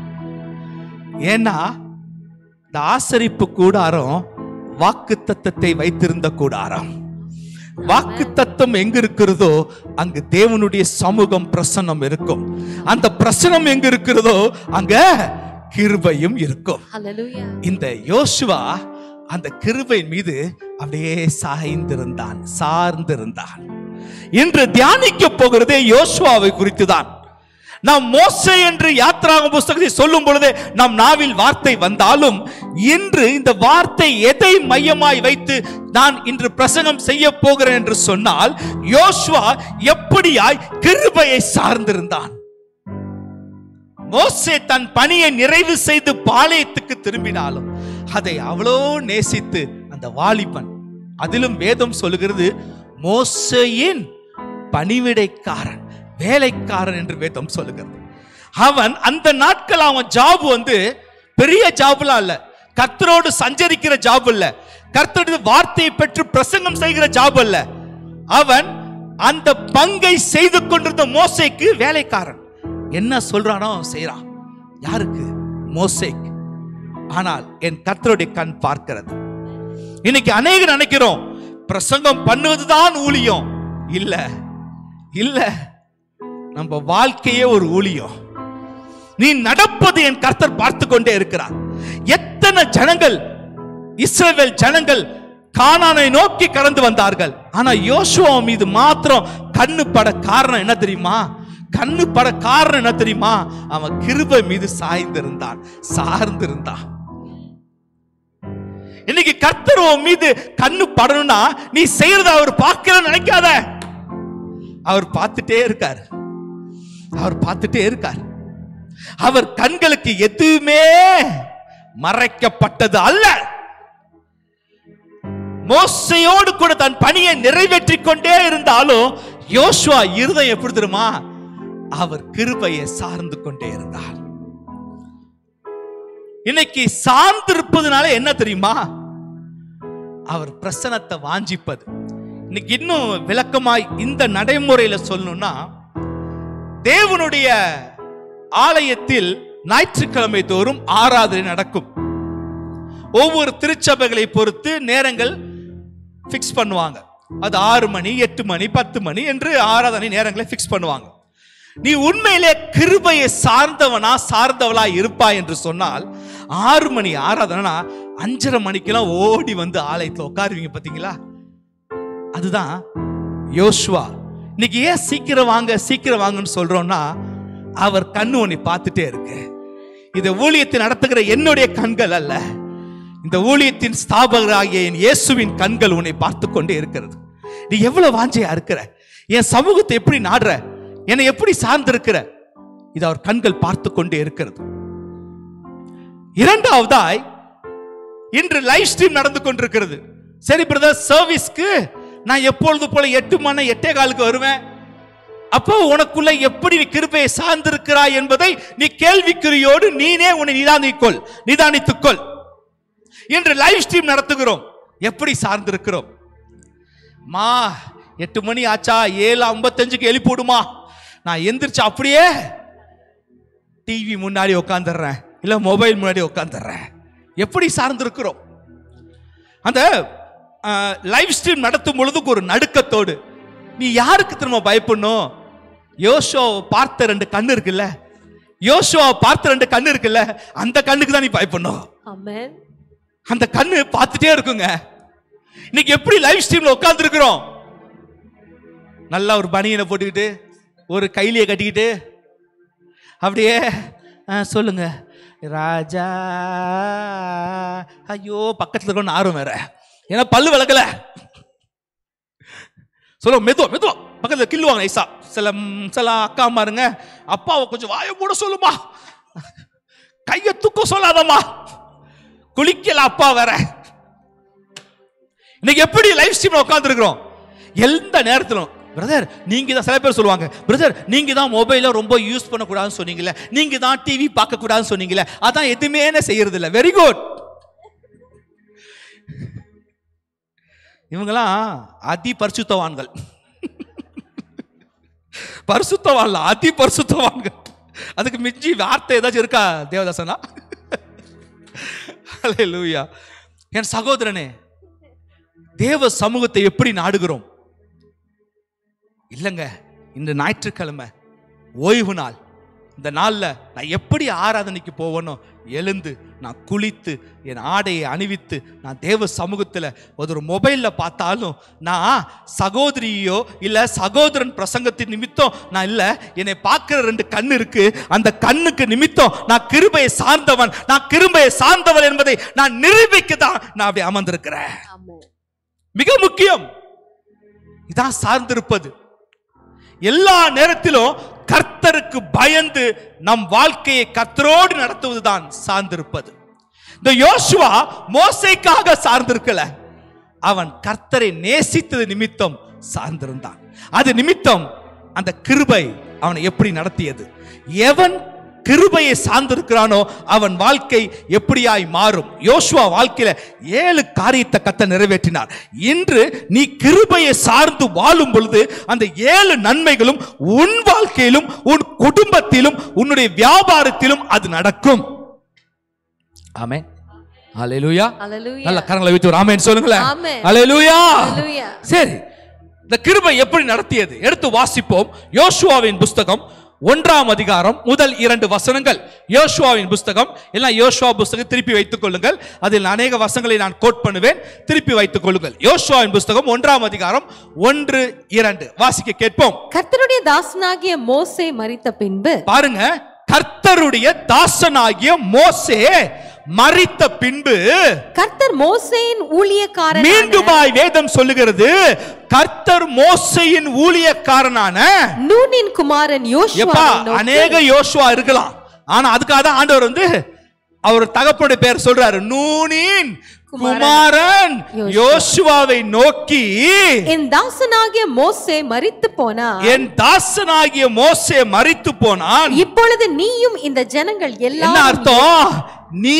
ஏன்னா இந்த ஆசரிப்பு கூடாரம் வாக்கு தத்தத்தை வைத்திருந்த கூடாரம். வாக்கு தத்தம் எங்க இருக்கிறதோ அங்கு தேவனுடைய சமூகம் பிரசன்னம் இருக்கும். அந்த பிரசன்னம் எங்க இருக்கிறதோ அங்க கிருபையும் இருக்கும். இந்த யோசுவா அந்த கிருபை மீது அப்படியே சாய்ந்திருந்தான், சார்ந்திருந்தான். இன்று தியானிக்க போகிறதே யோசுவாவை குறித்துதான். நாம் மோசே என்று யாத்ராகம புஸ்தகத்தை சொல்லும் பொழுதே நம் நாவில் வார்த்தை வந்தாலும் இன்று இந்த வார்த்தை எதை மையமாய் வைத்து நான் இன்று பிரசங்கம் செய்ய போகிறேன் என்று சொன்னால், யோசுவா எப்படியாய் கிருபையை சார்ந்திருந்தான். மோசே தன் பணியை நிறைவு செய்து பாளையத்துக்கு திரும்பினாலும் அதை அவ்வளோ நேசித்து அந்த வாலிபன், அதிலும் வேதம் சொல்லுகிறது மோசேயின் பணிவிடைக்காரன், வேலைக்காரன் என்று வேதம் சொல்லுகிறது. அவன் அந்த நாட்கள் அவன் ஜாப் வந்து பெரிய ஜாப்லாம் இல்ல, கர்த்தரோடு சஞ்சரிக்கிற ஜாப் இல்ல, கர்த்தருடைய வார்த்தையை பெற்று பிரசங்கம் செய்கிற ஜாப் அல்ல. அவன் அந்த பங்கை செய்து கொண்டிருந்த மோசேக்கு வேலைக்காரன். என்ன சொல்றானோ செய்யறான். யாருக்கு? மோசேக்கு. ஆனால் என் கர்த்தருடைய கண் பார்க்கிறது. இன்னைக்கு அநேகர் நினைக்கிறோம் பிரசங்கம் பண்ணுவதுதான் ஊழியம். இல்ல இல்ல, நம்ம வாழ்க்கையே ஒரு ஊழியம். நீ நடப்பது என் கர்த்தர் பார்த்து கொண்டே இருக்கிறார். எத்தனை ஜனங்கள், இஸ்ரவேல் ஜனங்கள் கானானை நோக்கி கடந்து வந்தார்கள். ஆனா யோசுவா மீது மாத்திரம் கண்ணு பட காரணம் என்ன தெரியுமா? கண்ணு பட காரணம் என்ன தெரியுமா? அவன் கிருபை மீது சாய்ந்திருந்தான், சார்ந்திருந்தான். இன்னைக்கு கர்த்தர் உன் மீது கண்ணு படணும்னா நீ செய்யறத அவர் பார்க்கல நினைக்காத. அவர் பார்த்துட்டே இருக்கார், அவர் பார்த்துட்டே இருக்கார். அவர் கண்களுக்கு எதுவுமே மறைக்கப்பட்டது அல்ல. மோசையோடு கூட தன் பணியை நிறைவேற்றி கொண்டே இருந்தாலும் யோசுவா இருதயம் எப்படி தெரியுமா? அவர் கிருபையை சார்ந்து கொண்டே இருந்தார். இன்னைக்கு சார்ந்திருப்பதுனால என்ன தெரியுமா? அவர் பிரசன்னத்தை வாஞ்சிப்பது. இன்னைக்கு இன்னும் விளக்கமாய் இந்த நடைமுறையில சொல்லணும்னா, தேவனுடைய ஆலயத்தில் ஞாயிற்றுக்கிழமை தோறும் ஆராதனை நடக்கும். ஒவ்வொரு திருச்சபைகளை பொறுத்து நேரங்கள் பிக்ஸ் பண்ணுவாங்க. அது ஆறு மணி, எட்டு மணி, பத்து மணி என்று ஆராதனை நேரங்களை பிக்ஸ் பண்ணுவாங்க. நீ உண்மையிலே கிருபையை சார்ந்தவனா சார்ந்தவளா இருப்பாய் என்று சொன்னால், ஆறு மணி ஆராதனா அஞ்சரை மணிக்கெல்லாம் ஓடி வந்து ஆலயத்தில் உட்காருவீங்க பாத்தீங்களா? அதுதான் யோசுவா. இன்னைக்கு ஏன் சீக்கிரம் வாங்க சீக்கிரம் வாங்கன்னு சொல்றோம்னா, அவர் கண்ணு உன்னை பார்த்துட்டே இருக்கு. இந்த ஊழியத்தை நடத்துகிற என்னுடைய கண்கள் அல்ல, இந்த ஊழியத்தின் ஸ்தாபகராகிய என் இயேசுவின் கண்கள் உன்னை பார்த்து கொண்டே இருக்கிறது. நீ எவ்வளவு வாஞ்சையா இருக்கிற, என் சமூகத்தை எப்படி நாடுற, என்னை எப்படி சார்ந்திருக்கிற, இது அவர் கண்கள் பார்த்து கொண்டே இருக்கிறது. இரண்டாவதாய், இன்று லைவ் ஸ்ட்ரீம் நடந்து கொண்டிருக்கிறது. சரி பிரதர், சர்வீஸ்க்கு நான் எப்பொழுது போல எட்டு மணி எட்டே காலுக்கு வருவேன். அப்போ உனக்குள்ள எப்படி நீ கிருபையை சார்ந்திருக்கிறாய் என்பதை நீ கேள்விக்குறியோடு நீனே உன்னை நிதானிக்கொள், நிதானித்துக்கொள். இன்று லைவ் ஸ்ட்ரீம் நடத்துகிறோம், எப்படி சார்ந்திருக்கிறோம்? மா எட்டு மணி ஆச்சா, ஏழு ஐம்பத்தஞ்சுக்கு எழுப்பிடுமா, நான் எந்திரிச்சு அப்படியே டிவி முன்னாடி உட்காந்துடுறேன், இல்ல மொபைல் முன்னாடி உட்காந்துடுறேன். எப்படி சார்ந்திருக்கிறோம்? அந்த லைவ் ஸ்ட்ரீம் நடத்தும் பொழுதுக்கு ஒரு நடுக்கத்தோடு நீ யாருக்கு திரும்ப பயப்படணும்? யோசுவாவை பார்த்த ரெண்டு கண்ணு இருக்குல்ல, யோசுவாவை பார்த்த ரெண்டு கண்ணு இருக்குல்ல, அந்த கண்ணுக்கு தான் நீ பயப்படணும். ஆமென். அந்த கண்ணு பார்த்துட்டே இருக்குங்க. இன்னைக்கு எப்படி லைவ் ஸ்ட்ரீம்ல உட்கார்ந்து இருக்கிறோம்? நல்லா ஒரு பனியனை போட்டுக்கிட்டு, ஒரு கைலியை கட்டிக்கிட்டு, அப்படியே சொல்லுங்க ராஜா. ஐயோ, பக்கத்துல இருக்கணும் ஆர்வம் வேற, ஏன்னா பல்லு விளக்கல. சொல்லுங்க மெதுவா மெதுவா, பக்கத்துல கில்லுவாங்க ஐசா. சில சில அக்கா மாருங்க, அப்பாவை கொஞ்சம் வாயை மூட சொல்லுமா, கையை தூக்க சொல்லாதம்மா, குளிக்கல அப்பா வேற. இன்னைக்கு எப்படி லைவ் ஸ்ட்ரீம்ல உட்கார்ந்து இருக்கிறோம்? எந்த நேரத்திலும் பிரதர் நீங்க தான், சில பேர் சொல்லுவாங்க, பிரதர் நீங்க தான் மொபைல ரொம்ப யூஸ் பண்ண கூடாதுன்னு சொன்னீங்களே, நீங்க தான் டிவி பார்க்க கூடாதுன்னு சொன்னீங்களே, அதான் எதுவுமே செய்யறது இல்லை. Very good. இவங்கெல்லாம் அதி பரிசுத்தவான்கள். பரிசுத்தவான்ல அதி பரிசுத்தவான்கள். அதுக்கு மிஞ்சி வார்த்தை ஏதாச்சும் இருக்கா தேவதாசனா? அல்லேலூயா. என் சகோதரனே, தேவ சமூகத்தை எப்படி நாடுகிறோம்? இல்லங்க, இந்த ஞாயிற்றுக்கிழமை ஓய்வு நாள், இந்த நாள்ல நான் எப்படி ஆராதனைக்கு போவேனோ, எழுந்து நான் குளித்து என் ஆடையை அணிவித்து நான் தேவ சமூகத்தில் ஒரு மொபைல்ல பார்த்தாலும் நான் சகோதரியோ இல்ல சகோதரன் பிரசங்கத்தின் நிமித்தம் நான் இல்ல, என்னை பார்க்கிற ரெண்டு கண்ணு இருக்கு, அந்த கண்ணுக்கு நிமித்தம் நான் கிருபையை சார்ந்தவன், நான் கிருபையை சார்ந்தவன் என்பதை நான் நிரூபிக்க தான் நான் அப்படி அமர்ந்திருக்கிறேன். மிக முக்கியம் இதான் சார்ந்திருப்பது. எல்லா நேரத்திலும் கர்த்தருக்கு பயந்து நம் வாழ்க்கையை கர்த்தரோடு நடத்துவதுதான் சார்ந்திருப்பது. இந்த யோசுவா மோசேக்காக சார்ந்திருக்கல, அவன் கர்த்தரை நேசித்தது நிமித்தம் சார்ந்திருந்தான். அது நிமித்தம் அந்த கிருபை அவனை எப்படி நடத்தியது. எவன் கிருபையை சார்ந்திருக்கிறானோ அவன் வாழ்க்கை எப்படியாய் மாறும். யோசுவா வாழ்க்கையில ஏழு காரியத்தை கர்த்தர் நிறைவேற்றினார். இன்று நீ கிருபையை சார்ந்து வாழும் பொழுது அந்த ஏழு நன்மைகளும் உன் வாழ்க்கையிலும் உன் குடும்பத்திலும் உன்னுடைய வியாபாரத்திலும் அது நடக்கும். ஆமென். ஹல்லேலூயா. Hallelujah. நல்ல கரங்களை வைத்து ஒரு ஆமென் சொல்லுங்களேன். Amen. ஹல்லேலூயா. Hallelujah. சரி, இந்த கிருபை எப்படி நடத்தியது எடுத்து வாசிப்போம். யோசுவாவின் புஸ்தகம் ஒன்றாம் அதிகாரம் முதல் இரண்டு வசனங்கள். யோசுவாவின் புஸ்தகம் எல்லாம் யோசுவா புஸ்தகம் திருப்பி வைத்துக் கொள்ளுங்கள். அதில் அநேக வசனங்களை நான் கோட் பண்ணுவேன், திருப்பி வைத்துக் கொள்ளுங்கள். யோசுவாவின் புஸ்தகம் ஒன்றாம் அதிகாரம் ஒன்று இரண்டு வாசிக்க கேட்போம். கர்த்தருடைய தாசனாகிய மோசே மரித்த பின்பு, பாருங்க, கர்த்தருடைய தாசனாகிய மோசே மரித்த பின்பு கர்த்தர் மோசேயின் ஊழியக்காரன் மீண்டுமாய் வேதம் சொல்லுகிறது, கர்த்தர் மோசேயின் ஊழியக்காரனான நூனின் குமாரன் யோசுவா. அநேக யோசுவா இருக்கலாம், ஆனா அதுக்காக தான் ஆண்டவர் வந்து அவர் தகப்பனுடைய பேர் சொல்றாரு. நூனின் குமாரன் யோசுவாவை நோக்கி, என் தாசனாகிய மோசே மரித்து போனான், என் தாசனாகிய மோசே மரித்து போனான். இப்பொழுது நீயும் இந்த ஜனங்கள் எல்லாம். என்ன அர்த்தம்? நீ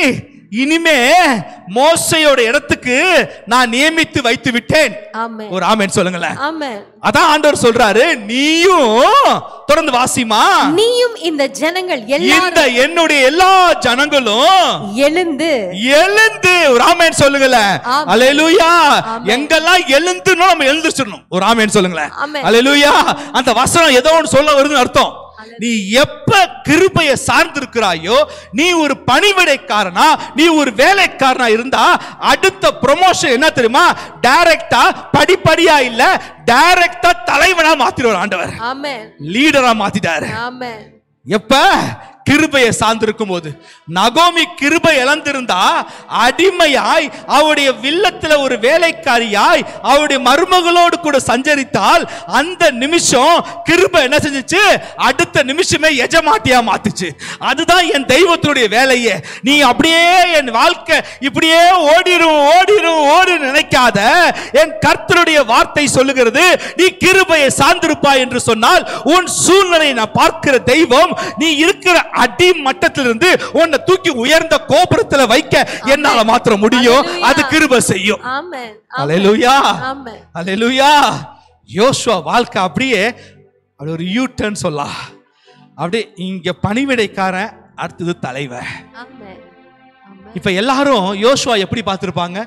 இனிமே மோசேயோட இடத்துக்கு நான் நியமித்து வைத்து விட்டேன். ஆமென். ஒரு ஆமென் சொல்லுங்களேன். ஆமென். அதான் ஆண்டவர் சொல்றாரு, நீயும் தொடர்ந்து வாசிமா, நீயும் இந்த ஜனங்கள் இந்த எல்லாரும் என்னுடைய எல்லா ஜனங்களும் எழுந்து எழுந்து ஒரு ஆமென் சொல்லுங்களேன். அல்லேலூயா. எங்கெல்லாம் எழுந்துனோ நம்ம எழுந்துச்சிடணும். ஒரு ஆமென் சொல்லுங்களேன். அல்லேலூயா. அந்த வசனம் ஏதோ ஒன்று சொல்ல வருதுன்னு அர்த்தம். நீ எப்ப கிருபையை சார்ந்திருக்கிறாயோ, நீ ஒரு பணிவிடைக்காரனா, நீ ஒரு வேலைக்காரனா இருந்தா அடுத்த ப்ரமோஷன் என்ன தெரியுமா? டைரக்டா படிப்படியா இல்ல, டைரக்டா தலைவனா மாத்திடுவார் ஆண்டவர். ஆமென். லீடரா மாத்திட்டாரு. ஆமென். எப்ப கிருபையை சார்ந்திருக்கும் போது. நகோமி கிருபை இழந்திருந்தா அடிமையாய் அவருடைய வில்லத்துல ஒரு வேலைக்காரியாய் அவருடைய மருமகளோடு கூட சஞ்சரித்தால் அந்த நிமிஷம் கிருபை என்ன செஞ்சுச்சு? அடுத்த நிமிஷமே எஜமாட்டியா மாத்துச்சு. அதுதான் என் தெய்வத்துடைய வேலையே. நீ அப்படியே என் வாழ்க்கை இப்படியே ஓடிரும் ஓடிரும் ஓடி நினைக்காத. என் கர்த்தருடைய வார்த்தை சொல்லுகிறது, நீ கிருபையை சார்ந்திருப்பாய் என்று சொன்னால் உன் சூழ்நிலையை நான் பார்க்கிற தெய்வம் நீ இருக்கிற அடி மட்டத்திலிருந்து உன்னை தூக்கி உயர்ந்த கோபுரத்துல வைக்க என்னால மாத்திர முடியும். அது கிருபை செய்யும். ஆமென். அல்லேலூயா. ஆமென். அல்லேலூயா. யோசுவா வாழ்க்கை அப்படியே அப்படி ஒரு யூ டர்ன் சொல்லலாம். அப்படியே இங்க பணிவிடைக்காரன், அடுத்தது தலைவர். ஆமென். ஆமென். இப்ப எல்லாரும் யோசுவா எப்படி பார்த்திருப்பாங்க?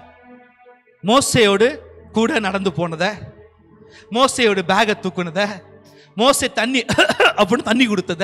மோசேயோடு கூட நடந்து போனத, மோசேயோட பேகை தூக்குனத, மோசே தண்ணி அப்படின்னு தண்ணி கொடுத்தத.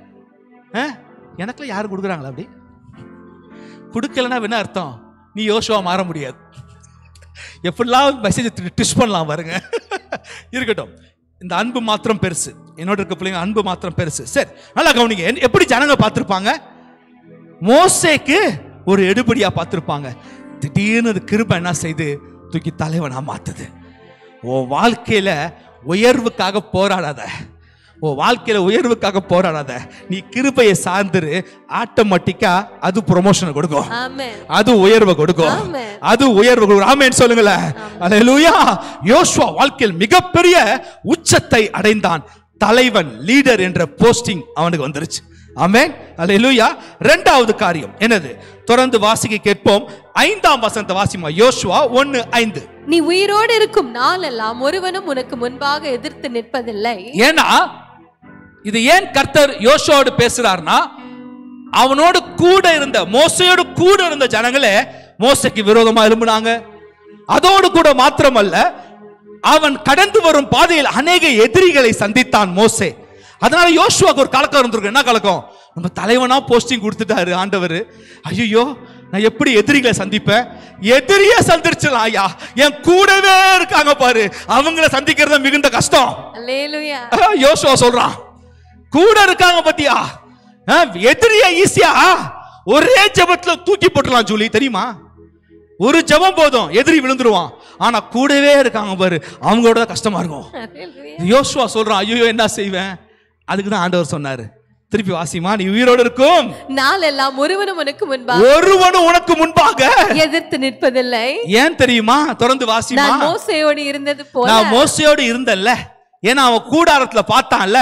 எனக்குலாம் யாரும் கொடுக்குறாங்களா? அப்படி கொடுக்கலன்னா என்ன அர்த்தம்? நீ யோசுவா மாற முடியாது. எப்படிலாம் மெசேஜ் ட்விஸ்ட் பண்ணலாம் பாருங்க. இருக்கட்டும், இந்த அன்பு மாத்திரம் பெருசு. என்னோட இருக்க பிள்ளைங்க அன்பு மாத்திரம் பெருசு. சரி, நல்லா கவனிங்க. எப்படி ஜனங்க பார்த்திருப்பாங்க? மோசேக்கு ஒரு எடுபடியா பார்த்திருப்பாங்க. திடீர்னு கிருபை என்ன செய்து தூக்கி தலைவனா மாத்துது. ஓ வாழ்க்கையில உயர்வுக்காக போராடாத, ஓ வாழ்க்கையில உயர்வுக்காக போராடாத. நீ கிருபையை சார்ந்துரு, ஆட்டோமேட்டிக்கா அது ப்ரொமோஷன் கொடுக்கும், அது உயர்வை கொடுக்கும், அது உயர்வு கொடுக்கும். ஆமென் சொல்லுங்களேன். அல்லேலூயா. யோசுவா வாழ்க்கையில் மிகப்பெரிய உச்சத்தை அடைந்தான். தலைவன், லீடர் என்ற போஸ்டிங் அவனுக்கு வந்துருச்சு. ஆமென். அல்லேலூயா. இரண்டாவது காரியம் என்னது? தொடர்ந்து வாசிக்க கேட்போம். ஐந்தாம் வசனத்தை வாசிமா. யோசுவா ஒன்னு ஐந்து. நீ உயிரோடு இருக்கும் நாளெல்லாம் ஒருவனும் உனக்கு முன்பாக எதிர்த்து நிற்பதில்லை. ஏன்னா இது ஏன் கர்த்தர் யோசுவாவோடு பேசுறார்னா, அவனோடு கூட இருந்த, மோசையோடு கூட இருந்த ஜனங்களே மோசைக்கு விரோதமா எழும்பினாங்க. அதோடு கூட மாத்திரமல்ல, அவன் கடந்து வரும் பாதையில் அநேக எதிரிகளை சந்தித்தான் மோசே. அதனால யோசுவாக்கு ஒரு கலக்கம் இருந்திருக்கு. என்ன கலக்கம்? நம்ம தலைவனா போஸ்டிங் கொடுத்துட்டாரு ஆண்டவர். ஐயோ, நான் எப்படி எதிரிகளை சந்திப்பேன்? எதிரியே சந்திச்சிடலாம் ஐயா, என் கூடவே இருக்காங்க பாரு, அவங்கள சந்திக்கிறது மிகுந்த கஷ்டம். அல்லேலூயா. யோசுவா சொல்றான், கூட இருக்காங்க பத்தியா, எதிரியா ஈஸியா ஒரே ஜெபத்துல தூக்கி போட்டுலாம். ஜூலி தெரியுமா? ஒரு ஜெபம் போதும், எதிரி விழுந்துருவான். ஆனா கூடவே இருக்காங்க பாரு, அவங்களோட கஷ்டமா இருக்கும். யோசுவா சொல்றான், ஐயோ என்ன செய்வேன்? அதுக்குதான் ஆண்டவர் சொன்னாரு, திருப்பி வாசிமா, நீ உயிரோடு இருக்கும் நாளெல்லாம் ஒருவனும் உனக்கு முன்பாக ஒருவனும் உனக்கு முன்பாக எதிர்த்து நிற்பதில்லை. ஏன் தெரியுமா? தொடர்ந்து வாசிமா. நான் மோசேயோடு இருந்தது போல. நான் மோசேயோடு இருந்தல்ல, ஏன்னா அவன் கூடாரத்துல பார்த்தான்ல,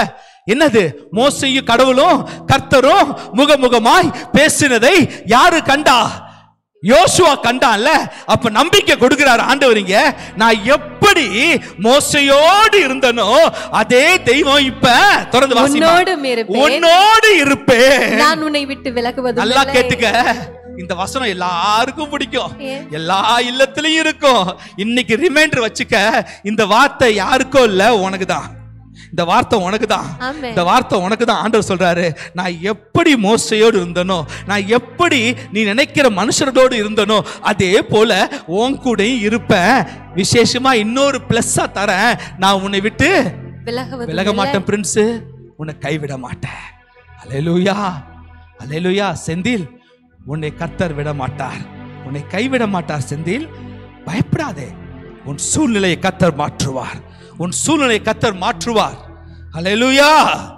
என்னது? மோசையும் கடவுளும் கர்த்தரும் முகமுகமாய் பேசினதை யாரு கண்டா? யோசுவா கண்டான்ல. அப்ப நம்பிக்கை கொடுக்கிறார் ஆண்டவரிங்க. நான் எப்படி மோசையோடு இருந்தனோ அதே தெய்வம் இப்ப தொடர்ந்து வாசிமா, உன்னோடு இருப்பேன், நான் உன்னை விட்டு விலகுவது. நல்லா கேட்டுக்க, இந்த வசனம் எல்லாருக்கும் பிடிக்கும், எல்லா இல்லத்திலையும் இருக்கும். இன்னைக்கு ரிமைண்டர் வச்சுக்க, இந்த வார்த்தை யாருக்கோ இல்ல, உனக்கு தான். இந்த வார்த்தை உனக்கு தான். இந்த வார்த்தை உனக்கு தான். ஆண்டவர் சொல்றாரு, நான் எப்படி மோசையோடு இருந்தனோ, நான் எப்படி நீ நினைக்கிற மனுஷரோடு இருந்தனோ அதே போல உன் கூட இருப்பேன். விசேஷமா இன்னொரு பிளஸ்ஸா தரேன், நான் உன்னை விட்டு விலக மாட்டேன் பிரின்ஸ், உன்னை கைவிட மாட்டேன். அல்லேலூயா, அல்லேலூயா. செந்தில், உன்னை கர்த்தர் விட மாட்டார், உன்னை கைவிட மாட்டார். செந்தில், பயப்படாதே, உன் சூழ்நிலையை கர்த்தர் மாற்றுவார், உன் சூழ்நிலையை கர்த்தர் மாற்றுவார். அல்லேலூயா.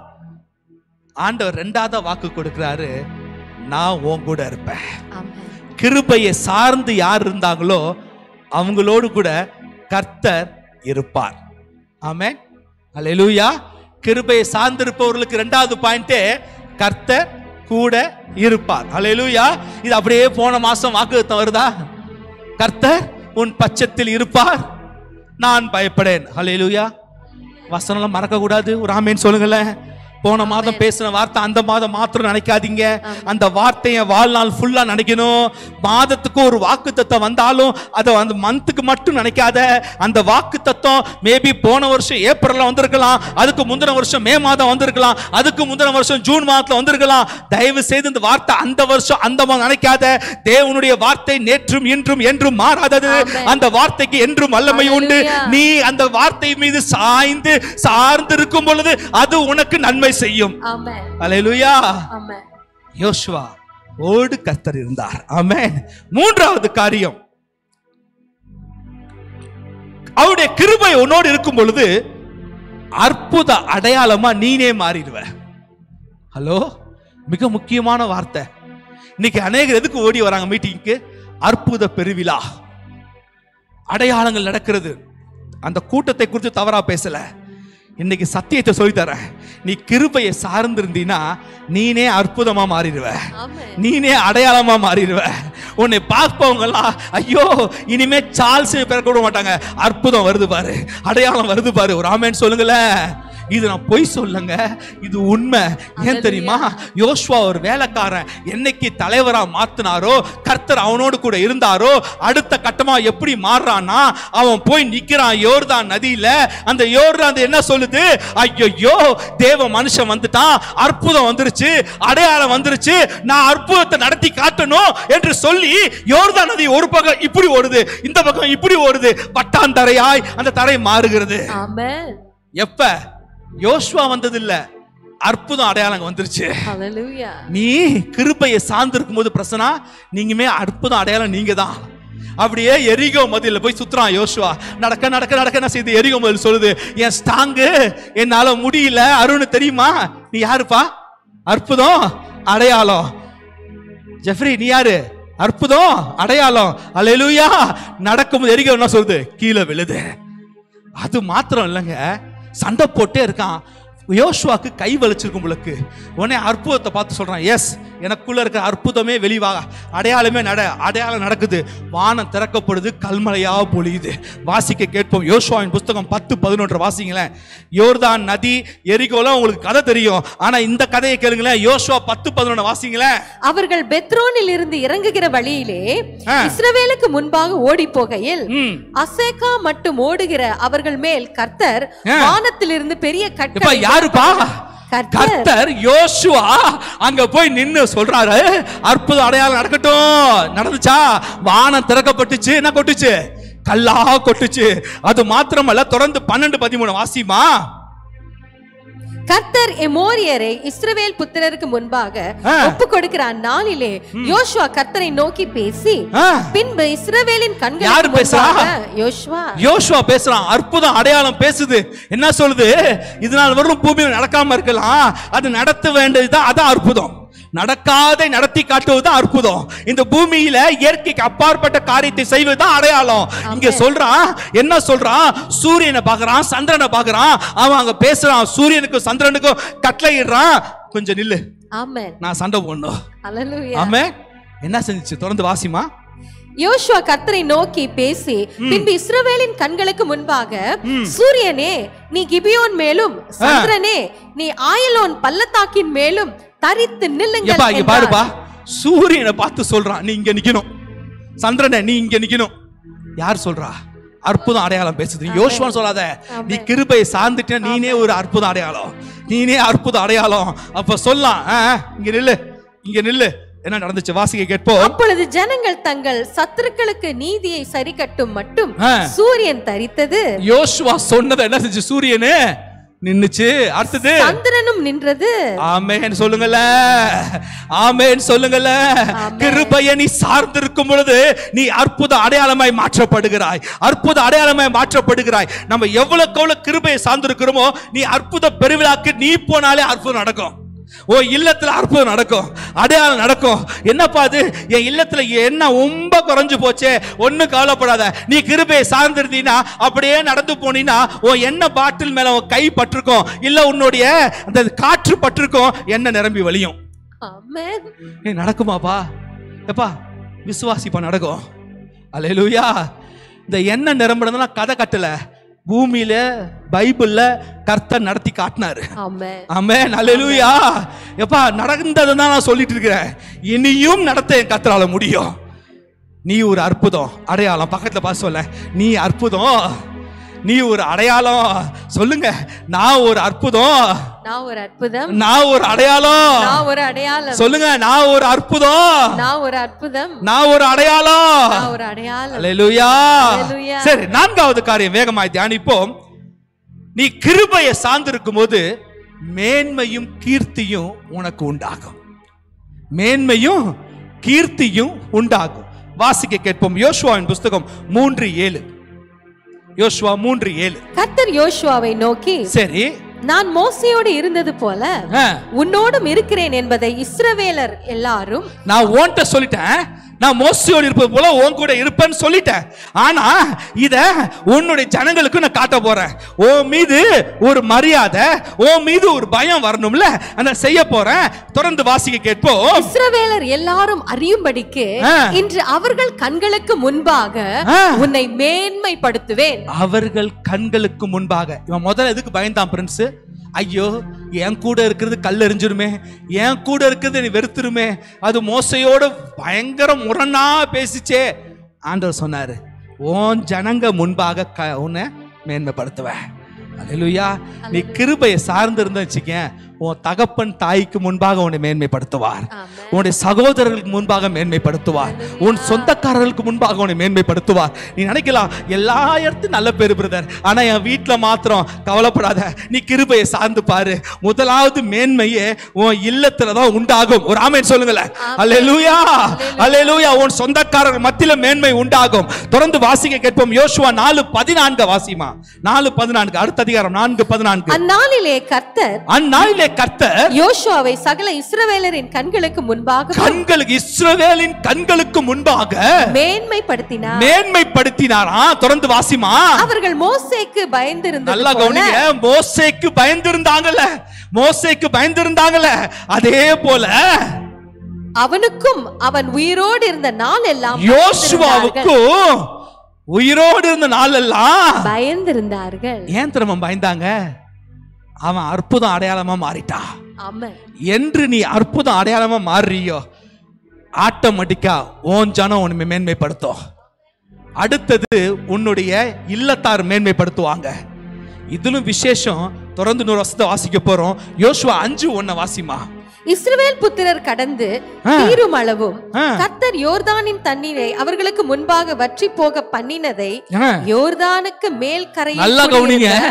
ஆண்டவர் இரண்டாவது வாக்கு கொடுக்கிறாரு, நான் உன் கூட இருப்பேன். கிருபையை சார்ந்து யார் இருந்தாங்களோ அவங்களோடு கூட கர்த்தர் இருப்பார். ஆமென். அல்லேலூயா. கிருபையை சார்ந்து இருப்பவர்களுக்கு இரண்டாவது பாயிண்டே கர்த்தர் கூட இருப்பார். அல்லேலூயா. இது அப்படியே போன மாசம் வாக்குத்தத்தம் வருதா? கர்த்தர் உன் பட்சத்தில் இருப்பார், நான் பயப்படேன். அல்லேலூயா. வசனம் மறக்க கூடாது. ஒரு ஆமேன் சொல்லுங்களேன். போன மாதம் பேசின வார்த்தை அந்த மாதம் மாத்திரம் நினைக்காதீங்க, அந்த வார்த்தையை வாழ்நாள் ஃபுல்லா நினைக்கணும். மாதத்துக்கு ஒரு வாக்கு தத்துவம் வந்தாலும் அதை அந்த மந்த்துக்கு மட்டும் நினைக்காத. அந்த வாக்கு தத்துவம் மேபி போன வருஷம் ஏப்ரல்ல வந்திருக்கலாம், அதுக்கு முந்தின வருஷம் மே மாதம் வந்திருக்கலாம், அதுக்கு முந்தின வருஷம் ஜூன் மாதத்துல வந்திருக்கலாம். தயவு செய்து இந்த வார்த்தை அந்த வருஷம் அந்த மாதம் நினைக்காத. தேவனுடைய வார்த்தை நேற்றும் இன்றும் என்றும் மாறாதது. அந்த வார்த்தைக்கு என்றும் வல்லமை உண்டு. நீ அந்த வார்த்தை மீது சாய்ந்து சார்ந்து இருக்கும் பொழுது அது உனக்கு நன்மை செய்யும். அல்லேலூயா. யோசுவா ஓடு கர்த்தர் இருந்தார். ஆமென். மூன்றாவது காரியம், அவருடைய கிருபை உன்னோடு இருக்கும் பொழுது அற்புத அடையாளமா நீனே மாறிடுவ. ஹலோ, மிக முக்கியமான வார்த்தை. இன்னைக்கு அநேகர் எதுக்கு ஓடி வராங்க மீட்டிங்க்கு? அற்புத பெருவிழா, அடையாளங்கள் நடக்கிறது. அந்த கூட்டத்தை குறித்து தவறா பேசல, இன்னைக்கு சத்தியத்தை சொல்லி தரேன். நீ கிருபையை சார்ந்திருந்தீனா நீனே அற்புதமா மாறிடுவ, நீனே அடையாளமா மாறிடுவ. உன்னை பார்ப்பவங்க எல்லாம் ஐயோ இனிமே சார்ல்ஸ் பிறக்க விட மாட்டாங்க, அற்புதம் வருது பாரு, அடையாளம் வருது பாரு. ஒரு ஆமென் சொல்லுங்களேன். இது நான் பொய் சொல்லுங்க, இது உண்மை. ஏன் தெரியுமா? யோசுவா ஒரு வேலைக்காரன் என்னைக்கு தலைவரா மாத்தினாரோ, கர்த்தர் அவனோடு கூட இருந்தாரோ, அடுத்த கட்டமா எப்படி மாறுறான்னா, அவன் போய் நிக்கிறான் யோர்தான் நதியில. அந்த யோர்தான் என்ன சொல்லுது? ஐயோ தேவ மனுஷன் வந்துட்டான், அற்புதம் வந்துருச்சு, அடையாளம் வந்துருச்சு, நான் அற்புதத்தை நடத்தி காட்டணும் என்று சொல்லி யோர்தான் நதி ஒரு பக்கம் இப்படி ஓடுது, இந்த பக்கம் இப்படி ஓடுது, பட்டான் தரையாய் அந்த தரை மாறுகிறது. எப்ப? யோசுவா வந்தது இல்ல, அற்புதம் அடையாளம் வந்துருச்சு. நீ கிருபையை சார்ந்திருக்கும் போது பிரசனா நீங்கமே அற்புதம் அடையாளம் நீங்க தான். அப்படியே எரிகோ மதில போய் சுத்துறான் யோசுவா. நடக்க நடக்க நடக்க என்ன செய்து? எரிகோ மதில் சொல்லுது, என் ஸ்டாங்கு என்னால முடியல. அருண் தெரியுமா? நீ யாருப்பா? அற்புதம் அடையாளம். ஜெஃப்ரி நீ யாரு? அற்புதம் அடையாளம். அல்லேலூயா. நடக்கும்போது எரிகோ என்ன சொல்லுது? கீழே விழுது. அது மாத்திரம் இல்லைங்க, சண்டை போட்டே இருக்கான். யோசுவாக்கு கை வலிச்சிருக்கும் உங்களுக்கு. உடனே அற்புதத்தை பார்த்து சொல்றான், எஸ் எனக்குள்ள இருக்கிற அற்புதமே வெளிவாக, அடையாளமே நட அடையாளம் நடக்குது. வானம் திறக்கப்படுது, கல்மழையா பொழியுது. வாசிக்க கேட்போம். யோசுவாவின் புஸ்தகம் பத்து பதினொன்று வாசிங்களேன். யோர்தான் நதி, எரிகோலாம் உங்களுக்கு கதை தெரியும், ஆனா இந்த கதையை கேளுங்களேன். யோசுவா பத்து பதினொன்று வாசிங்களேன். அவர்கள் பெத்ரோனில் இருந்து இறங்குகிற வழியிலே இஸ்ரவேலுக்கு முன்பாக ஓடி போகையில் அசேக்கா மட்டும் ஓடுகிற அவர்கள் மேல் கர்த்தர் வானத்திலிருந்து பெரிய கட்டளை. யாருப்பா? கர்த்தர். யோசுவா அங்க போய் நின்னு சொல்றாரு, அற்புத அடையாளம் நடக்கட்டும். நடந்துச்சா? வானம் திறக்கப்பட்டுச்சு. என்ன கொட்டுச்சு? கல்லா கொட்டுச்சு. அது மாத்திரமல்ல, தொடர்ந்து பன்னெண்டு பதிமூணு வாசிமா. கர்த்தர் எமோரியரை இஸ்ரவேல் புத்திரருக்கு முன்பாக ஒப்பு கொடுக்கிற நாளிலே யோசுவா கர்த்தரை நோக்கி பேசி, பின்பு இஸ்ரவேலின் கண்களுக்கு முன்பாக யோசுவா யோசுவா பேசுறான். அற்புதம் அடையாளம் பேசுது. என்ன சொல்லுது? இதனால் வரும் பூமியில் நடக்காம இருக்கலாம், அது நடத்த வேண்டியதுதான். அதான் அற்புதம். நடக்காதை நடத்தி காட்டுவதுதான் அற்புதம். இந்த பூமியில இயற்கைக்கு அப்பாற்பட்ட காரியத்தை செய்வதுதான் அடையாளம். இங்க சொல்றான், என்ன சொல்றான்? சூரியனை பார்க்கறான், சந்திரனை பார்க்கறான், அவன் அங்க பேசுறான், சூரியனுக்கும் சந்திரனுக்கும் கட்டளையிடுறான். கொஞ்சம் நில்லு, ஆமென். நான் சண்டை போடணும். ஹல்லேலூயா. ஆமென். என்ன செஞ்சுச்சு? தொடர்ந்து வாசிமா. யோசுவா கர்த்தரை நோக்கி பேசி, பின்பு இஸ்ரவேலின் கண்களுக்கு முன்பாக, சூரியனே நீ கிபியோன் மேலும், சந்திரனே நீ ஆயலோன் பள்ளத்தாக்கின் மேலும் தரித்து நில்லுங்கள் இங்க பாருப்பா, சூரியனை பார்த்து சொல்றான், நீ இங்க நிக்கணும். சந்திரனே நீ இங்க நிக்கணும். யார் சொல்றா? அற்புதம் அடையாளம் பேசுது. யோசுவா சொல்லாத, நீ கிருபையை சார்ந்துட்ட, நீனே ஒரு அற்புதம் அடையாளம், நீனே அற்புத அடையாளம். அப்ப சொல்லலாம், இங்க நில்லு, இங்க நில்லு. என்ன நடந்துச்சு? வாசிக்க கேட்போம். அப்பொழுது ஜனங்கள் தங்கள் சத்துருக்களுக்கு நீதியை சரி கட்டும் மட்டும் சூரியன் தரித்தது. யோசுவா சொன்னது என்ன செஞ்சு? சூரியனே நின்னுச்சு. அடுத்தது சந்திரனும் நின்றது. ஆமென் சொல்லுங்கல, ஆமென் சொல்லுங்கல. கிருபையை நீ சார்ந்திருக்கும் பொழுது நீ அற்புத அடையாளமாய் மாற்றப்படுகிறாய், அற்புத அடையாளமாய் மாற்றப்படுகிறாய். நம்ம எவ்வளவுக்கு எவ்வளவு கிருபையை சார்ந்திருக்கிறோமோ, நீ அற்புத பெருவிழாக்கு நீ போனாலே அற்புதம் நடக்கும். ஓ இல்லத்துல அற்புதம் நடக்கும், அடையாளம் நடக்கும். என்னப்பா அது, என் இல்லத்துல என்ன ரொம்ப குறைஞ்சு போச்சே, ஒண்ணு கவலைப்படாத. நீ கிருபையை சார்ந்திருந்தீனா, அப்படியே நடந்து போனீனா, ஓ என்ன பாட்டில் மேல உன் கை பட்டிருக்கும், இல்ல உன்னுடைய அந்த காற்று பட்டிருக்கும், என்ன நிரம்பி வழியும். ஆமென். ஏ நடக்குமாப்பா? எப்பா விசுவாசிப்பா, நடக்கும். அல்லேலூயா. இந்த என்ன நிரம்புறதுனா கதை கட்டல, பூமியில பைபிள்ல கர்த்தர் நடத்தி காட்டினாரு. ஆமென். ஆமென். அல்லேலூயா. எப்பா நடந்ததை தான் நான் சொல்லிட்டு இருக்கிறேன், இனியும் நடத்த என் கர்த்தரால முடியும். நீ ஒரு அற்புதம் அடையாளம். பக்கத்துல பார்த்து சொல்ல, நீ அற்புதம், நீ ஒரு அடையாளம். சொல்லுங்க, நான் ஒரு அற்புதம், நான் ஒரு அற்புதம், நான் ஒரு அடையாளம். நான் ஒரு அடையாளம். சொல்லுங்க, நான் ஒரு அற்புதம், நான் ஒரு அற்புதம், நான் ஒரு அடையாளம். நான் ஒரு அடையாளம். அல்லேலூயா. அல்லேலூயா. சரி, நான்காவது காரியம் வேகமாய் தியானிப்போம். நீ கிருபையை சார்ந்திருக்கும் போது மேன்மையும் கீர்த்தியும் உனக்கு உண்டாகும். மேன்மையும் கீர்த்தியும் உண்டாகும். வாசிக்க கேட்போம். யோசுவாவின் புஸ்தகம் மூன்று ஏழு. யோசுவா மூன்று ஏழு. கர்த்தர் யோசுவாவை நோக்கி, சரி, நான் மோசேயோடு இருந்தது போல உன்னோடும் இருக்கிறேன் என்பதை இஸ்ரவேலர் எல்லாரும். நான் உன்கிட்ட சொல்லிட்டேன், நான் மோசேயோடு இருப்பது போல உன் கூட இருப்பேன்னு சொல்லிட்டேன். ஆனா இத உன்னுடைய ஜனங்களுக்கு நான் காட்ட போறேன். உன் மீது ஒரு மரியாதை, உன் மீது ஒரு பயம் வரணும்ல, நான் செய்ய போறேன். தொடர்ந்து வாசிக்க கேட்போம். இஸ்ரவேலர் எல்லாரும் அறியும்படிக்கு இன்று அவர்கள் கண்களுக்கு முன்பாக உன்னை மேன்மைப்படுத்துவேன். அவர்கள் கண்களுக்கு முன்பாக. இவன் முதல்ல எதுக்கு பயந்தான் பிரின்ஸ்? ஐயோ என் கூட இருக்கிறது கல் எறிஞ்சிருமே, என் கூட இருக்கிறது நீ வெறுத்துருமே, அது மோசையோட பயங்கர முரணா பேசிச்சே. ஆண்டவர் சொன்னாரு, உன் ஜனங்க முன்பாக உன்னை மேன்மைப்படுத்துவேன். அல்லேலூயா. நீ கிருபையை சார்ந்து இருந்த வச்சுக்க, உன் தகப்பன் தாய்க்கு முன்பாக உன்னை மேன்மைப்படுத்துவார், உன்னுடைய சகோதரர்களுக்கு முன்பாக மேன்மைப்படுத்துவார், உன் சொந்தக்காரர்களுக்கு முன்பாக உன்னை மேன்மைப்படுத்துவார். நீ நினைக்கலாம் எல்லா இடத்தும் நல்ல பேரு பிரதர், ஆனா என் வீட்டுல மாத்திரம் கவலைப்படாத, நீ கிருபையை சார்ந்து பாரு. முதலாவது மேன்மையே உன் இல்லத்துலதான் உண்டாகும். ஒரு ஆமென் சொல்லுங்களேன். அல்லேலூயா, அல்லேலூயா. உன் சொந்தக்காரர்கள் மத்தியில மேன்மை உண்டாகும். தொடர்ந்து வாசிக்க கேட்போம். யோசுவா நாலு பதினான்கு வாசிமா. நாலு பதினான்கு, அடுத்த அதிகாரம் நான்கு பதினான்கு. அந்நாளிலே கர்த்தர் அந்நாளிலே கர்த்தர் யோசுவாவை சகல இஸ்ரவேலரின் கண்களுக்கு முன்பாக கண்களுக்கு இஸ்ரவேலின் கண்களுக்கு முன்பாக மேன்மைப்படுத்தினார். மேன்மைப்படுத்தினாரா? தொடர்ந்து வாசிமா. அவர்கள் மோசேக்கு பயந்திருந்தது நல்லா கவனிங்க. மோசேக்கு பயந்திருந்தாங்கல, மோசேக்கு பயந்திருந்தாங்கல, அதே போல அவனுக்கும் அவன் உயிரோடு இருந்த நாள் எல்லாம் யோசுவாவுக்கும் உயிரோடு இருந்த நாள் எல்லாம் பயந்திருந்தார்கள். ஏன் திரும்ப பயந்தாங்க? அவன் அற்புதம் அடையாளமா மாறிட்டா. ஆமென். என்று நீ அற்புதம் அடையாளமா மாறியோ, ஆட்டோமேட்டிக்கா உன் ஜனம் உன்னை மேன்மைப்படுத்தும். அடுத்தது உன்னுடைய இல்லத்தார் மேன்மைப்படுத்துவாங்க. இதுலும் விசேஷம். தொடர்ந்து நூறு வருஷத்தை வாசிக்க போறோம். யோசுவா அஞ்சு ஒன்ன வாசிமா. இஸ்ரவேல் புத்திரர் கடந்து தீரும் அளவும் கர்த்தர் யோர்தானின் தண்ணீரை அவர்களுக்கு முன்பாக வற்றி போக பண்ணினதை யோர்தானுக்கு மேல் கரையில் நல்லா கவனிங்க.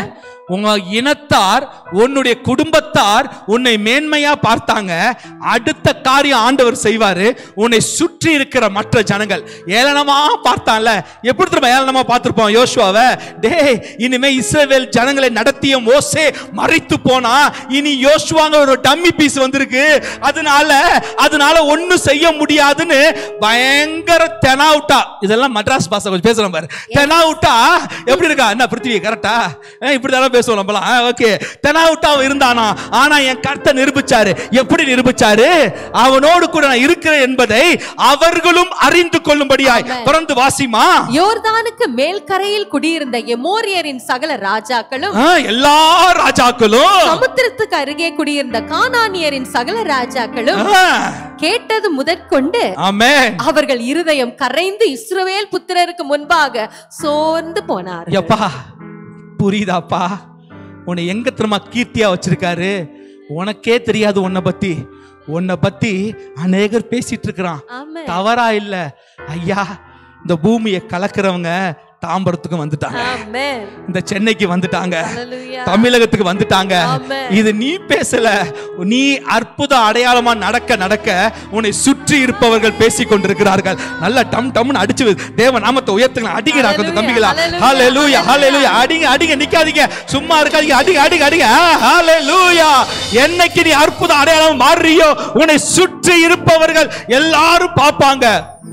உங்க இனத்தார் உன்னுடைய குடும்பத்தார் உன்னை மேன்மையா பார்த்தாங்க. அடுத்த காரியம் ஆண்டவர் செய்வாரு, உன்னை சுற்றி இருக்கிற மற்ற ஜனங்கள் ஏளனமா பார்த்தான்ல. எப்படி திரும்ப ஏளனமா பார்த்திருப்போம் யோசுவாவை? டேய், இனிமே இஸ்ரவேல் ஜனங்களை நடத்திய மோசே மறித்து போனா, இனி யோசுவாங்க ஒரு டம்மி பீஸ் வந்திருக்கு, அதனால அதனால ஒண்ணும் செய்ய முடியாதுன்னு பயங்கர தெனாவுட்டா. இதெல்லாம் மட்ராஸ் பாஷை கொஞ்சம் பேசுறோம் பாரு. தெனாவுட்டா எப்படி இருக்கா? என்ன பிருத்திவி கரெக்டா? இப்படிதான் பேசுவோம் நம்மளாம். ஓகே, தெனாவுட்டா இருந்தானா. ஆனா என் கர்த்தர் நிரூபிச்சாரு. எப்படி நிரூபிச்சாரு? அவனோடு கூட நான் இருக்கிறேன் என்பதை அவர்களும் அறிந்து கொள்ளும்படியாய். தொடர்ந்து வாசிமா. யோர்தானுக்கு மேல் கரையில் குடியிருந்த எமோரியரின் சகல ராஜாக்களும், எல்லா ராஜாக்களும், சமுத்திரத்துக்கு அருகே குடியிருந்த கானானியரின் சகல ராஜாக்களும் கேட்டது முதற்கொண்டு ஆமென், அவர்கள் இருதயம் கரைந்து இஸ்ரவேல் புத்திரருக்கு முன்பாக சோர்ந்து போனார். எப்பா புரியுதாப்பா? உன்னை எங்க திரும்ப கீர்த்தியா வச்சிருக்காரு? உனக்கே தெரியாது உன்னை பத்தி. உன்னை பத்தி அநேகர் பேசிட்டு இருக்கிறான். தவறா இல்ல ஐயா. இந்த பூமியை கலக்கிறவங்க தாம்பரத்துக்கு வந்துட்டாங்க, இந்த சென்னைக்கு வந்துட்டாங்க, தமிழகத்துக்கு வந்துட்டாங்க. இது நீ பேசல, நீ அற்புத அடையாளமா நடக்க நடக்க உன்னை சுற்றி இருப்பவர்கள் பேசிக் கொண்டிருக்கிறார்கள். நல்ல டம் டம்னு அடிச்சு தேவ நாமத்தை உயர்த்துங்க. அடிங்கடா கொஞ்சம் தம்பிகளா. ஹல்லேலூயா ஹல்லேலூயா. அடிங்க அடிங்க, நிக்காதீங்க, சும்மா இருக்காதீங்க, அடிங்க அடிங்க அடிங்க. ஹல்லேலூயா. என்னைக்கு நீ அற்புத அடையாளம் மாறியோ உன்னை சுற்றி இருப்பவர்கள் எல்லாரும் பார்ப்பாங்க.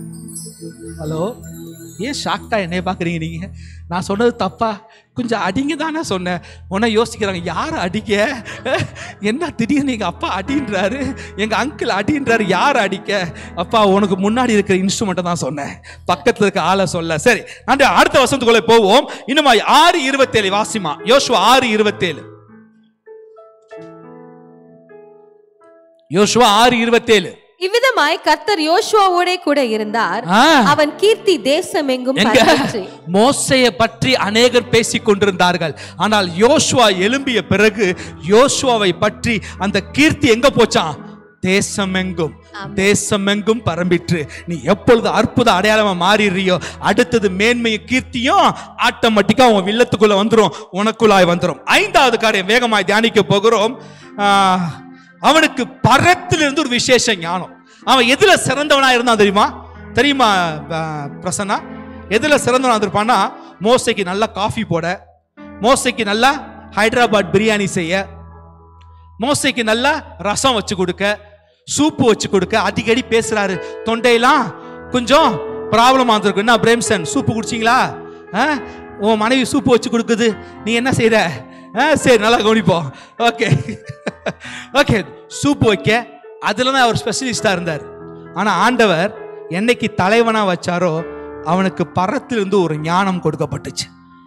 ஹலோ, ஏன் ஷாக்கா என்னைய பாக்குறீங்க நீங்க? நான் சொன்னது தப்பா? கொஞ்சம் அடிங்க தானே சொன்னேன். உன்னை யோசிக்கிறாங்க, யார் அடிக்க? என்ன திடீர்னு எங்க அப்பா அடின்றாரு, எங்க அங்கிள் அடின்றாரு, யார் அடிக்க? அப்பா உனக்கு முன்னாடி இருக்கிற இன்ஸ்ட்ருமெண்ட்டை தான் சொன்னேன், பக்கத்துல இருக்க ஆளை சொல்ல. சரி, நான் அடுத்த வசனத்துக்குள்ள போவோம். இன்னுமா ஆறு இருபத்தேழு வாசிமா. யோசுவா ஆறு இருபத்தேழு. யோசுவா ஆறு இருபத்தேழு. இவ்விதமாய் கர்த்தர் யோசுவாவோட கூட இருந்தார். அவன் கீர்த்தி தேசம் எங்கும் பரவிற்று. மோசேயை பற்றி அநேகர் பேசிக் கொண்டிருந்தார்கள். ஆனால் யோசுவா எழும்பிய பிறகு யோசுவாவை பற்றி அந்த கீர்த்தி எங்க போச்சான்? தேசமெங்கும் தேசமெங்கும் பரம்பிற்று. நீ எப்பொழுது அற்புத அடையாளமா மாறிறியோ, அடுத்தது மேன்மையும் கீர்த்தியும் ஆட்டோமேட்டிக்கா உன் வில்லத்துக்குள்ள வந்துரும், உனக்குள்ளாய் வந்துரும். ஐந்தாவது காரியம் வேகமாய் தியானிக்க போகிறோம். அவனுக்கு பரத்திலிருந்து ஒரு விசேஷ ஞானம். அவன் எதுல சிறந்தவனா இருந்தான் தெரியுமா? தெரியுமா பிரசன்னா? எதுல சிறந்தவனா இருப்பான்னா, மோசைக்கு நல்லா காஃபி போட, மோசைக்கு நல்லா ஹைதராபாத் பிரியாணி செய்ய, மோசைக்கு நல்லா ரசம் வச்சு கொடுக்க, சூப்பு வச்சு கொடுக்க. அடிக்கடி பேசுறாரு, தொண்டையெல்லாம் கொஞ்சம் ப்ராப்ளம் ஆந்திருக்கு. என்ன பிரேம்சன், சூப்பு குடிச்சிங்களா? உன் மனைவி சூப்பு வச்சு கொடுக்குது, நீ என்ன செய்யற? சரி, நல்லா கவனிப்போம். ஓகே ஓகே சூப்பு வைக்க அதுல தான் அவர் ஸ்பெஷலிஸ்டா இருந்தார். ஆனா ஆண்டவர் என்னைக்கு தலைவனா வச்சாரோ அவனுக்கு பரத்திலிருந்து ஒரு ஞானம் கொடுக்கப்பட்டுச்சு.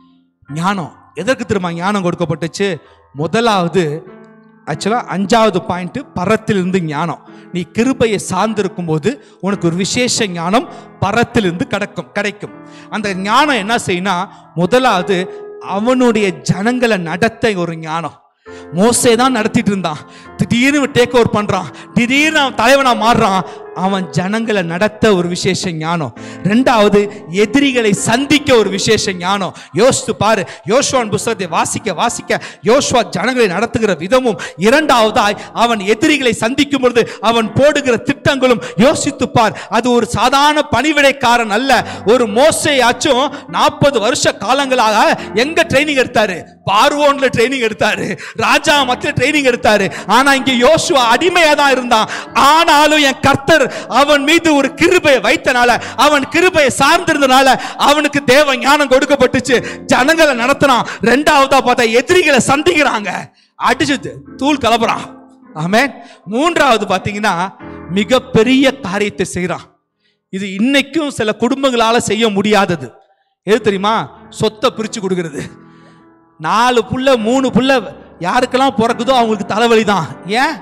ஞானம் எதற்கு திரும்ப ஞானம் கொடுக்கப்பட்டுச்சு? முதலாவது ஆக்சுவலா அஞ்சாவது பாயிண்ட், பரத்திலிருந்து ஞானம். நீ கிருபையை சார்ந்திருக்கும் போது உனக்கு ஒரு விசேஷ ஞானம் பரத்திலிருந்து கிடைக்கும் கிடைக்கும் அந்த ஞானம் என்ன செய்யணும்? முதலாவது அவனுடைய ஜனங்களை நடத்த ஒரு ஞானம். மோசே தான் நடத்திட்டு இருந்தான், திடீர்னு டேக் ஓவர் பண்றான், திடீர்னு அவன் தலைவனா மாறுறான். அவன் ஜனங்களை நடத்த ஒரு விசேஷ ஞானம். ரெண்டாவது எதிரிகளை சந்திக்க ஒரு விசேஷ ஞானம். யோசித்து பாரு, யோசுவாவின் புத்தகத்தை வாசிக்க வாசிக்க யோசுவா ஜனங்களை நடத்துகிற விதமும், இரண்டாவதாய் அவன் எதிரிகளை சந்திக்கும் பொழுது அவன் போடுகிற திட்டங்களும் யோசித்து பார். அது ஒரு சாதாரண பணிவிடைக்காரன் அல்ல. ஒரு மோசேயாச்சும் நாற்பது வருஷ காலங்களாக எங்க ட்ரைனிங் எடுத்தாரு? பார்வோன்ல ட்ரைனிங் எடுத்தாரு, ராஜா மத்திய ட்ரைனிங் எடுத்தாரு. ஆனா இங்க யோசுவா அடிமையா தான் இருந்தான். ஆனாலும் என் கர்த்தர் அவன் மீது ஒரு கிருபையை வைத்தனால, அவன் கிருபையை சார்ந்திருந்தனால அவனுக்கு தேவ ஞானம் கொடுக்கப்பட்டுச்சு. ஜனங்களை நடத்தினான். ரெண்டாவதா பார்த்தா எதிரிகளை சந்திக்கிறாங்க, அடிச்சு தூள் கலப்புறான். ஆமென். மூன்றாவது பாத்தீங்கன்னா மிகப்பெரிய காரியத்தை செய்யறான். இது இன்னைக்கும் சில குடும்பங்களால செய்ய முடியாதது. எது தெரியுமா? சொத்தை பிரிச்சு கொடுக்கிறது. நாலு புள்ள மூணு புள்ள யாருக்கெல்லாம் பிறக்குதோ அவங்களுக்கு தலைவலி தான். ஏன்?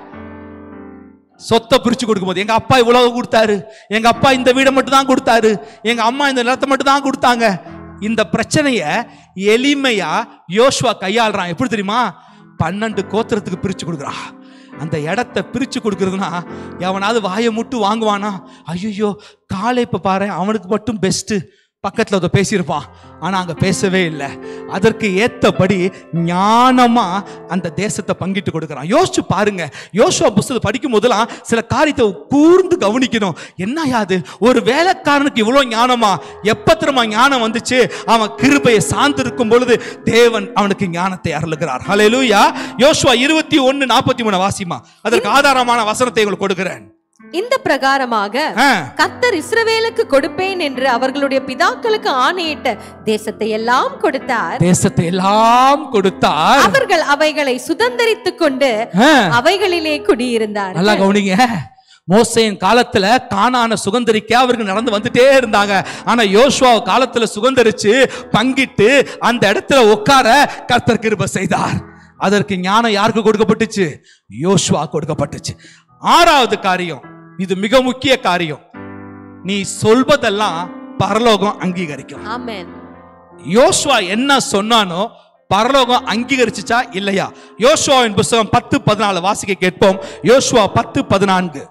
சொத்தை பிரிச்சு கொடுக்கும் போது, எங்க அப்பா இவ்வளவு கொடுத்தாரு, எங்க அப்பா இந்த வீடை மட்டும் தான் கொடுத்தாரு, எங்க அம்மா இந்த நிலத்தை மட்டும் தான் கொடுத்தாங்க. இந்த பிரச்சனைய எளிமையா யோசுவா கையாளுறான். எப்படி தெரியுமா? பன்னெண்டு கோத்திரத்துக்கு பிரிச்சு கொடுக்குறான். அந்த இடத்தை பிரிச்சு கொடுக்கறதுனா எவனாவது வாயை முட்டு வாங்குவானா? ஐயோ காலை இப்ப பாரு, அவனுக்கு மட்டும் பெஸ்ட், பக்கத்துல அதை பேசியிருப்பான், ஆனா அங்க பேசவே இல்லை. அதற்கு ஏத்தபடி ஞானமா அந்த தேசத்தை பங்கிட்டு கொடுக்கிறான். யோசிச்சு பாருங்க, யோசுவா புத்தகத்தை படிக்கும் போதெல்லாம் சில காரியத்தை கூர்ந்து கவனிக்கணும். என்ன யாது ஒரு வேலைக்காரனுக்கு இவ்வளவு ஞானமா? எப்ப திரும்ப ஞானம் வந்துச்சு? அவன் கிருபையை சார்ந்து இருக்கும் பொழுது தேவன் அவனுக்கு ஞானத்தை அருளுகிறார். ஹல்லேலூயா. யோசுவா இருபத்தி ஒன்னு நாற்பத்தி மூணு வாசிமா, அதற்கு ஆதாரமான வசனத்தை உங்களுக்கு கொடுக்கிறேன். இந்த பிரகாரமாக கர்த்தர் இஸ்ரவேலுக்கு கொடுப்பேன் என்று அவர்களுடைய பிதாக்களுக்கு ஆணையிட்ட தேசத்தை எல்லாம் கொடுத்தார். தேசத்தை எல்லாம் கொடுத்தார். அவர்கள் அவைகளை சுதந்தரித்துக் கொண்டு அவைகளிலே குடியிருந்தார். நல்லா கவனிங்க, மோசேயின் காலத்துல கானான சுதந்தரிக்க அவர்கள் நடந்து வந்துட்டே இருந்தாங்க. ஆனா யோசுவா காலத்துல சுதந்தரிச்சு பங்கிட்டு அந்த இடத்துல உட்கார கர்த்தர் கிருபை செய்தார். அதற்கு ஞானம் யாருக்கு கொடுக்கப்பட்டுச்சு? யோசுவா கொடுக்கப்பட்டுச்சு. ஆறாவது காரியம், இது மிக முக்கிய காரியம், நீ சொல்வதெல்லாம் பரலோகம் அங்கீகரிக்கும். ஆமென். யோசுவா என்ன சொன்னானோ பரலோகம் அங்கீகரிச்சுச்சா இல்லையா? யோசுவாவின் புத்தகம் பத்து பதினாலு வாசிக்க கேட்போம். யோசுவா பத்து பதினான்கு.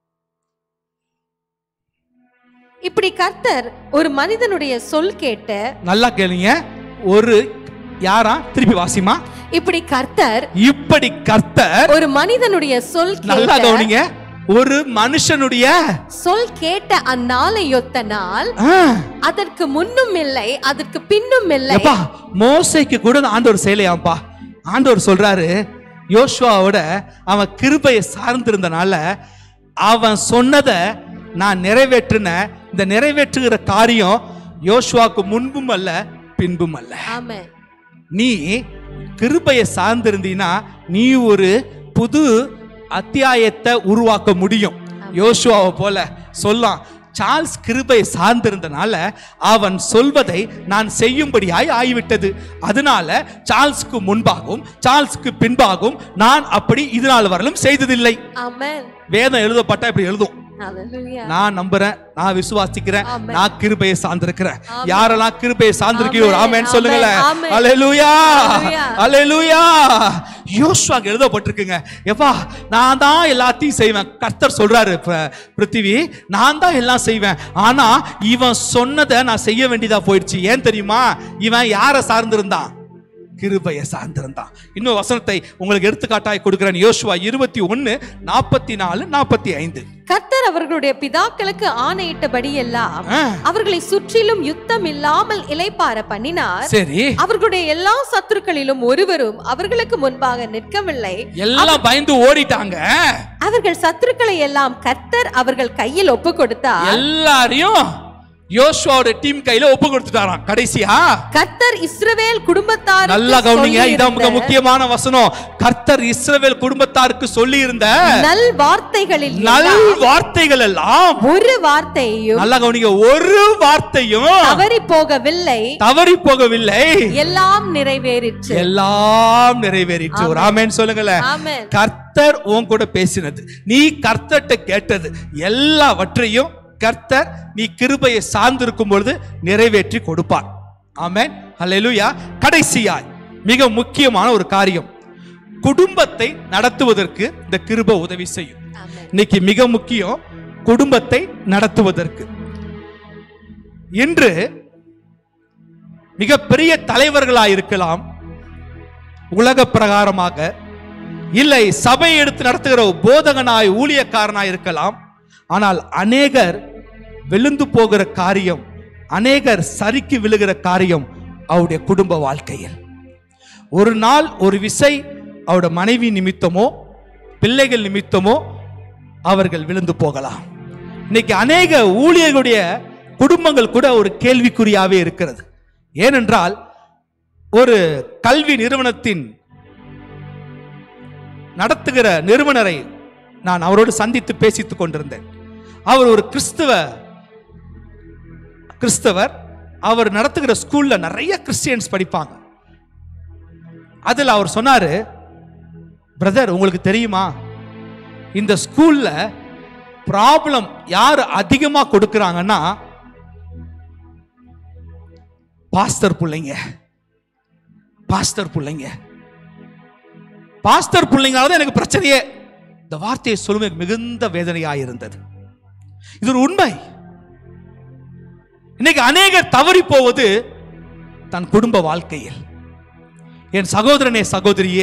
இப்படி கர்த்தர் ஒரு மனிதனுடைய சொல் கேட்ட, நல்லா கேளுங்க, ஒரு யாரா திருப்பி வாசிமா. இப்படி கர்த்தர் இப்படி கர்த்தர் ஒரு மனிதனுடைய சொல் கேட்ட, நல்லா கவனிங்க, ஒரு மனுஷனுடைய சொல் கேட்ட அந்நாளையொத்த நாள் அதற்கு முன்னும் இல்லை அதற்கு பின்னும் இல்லை. மோசேக்கு கூட ஆண்டவர் செய்யலையாம்பா. ஆண்டவர் சொல்றாரு, யோசுவாவோட அவன் கிருபையை சார்ந்திருந்தனால அவன் சொன்னதை நான் நிறைவேற்றின. இந்த நிறைவேற்றுகிற காரியம் யோசுவாக்கு முன்பும் அல்ல பின்பும் அல்ல. ஆமென். நீ கிருபையை சார்ந்திருந்தீனா நீ ஒரு புது அத்தியாயத்தை உருவாக்க முடியும். யோசுவாவை போல சொல்லலாம். சார்ல்ஸ் கிருபையை சார்ந்திருந்தனால அவன் சொல்வதை நான் செய்யும்படியாய் ஆகிவிட்டது. அதனால சார்ல்ஸ்க்கு முன்பாகவும் சார்ல்ஸ்க்கு பின்பாகவும் நான் அப்படி இது நாள் வரலும் செய்ததில்லை. ஆமென். வேதம் எழுதப்பட்டா இப்படி எழுதும். ஹல்லேலூயா. நான் நம்புறேன், நான் விசுவாசிக்கிறேன், நான் கிருபையை சார்ந்திருக்கிறேன். யாரெல்லாம் கிருபையை சார்ந்திருக்கீங்க ஆமென் சொல்லுங்களேன். ஹல்லேலூயா, ஹல்லேலூயா. யோசுவா எழுதப்பட்டிருக்குங்க, எப்பா நான் தான் எல்லாத்தையும் செய்வேன். கர்த்தர் சொல்றாரு, பிருத்திவி நான் தான் எல்லாம் செய்வேன். ஆனா இவன் சொன்னதை நான் செய்ய வேண்டியதா போயிடுச்சு. ஏன் தெரியுமா? இவன் யாரை சார்ந்திருந்தான்? கிருபையை சார்ந்திருந்தான். இன்னும் வசனத்தை உங்களுக்கு எடுத்துக்காட்டாய் கொடுக்கிறேன். யோசுவா இருபத்தி ஒன்னு நாற்பத்தி நாலு நாற்பத்தி ஐந்து. கர்த்தர் அவர்களுடைய பிதாக்களுக்கு ஆணையிட்டபடி எல்லாம் அவர்களை சுற்றிலும் யுத்தம் இல்லாமல் இளைப்பாற பண்ணினார். சரி. அவர்களுடைய எல்லா சத்துருக்களிலும் ஒருவரும் அவர்களுக்கு முன்பாக நிற்கவில்லை. எல்லாம் பயந்து ஓடிட்டாங்க. அவர்கள் சத்துருக்களை எல்லாம் கர்த்தர் அவர்கள் கையில் ஒப்பு கொடுத்தார். எல்லாரையும் யோசுவாவோட டீம் கையில ஒப்பு கொடுத்துட்டாராம். கடைசியா கர்த்தர் இஸ்ரவேல் குடும்பத்தார், நல்லா கவனிங்க, இதான் மிக முக்கியமான வசனம். கர்த்தர் இஸ்ரவேல் குடும்பத்தாருக்கு சொல்லி இருந்த நல் வார்த்தைகளில் நல் வார்த்தைகள் எல்லாம் ஒரு வார்த்தையும், நல்லா கவனிங்க, ஒரு வார்த்தையும் தவறி போகவில்லை தவறி போகவில்லை எல்லாம் நிறைவேறிற்று. எல்லாம் நிறைவேறிற்று. ஒரு ஆமென் சொல்லுங்களேன். ஆமென். கர்த்தர் உன் கூட பேசினது, நீ கர்த்தர்ட்ட கேட்டது எல்லாவற்றையும் கர்த்தர் நீ கிருபையை சார்ந்திருக்கும் பொழுது நிறைவேற்றி கொடுப்பார். ஆமென், ஹல்லேலூயா. கடைசியாய் மிக முக்கியமான ஒரு காரியம், குடும்பத்தை நடத்துவதற்கு இந்த கிருபை உதவி செய்யும். இன்னைக்கு மிக முக்கியம், குடும்பத்தை நடத்துவதற்கு. இன்று மிகப்பெரிய தலைவர்களாய் இருக்கலாம், உலக பிரகாரமாக, இல்லை சபை எடுத்து நடத்துகிற போதகனாய் ஊழியக்காரனாய் இருக்கலாம். ஆனால் அநேகர் விழுந்து போகிற காரியம், அநேகர் சரிக்கு விழுகிற காரியம் அவருடைய குடும்ப வாழ்க்கையில். ஒரு நாள் ஒரு விசை அவருடைய மனைவி நிமித்தமோ பிள்ளைகள் நிமித்தமோ அவர்கள் விழுந்து போகலாம். இன்னைக்கு அநேக ஊழியர்களுடைய குடும்பங்கள் கூட ஒரு கேள்விக்குறியாவே இருக்கிறது. ஏனென்றால் ஒரு கல்வி நிறுவனத்தின் நடத்துகிற நிறுவனரை நான் அவரோடு சந்தித்து பேசித்துக் கொண்டிருந்தேன். அவர் ஒரு கிறிஸ்தவ கிறிஸ்தவர் அவர் நடத்துகிற ஸ்கூல்ல நிறைய கிறிஸ்டியன்ஸ் படிப்பாங்க. அதில் அவர் சொன்னாரு, பிரதர் உங்களுக்கு தெரியுமா, இந்த ஸ்கூல்ல ப்ராப்ளம் யார் அதிகமா கொடுக்கிறாங்கன்னா பாஸ்டர் பிள்ளைங்க. பாஸ்டர் பிள்ளைங்க பாஸ்டர் பிள்ளைங்களால எனக்கு பிரச்சனையே. இந்த வார்த்தையை சொல்லுவது மிகுந்த வேதனையாக இருந்தது. இது ஒரு உண்மை. இன்னைக்கு அநேகர் தவறி போவது தன் குடும்ப வாழ்க்கையில். என் சகோதரனே சகோதரியே,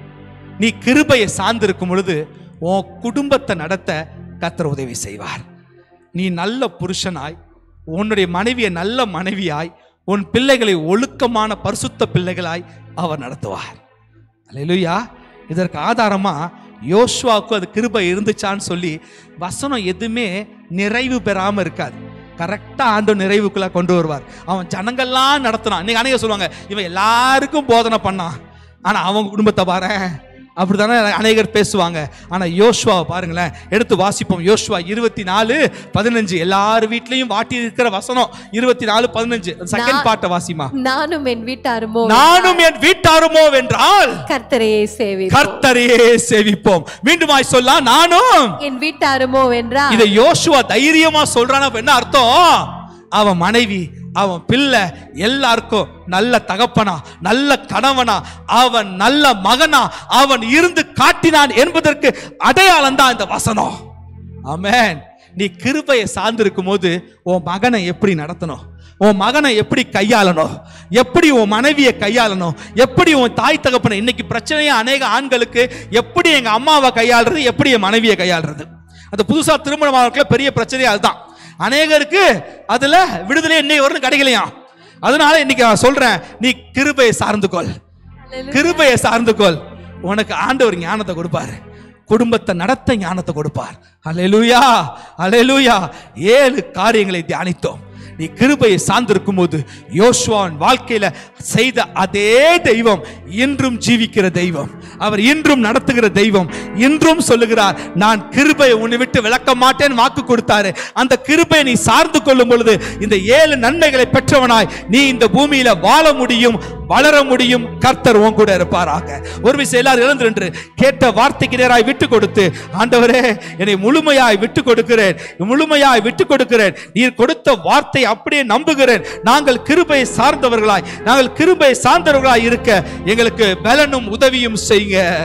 நீ கிருபையை சார்ந்திருக்கும் பொழுது உன் குடும்பத்தை நடத்த கர்த்தர் உதவி செய்வார். நீ நல்ல புருஷனாய், உன்னுடைய மனைவியை நல்ல மனைவியாய், உன் பிள்ளைகளை ஒழுக்கமான பரிசுத்த பிள்ளைகளாய் அவர் நடத்துவார். அல்லேலூயா. இதற்கு ஆதாரமா யோசுவாவுக்கு அது கிருபை இருந்துச்சான்னு சொல்லி வசனம் எதுவுமே நிறைவு பெறாம இருக்காது. கரெக்டா ஆண்டு நிறைவுக்குள்ள கொண்டு வருவார். அவன் ஜனங்கள்லாம் நடத்தினான். இன்னைக்கு அநேகர் சொல்லுவாங்க, இவன் எல்லாருக்கும் போதனை பண்ணான், ஆனா அவங்க குடும்பத்தை பாரு அப்படித்தானே அநேகர் பேசுவாங்க. ஆனா யோசுவாவை பாருங்களேன், எடுத்து வாசிப்போம். யோசுவா இருபத்தி நாலு பதினஞ்சு. எல்லார் வீட்லயும் வாட்டி இருக்கிற வசனம் இருபத்தி நாலு பதினஞ்சு. செகண்ட் பார்ட்ட வாசிமா. நானும் என் வீட்டாருமோ நானும் என் வீட்டாருமோ வென்றால் கர்த்தரையே சேவிப்போம். கர்த்தரையே சேவிப்போம். மீண்டுமாய் சொல்லலாம், நானும் என் வீட்டாருமோ வென்றால். இதை யோசுவா தைரியமா சொல்றான என்ன அர்த்தம்? அவன் மனைவி, அவன் பிள்ளை எல்லாருக்கும் நல்ல தகப்பனா, நல்ல கணவனா, அவன் நல்ல மகனா அவன் இருந்து காட்டினான் என்பதற்கு அடையாளம் தான் இந்த வசனம். ஆமென். நீ கிருபையை சார்ந்திருக்கும் போது உன் மகனை எப்படி நடத்தணும், உன் மகனை எப்படி கையாளணும், எப்படி உன் மனைவியை கையாளணும், எப்படி உன் தாய் தகப்பனை. இன்னைக்கு பிரச்சனையே அநேக ஆண்களுக்கு, எப்படி எங்க அம்மாவை கையாளுறது, எப்படி என் மனைவியை கையாளுறது. அந்த புதுசா திருமணமானவர்கள பெரிய பிரச்சனையே அதுதான். அநேகருக்கு அதுல விடுதலை இன்னைக்கு வரணும் கிடைக்கலையா. அதனால இன்னைக்கு நான் சொல்றேன், நீ கிருபையை சார்ந்துக்கொள், கிருபையை சார்ந்துக்கொள். உனக்கு ஆண்டவர் ஞானத்தை கொடுப்பாரு, குடும்பத்தை நடத்த ஞானத்தை கொடுப்பார். அல்லேலூயா, அல்லேலூயா. ஏழு காரியங்களை தியானித்தோம். நீ கிருபையை சார்ந்திருக்கும் போது யோசுவாவின் வாழ்க்கையில செய்த அதே தெய்வம் இன்றும் ஜீவிக்கிற தெய்வம், அவர் இன்றும் நடத்துகிற தெய்வம். இன்றும் சொல்லுகிறார், நான் கிருபையை உன்னை விட்டு விலக்க மாட்டேன் வாக்கு கொடுத்தாரு. அந்த கிருபையை நீ சார்ந்து கொள்ளும் பொழுது இந்த ஏழு நன்மைகளை பெற்றவனாய் நீ இந்த பூமியில வாழ முடியும், வளர முடியும். கர்த்தர் உன் கூட இருப்பாராக. ஒரு விஷயம் எல்லாரும் எழுந்திருந்து கேட்ட வார்த்தைக்கு நேராய் விட்டு கொடுத்து, ஆண்டவரே என்னை முழுமையாய் விட்டு கொடுக்கிறேன், முழுமையாய் விட்டு கொடுக்கிறேன், நீர் கொடுத்த வார்த்தை அப்படியே நம்புகிறேன். நாங்கள் கிருபையை சார்ந்தவர்களாய், நாங்கள் கிருபையை சார்ந்தவர்களாய் இருக்க எங்களுக்கு பலனும் உதவியும் செய்யுங்க.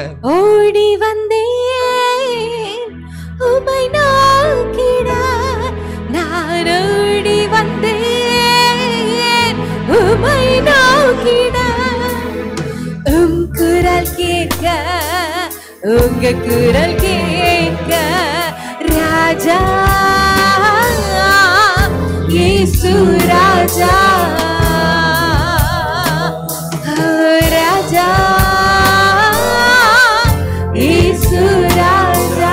ஓடி வந்தேன் உம்மை நோக்கிட, நான் ஓடி வந்தேன் உம்மை நோக்கிட, உம் குரல் கேட்க, உங்க குரல் கேட்க, ராஜா இயேசு ராஜா, ராஜா இயேசு ராஜா.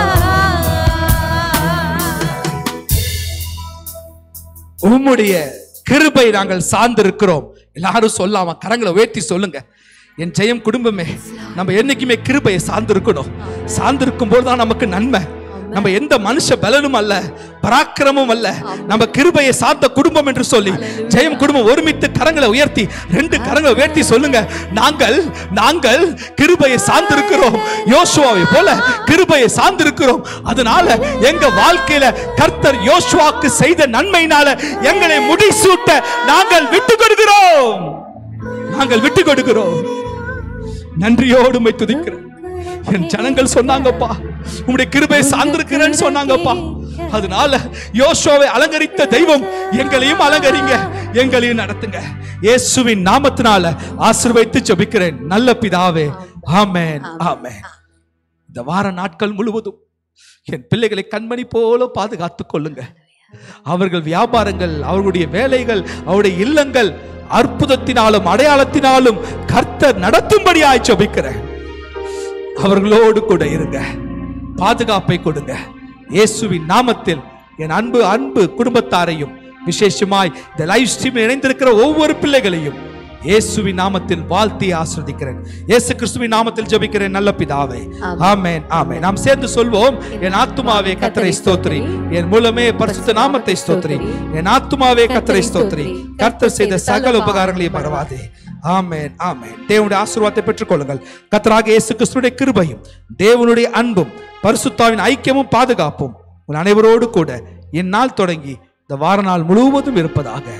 உம்முடைய கிருபை நாங்கள் சார்ந்திருக்கிறோம். எல்லாரும் சொல்லாம கரங்களை உயர்த்தி சொல்லுங்க. என் ஜெயம் குடும்பமே, நம்ம என்னைக்குமே கிருபையை சார்ந்திருக்கணும். சார்ந்திருக்கும் போதுதான் நமக்கு நன்மை. நம்ம எந்த மனுஷ பலனும் அல்ல, பராக்கிரமும் அல்ல, நம்ம கிருபையை சார்ந்த குடும்பம் என்று சொல்லி ஜெயம் குடும்பம் ஒருமித்து கரங்களை உயர்த்தி ரெண்டு கரங்களை உயர்த்தி சொல்லுங்க, நாங்கள் நாங்கள் கிருபையை சார்ந்திருக்கிறோம். யோசுவாவை போல கிருபையை சார்ந்திருக்கிறோம். அதனால எங்க வாழ்க்கையில கர்த்தர் யோசுவாக்கு செய்த நன்மையினால எங்களை முடிசூட்ட நாங்கள் விட்டு கொடுக்கிறோம், நாங்கள் விட்டு கொடுக்கிறோம். நன்றியோடு உம்மை துதிக்கிறேன். என் ஜனங்கள் சொன்னாங்கப்பா, உம்முடைய கிருபையை சார்ந்திருக்கிறேன்னு சொன்னாங்கப்பா. அதனால யோசுவாவை அலங்கரித்த தெய்வம் எங்களையும் அலங்கரிங்க, எங்களையும் நடத்துங்க. இயேசுவின் நாமத்தினால ஆசீர்வதித்து ஜெபிக்கிறேன் நல்ல பிதாவே. ஆமென், ஆமென். இந்த வார நாட்கள் முழுவதும் என் பிள்ளைகளை கண்மணி போல பாதுகாத்துக் கொள்ளுங்க. அவர்கள் வியாபாரங்கள், அவர்களுடைய வேலைகள், அவருடைய இல்லங்கள் அற்புதத்தினாலும் அடையாளத்தினாலும் கர்த்தர் நடத்தும்படியாய் ஜெபிக்கிறேன். அவர்களோடு கூட இருங்க, பாதுகாப்பை கொடுங்க. இயேசுவின் நாமத்தில் என் அன்பு அன்பு குடும்பத்தாரையும் விசேஷமாய் இந்த லைவ் ஸ்ட்ரீமில் இணைந்திருக்கிற ஒவ்வொரு பிள்ளைகளையும் இயேசுவின் நாமத்தில் வாழ்த்தி ஆசீர்வதிக்கிறேன். இயேசு கிறிஸ்துவின் நாமத்தில் ஜெபிக்கிறேன் நல்ல பிதாவே. ஆமென், ஆமென். நாம் சேர்ந்து சொல்வோம், என் ஆத்துமாவே கர்த்தரை ஸ்தோத்திரி, என் மூலமே பரிசுத்த நாமத்தை ஸ்தோத்திரி, என் ஆத்துமாவே கர்த்தரை ஸ்தோத்திரி, கர்த்தர் செய்த சகல உபகாரங்களையும் மறவாதே. ஆமென், ஆமென். தேவனுடைய ஆசீர்வாதத்தை பெற்றுக் கொள்ளுங்கள். கர்த்தராகிய இயேசு கிறிஸ்துவின் கிருபையும் தேவனுடைய அன்பும் பரிசுத்தாவின் ஐக்கியமும் பாதுகாப்பும் உங்கள் அனைவரோடு கூட இந்நாள் தொடங்கி இந்த வார நாள் முழுவதும் இருப்பதாக.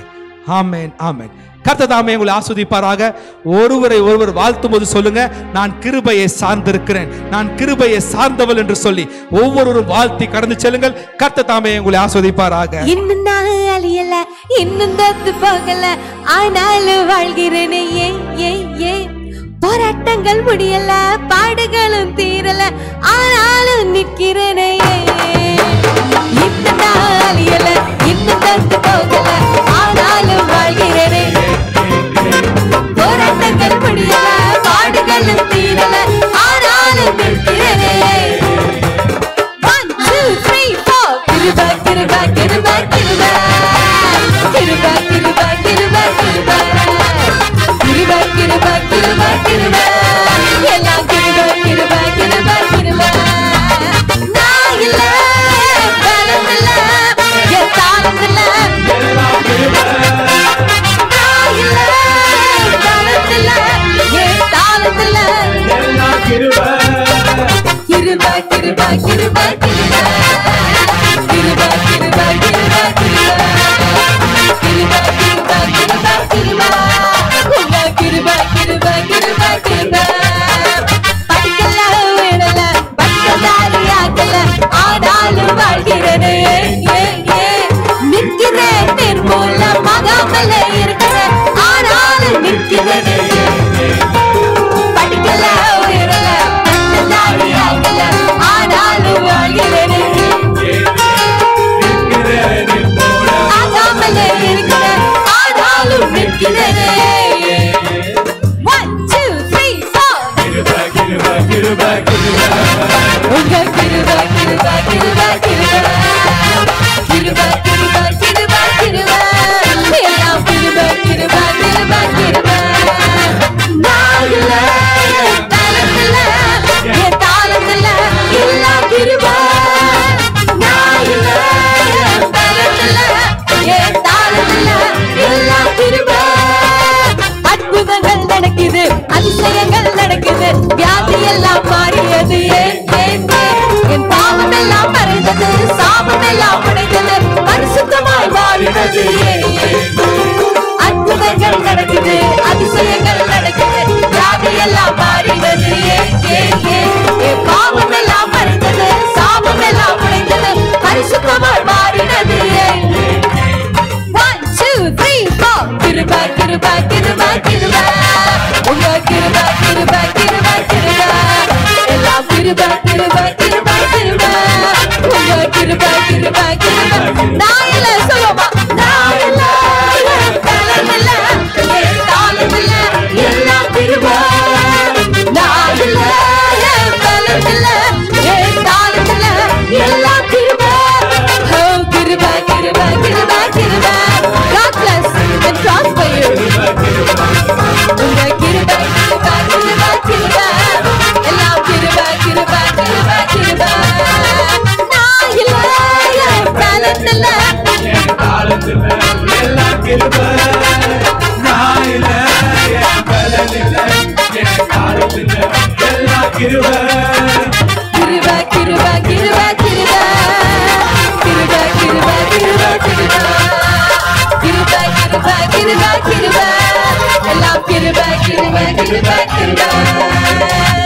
ஆமென் ஆமென். கர்த்தர் தாமே உங்களை ஆஸ்வதிப்பாராக. ஒருவரை ஒருவர் வாழ்த்தும் போது சொல்லுங்க, நான் கிருபையை சார்ந்திருக்கிறேன், நான் கிருபையை சார்ந்தவள் என்று சொல்லி ஒவ்வொருவரும் வாழ்த்தி கடந்து செல்லுங்கள். கர்த்தர் தாமே உங்களை ஆஸ்வதிப்பாராக. இன்னும் நான் அழியல, இன்னும் தத்து போகல, ஆனாலும் வாழ்கிறேனே. ஏ ஏ ஏ போராட்டங்கள் முடியல, பாடுகளும் தீரல, ஆனாலும் நிற்கிறேனே. இன்னும் நான் அழியல, இன்னும் தத்து போகல, ஆனாலும் வாழ்கிறேனே. போராட்டங்கள் முடியல, பாடுகளும் தீரல, ஆனாலும் நிற்கிறேனே. One, two, three, four. Kripa Kripa Kripa Kripa Kripa Kripa Kripa Kripa Kripa Kripa Kripa Kripa எல்லாம் கிருபா கிருபா கிருபா கிருபா. நான் இல்ல, பலம் இல்ல, என் தாளம் இல்ல. நான் இல்ல, பலம் இல்ல, என் தாளம் இல்ல. கிருபா கிருபா கிருபா கிருபா கிருபா கிருபா கிருபா கிருபா கிருபா கிருபா கிருபா உங்க கிருபா கிருபா கிருபா கிருபா. படிக்கல விடல, பட்டதாரியாக்கல, ஆனாலும் வாழ்கிறேனே. ஏ ஏ நிற்கிறேன், நிர்மூலமாகாமல இருக்கிறேன், ஆனாலும் நிற்கிறேனே. படிக்கல விடல, பட்டதாரியாக்கல, ஆனாலும் வாழ்கிறேனே. ஆகாமல இருக்கிறேன், ஆனாலும் நிற்கிறேனே. One, two, three, four. Kripa Kripa Kripa Kripa உங்க கிருபா கிருபா கிருபா கிருபா கிருபா கிருபா கிருபா கிருபா எல்லாம் கிருபா கிருபா கிருபா கிருபா. நான் இல்ல, என் தாளம் இல்ல, என் தாளம் இல்ல, எல்லாம் கிருபா. நான் இல்ல, என் தாளம் இல்ல, என் தாளம் இல்ல, எல்லாம் கிருபா. அற்புதங்கள் நடக்குது, அதிசயங்கள் நடக்குது, வியாதி எல்லாம் மாறியது. ஏன் ஏன் என் பாவம் எல்லாம் மறைந்தது, சாபம் எல்லாம் உடைந்தது, பரிசுத்தமாய் மாறினது. அற்புதங்கள் நடக்குது, அதிசயங்கள் நடக்குது, வியாதி எல்லாம் மாறினது. ஏன் ஏன் என் பாவம் எல்லாம் மறைந்தது, சாபம் எல்லாம் உடைந்தது, பரிசுத்தமாய் மாறினது. One, two, three, four. Kripa Kripa Kripa Kripa உங்க கிருபா கிருபா கிருபா கிருபா எல்லாம் கிருபா கிருபா கிருபா கிருபா உங்க கிருபா கிருபா கிருபா. நான் இல்ல, சொல்லுமா, நான் இல்ல, என் பலம் இல்ல, என் தாளம் இல்ல, எல்லாம் கிருபா. நான் இல்ல, என் பலம் இல்ல, என் தாளம் இல்ல, எல்லாம் Kripa. Oh, Kripa Kripa Kripa Kripa. God bless and prosper you. உங்க கிருபா கிருபா கிருபா கிருபா எல்லாம் கிருபா கிருபா கிருபா கிருபா. நான் இல்ல, என் பலம் இல்ல, என் தாளத்துல எல்லாம் கிருபா. நான் இல்ல, என் பலம் இல்ல, என் தாளத்துல எல்லாம் கிருபா. கிருபா கிருபா கிருபா கிருபா கிருபா கிருபா கிருபா கிருபா கிருபா கிருபா கிருபா கிருபா எல்லாம் கிருபா கிருபா கிருபா கிருபா.